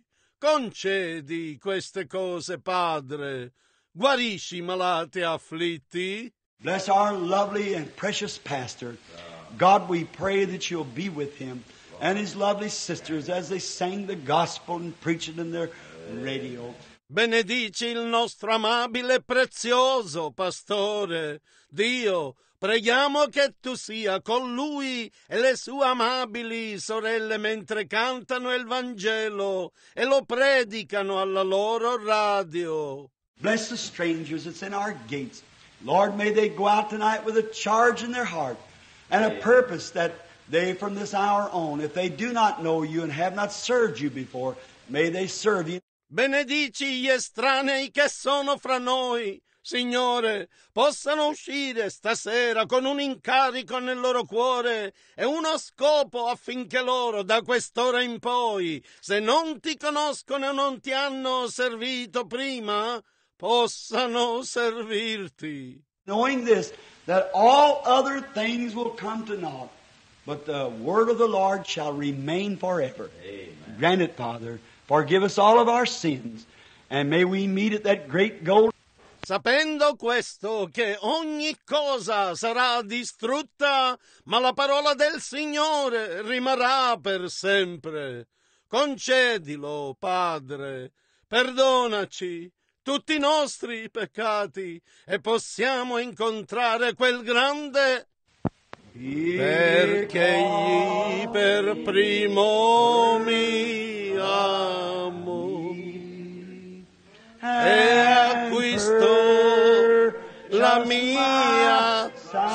Concedi queste cose, Padre. Guarisci i malati e afflitti. Bless our lovely and precious pastor. God, we pray that You'll be with him and his lovely sisters as they sang the gospel and preach it in their radio. Benedici il nostro amabile e prezioso pastore. Dio, preghiamo che Tu sia con lui e le sue amabili sorelle mentre cantano il Vangelo e lo predicano alla loro radio. Bless the strangers that's in our gates. Lord, may they go out tonight with a charge in their heart and a purpose that they from this hour on, if they do not know You and have not served You before, may they serve You. Benedici gli estranei che sono fra noi, Signore, possano uscire stasera con un incarico nel loro cuore e uno scopo affinché loro da quest'ora in poi, se non Ti conoscono e non Ti hanno servito prima, possano servirti. Knowing this, that all other things will come to naught, but the word of the Lord shall remain forever. Amen. Grant it, Father. Forgive us all of our sins, and may we meet at that great goal. Sapendo questo, che ogni cosa sarà distrutta, ma la parola del Signore rimarrà per sempre. Concedilo, Padre, perdonaci tutti i nostri peccati e possiamo incontrare quel grande perché Egli per primo mi amò e acquistò la mia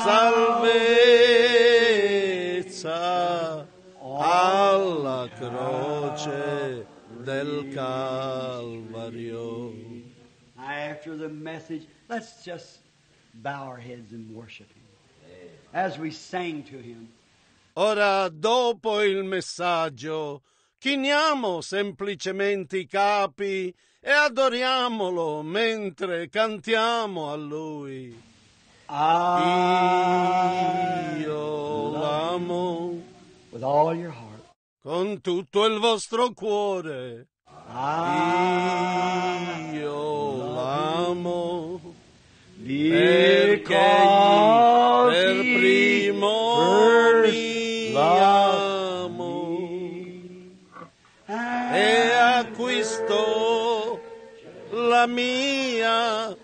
salvezza alla croce del Calvario. After the message, let's just bow our heads and worship Him as we sang to Him. Ora, dopo il messaggio, chiniamo semplicemente i capi e adoriamolo mentre cantiamo a Lui. Io l'amo with all your heart, con tutto il vostro cuore. Io l'amo perché per primo mi amo e acquistò la mia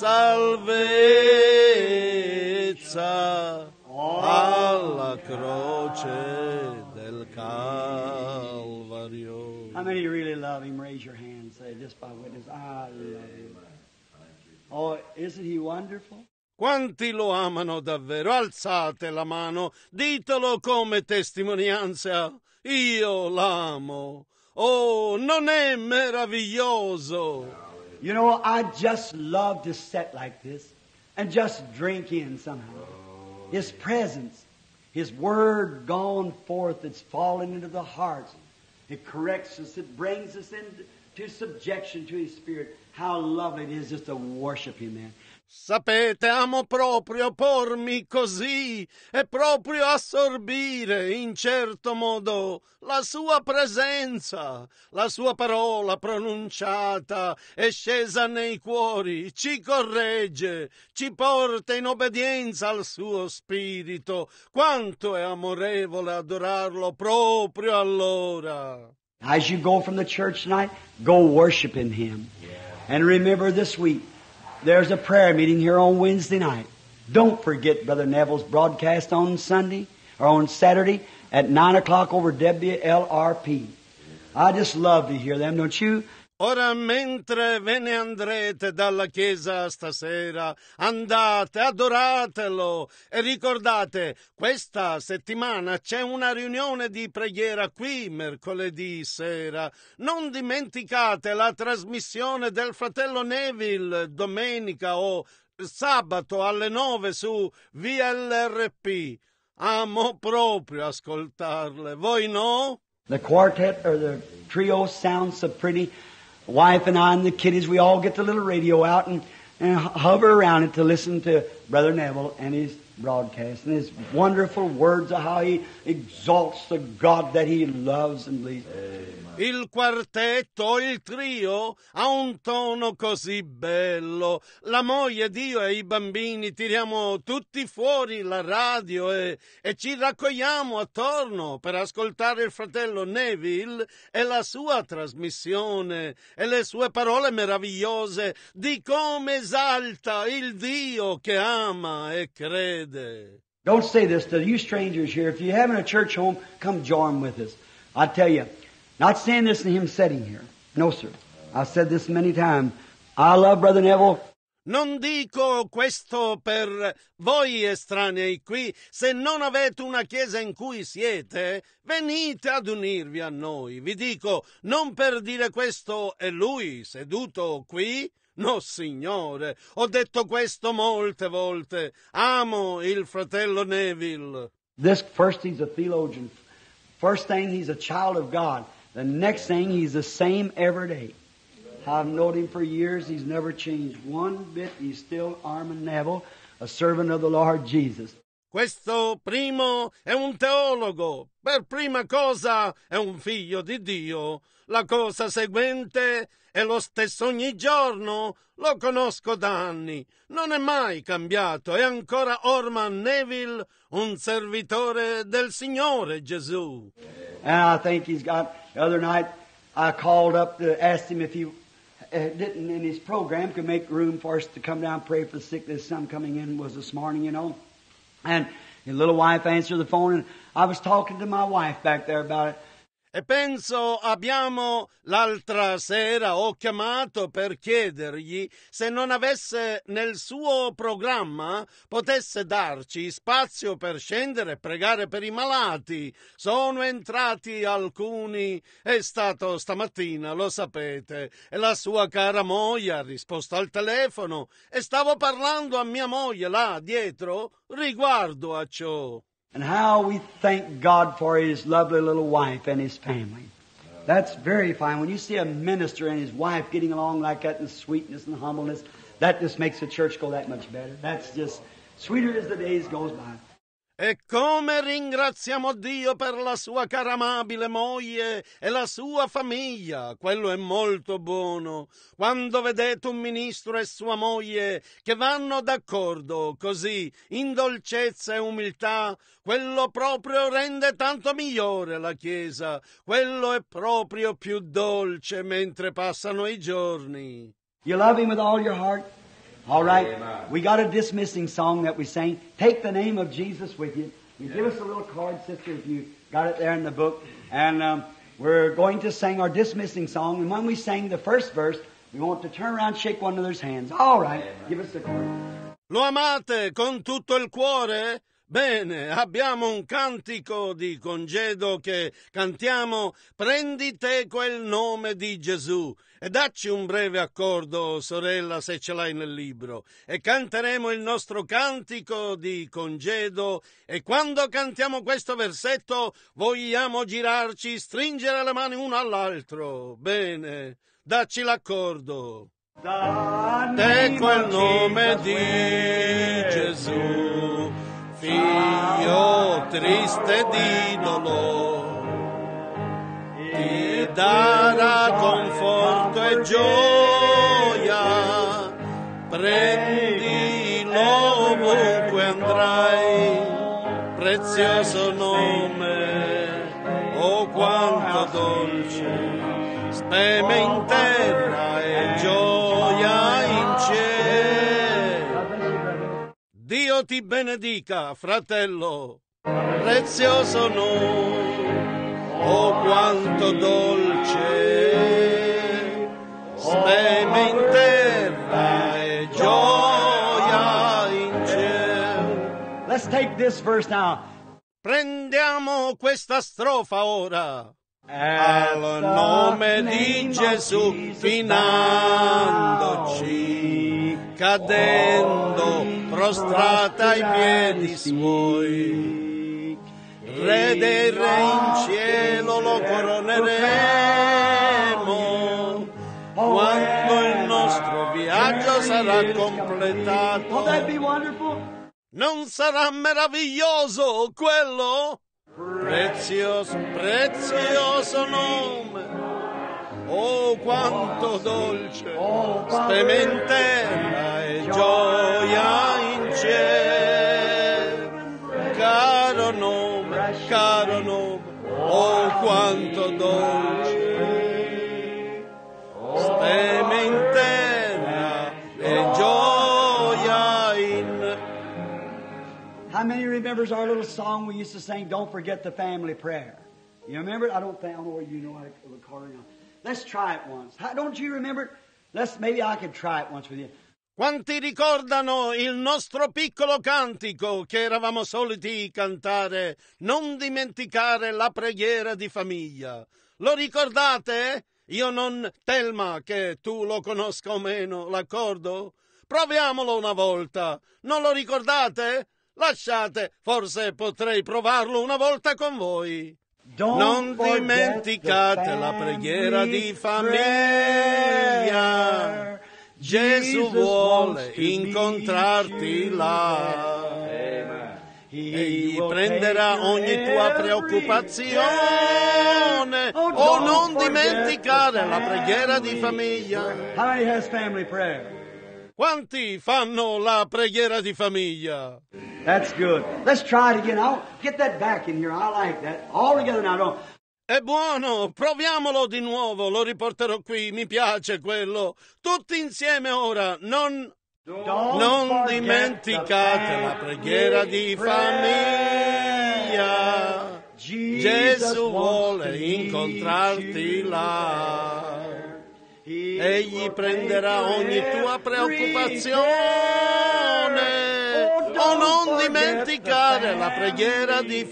salvezza alla croce del Calvario. How many really love Him? Raise your hand. Say, just by witness, I love Him. Oh, isn't He wonderful? Quanti lo amano davvero? Alzate la mano, ditelo come testimonianza. Io l'amo. Oh, non è meraviglioso? You know, I just love to sit like this and just drink in somehow. His presence, His Word gone forth, it's fallen into the hearts. It corrects us. It brings us into subjection to His Spirit. How lovely it is just to worship Him, man. Sapete, amo proprio pormi così e proprio assorbire in certo modo la sua presenza, la sua parola pronunciata e scesa nei cuori, ci corregge, ci porta in obbedienza al suo spirito. Quanto è amorevole adorarlo proprio allora. As you go from the church tonight, go worshiping Him. And remember this week, there's a prayer meeting here on Wednesday night. Don't forget Brother Neville's broadcast on Sunday or on Saturday at 9 o'clock over WLRP. I just love to hear them, don't you? Ora, mentre ve ne andrete dalla chiesa stasera, andate, adoratelo e ricordate, questa settimana c'è una riunione di preghiera qui mercoledì sera. Non dimenticate la trasmissione del fratello Neville domenica o sabato alle 9 su VLRP. Amo proprio ascoltarle, voi no? The quartet or the trio sounds so pretty. Wife and I and the kiddies, we all get the little radio out and hover around it to listen to Brother Neville and his broadcast and his wonderful words of how he exalts the God that he loves and believes. Il quartetto, il trio, ha un tono così bello. La moglie, Dio e i bambini tiriamo tutti fuori la radio e ci raccogliamo attorno per ascoltare il fratello Neville e la sua trasmissione e le sue parole meravigliose di come esalta il Dio che ama e crede. Don't say this to you strangers here. If you're having a church home, come join with us. I tell you, not saying this in him sitting here. No, sir. I've said this many times. I love Brother Neville. Non dico questo per voi estranei qui. Se non avete una chiesa in cui siete, venite ad unirvi a noi. Vi dico, non per dire questo è lui seduto qui. No, signore, ho detto questo molte volte. Amo il fratello Neville. This first, he's a theologian. First thing, he's a child of God. The next thing, he's the same every day. I've known him for years. He's never changed one bit. He's still Armin Neville, a servant of the Lord Jesus. Questo primo è un teologo. Per prima cosa è un figlio di Dio. La cosa seguente è lo stesso ogni giorno. Lo conosco da anni. Non è mai cambiato. È ancora Orman Neville, un servitore del Signore Gesù. And I think he's got, the other night, I called up to ask him if he didn't in his program could make room for us to come down and pray for the sick. There's some coming in was this morning, you know. And his little wife answered the phone and I was talking to my wife back there about it. E penso l'altra sera ho chiamato per chiedergli se non avesse nel suo programma potesse darci spazio per scendere e pregare per i malati. Sono entrati alcuni, è stato stamattina, lo sapete, e la sua cara moglie ha risposto al telefono e stavo parlando a mia moglie là dietro riguardo a ciò. And how we thank God for his lovely little wife and his family. That's very fine. When you see a minister and his wife getting along like that in sweetness and humbleness, that just makes the church go that much better. That's just sweeter as the days goes by. E come ringraziamo Dio per la sua cara amabile moglie e la sua famiglia, quello è molto buono. Quando vedete un ministro e sua moglie che vanno d'accordo così, in dolcezza e umiltà, quello proprio rende tanto migliore la Chiesa, quello è proprio più dolce mentre passano i giorni. You love him with all your heart? All right, we got a dismissing song that we sang. Take the name of Jesus with you. You give us a little card, sister, if you got it there in the book. And we're going to sing our dismissing song. And when we sing the first verse, we want to turn around and shake one another's hands. All right, give us the card. Lo amate con tutto il cuore? Bene, abbiamo un cantico di congedo che cantiamo Prendi te quel nome di Gesù e dacci un breve accordo, sorella, se ce l'hai nel libro, e canteremo il nostro cantico di congedo e quando cantiamo questo versetto vogliamo girarci, stringere le mani uno all'altro. Bene, dacci l'accordo. Te quel nome di Gesù, figlio triste di dolore, ti darà conforto e gioia, prendilo ovunque andrai, prezioso nome, oh quanto dolce, speme in terra e gioia in cielo. Dio ti benedica, fratello, prezioso nome, oh quanto dolce, this verse now. Prendiamo questa strofa ora. At Al the nome name di of Gesù, Jesus, finandoci, cadendo, prostrata ai piedi suoi. Re dei re in cielo lo coroneremo, quando il nostro viaggio sarà Won't that completato. be wonderful? Non sarà meraviglioso quello? Prezioso, prezioso nome. Oh, quanto dolce, spementa e gioia in cielo. Caro nome, oh, quanto dolce, spementa e gioia in. How many remembers our little song we used to sing, Don't Forget the Family Prayer? You remember it? I don't know whether you know how to record it. Let's try it once. Don't you remember it? Maybe I could try it once with you. Quanti ricordano il nostro piccolo cantico che eravamo soliti cantare? Non dimenticare la preghiera di famiglia. Lo ricordate? Io non, Telma, che tu lo conosca o meno, l'accordo? Proviamolo una volta. Non lo ricordate? Lasciate, forse potrei provarlo una volta con voi. Non dimenticate la preghiera di famiglia. Gesù vuole incontrarti là. Egli prenderà ogni tua preoccupazione. Oh, non dimenticare la preghiera di famiglia. How many has family prayer? Quanti fanno la preghiera di famiglia? That's good. Let's try it again. I'll get that back in here. I like that. All together now. Don't. È buono, proviamolo di nuovo, lo riporterò qui, mi piace quello. Tutti insieme ora, non dimenticate la preghiera di famiglia. Gesù vuole incontrarti là. Egli prenderà ogni tua preoccupazione. Oh, non dimenticare la preghiera di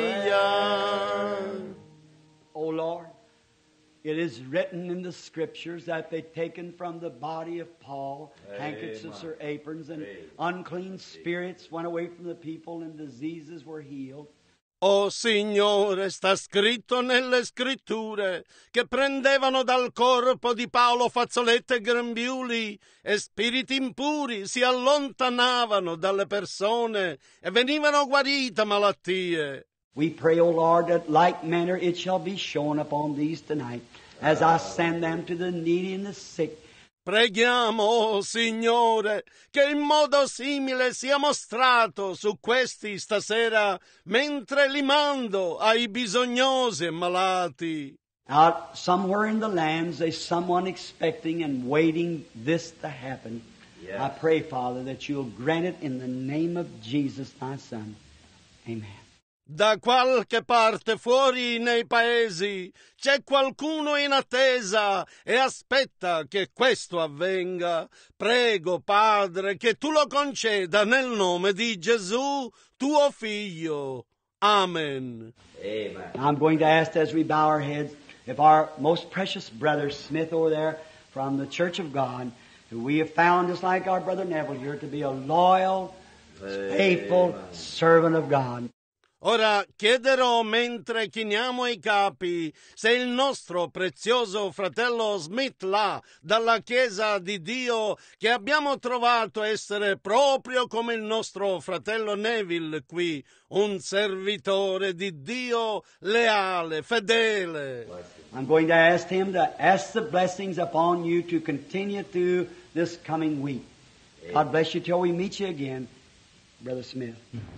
famiglia. Oh Lord, it is written in the scriptures that they taken from the body of Paul handkerchiefs or aprons, and unclean spirits went away from the people and diseases were healed. Oh Signore, sta scritto nelle scritture che prendevano dal corpo di Paolo fazzolette e grembiuli e spiriti impuri si allontanavano dalle persone e venivano guarite malattie. We pray, O Lord, that like manner it shall be shown upon these tonight, as I send them to the needy and the sick. Preghiamo, oh Signore, che in modo simile sia mostrato su questi stasera, mentre li mando ai bisognosi e malati. Out somewhere in the lands, there's someone expecting and waiting this to happen. Yes. I pray, Father, that you'll grant it in the name of Jesus, thy Son. Amen. Da qualche parte fuori nei paesi c'è qualcuno in attesa e aspetta che questo avvenga. Prego, Padre, che tu lo conceda nel nome di Gesù, tuo Figlio. Amen. Amen. I'm going to ask as we bow our heads if our most precious brother Smith over there from the Church of God, who we have found just like our brother Neville here to be a loyal, faithful servant of God. Ora chiederò, mentre chiniamo i capi, se il nostro prezioso fratello Smith là, dalla Chiesa di Dio, che abbiamo trovato essere proprio come il nostro fratello Neville qui, un servitore di Dio leale, fedele. I'm going to ask him to ask the blessings upon you to continue through this coming week. God bless you till we meet you again, Brother Smith.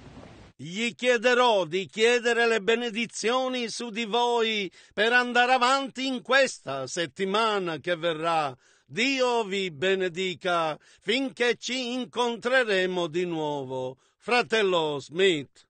Gli chiederò di chiedere le benedizioni su di voi per andare avanti in questa settimana che verrà. Dio vi benedica finché ci incontreremo di nuovo. Fratello Smith.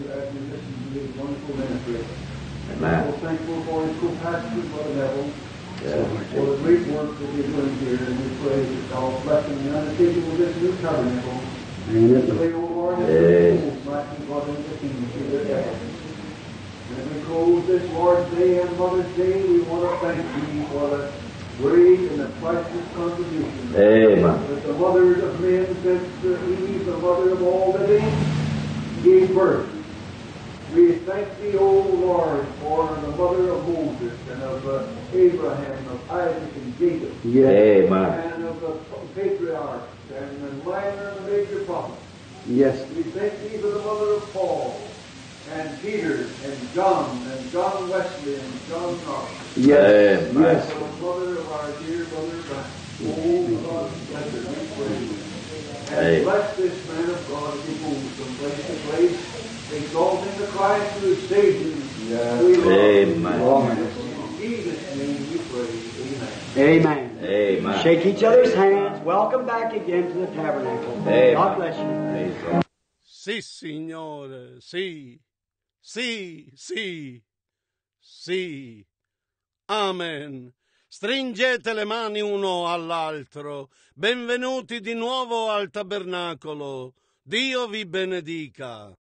Amen. We're thankful for his co-pastor, Brother Neville. For the great work that you're doing here, and we pray that God's blessing the undertaking of this new tabernacle. And pray, O Lord, that the souls might be brought into the kingdom through their death. And as we close this Lord's Day and Mother's Day, we want to thank Thee for the great and the priceless contribution that the mother of men since Eve, the mother of all living, gave birth. We thank Thee, O Lord, for the mother of Moses and of Abraham, of Isaac and Jacob, and of the patriarchs and the minor and the major prophets. Yes. We thank Thee for the mother of Paul and Peter and John Wesley and John Knox. Yes. For the mother of our dear brother Frank. Oh God, bless her, we pray. And bless this man of God as he moves from place to place, exalting the Christ who is Savior. We love Him. In Jesus' name we pray. Amen. Amen. Shake each other's hands. Welcome back again to the tabernacle. God bless you. Sì, Signore, sì, sì, sì, sì. Amen. Stringete le mani uno all'altro. Benvenuti di nuovo al tabernacolo. Dio vi benedica.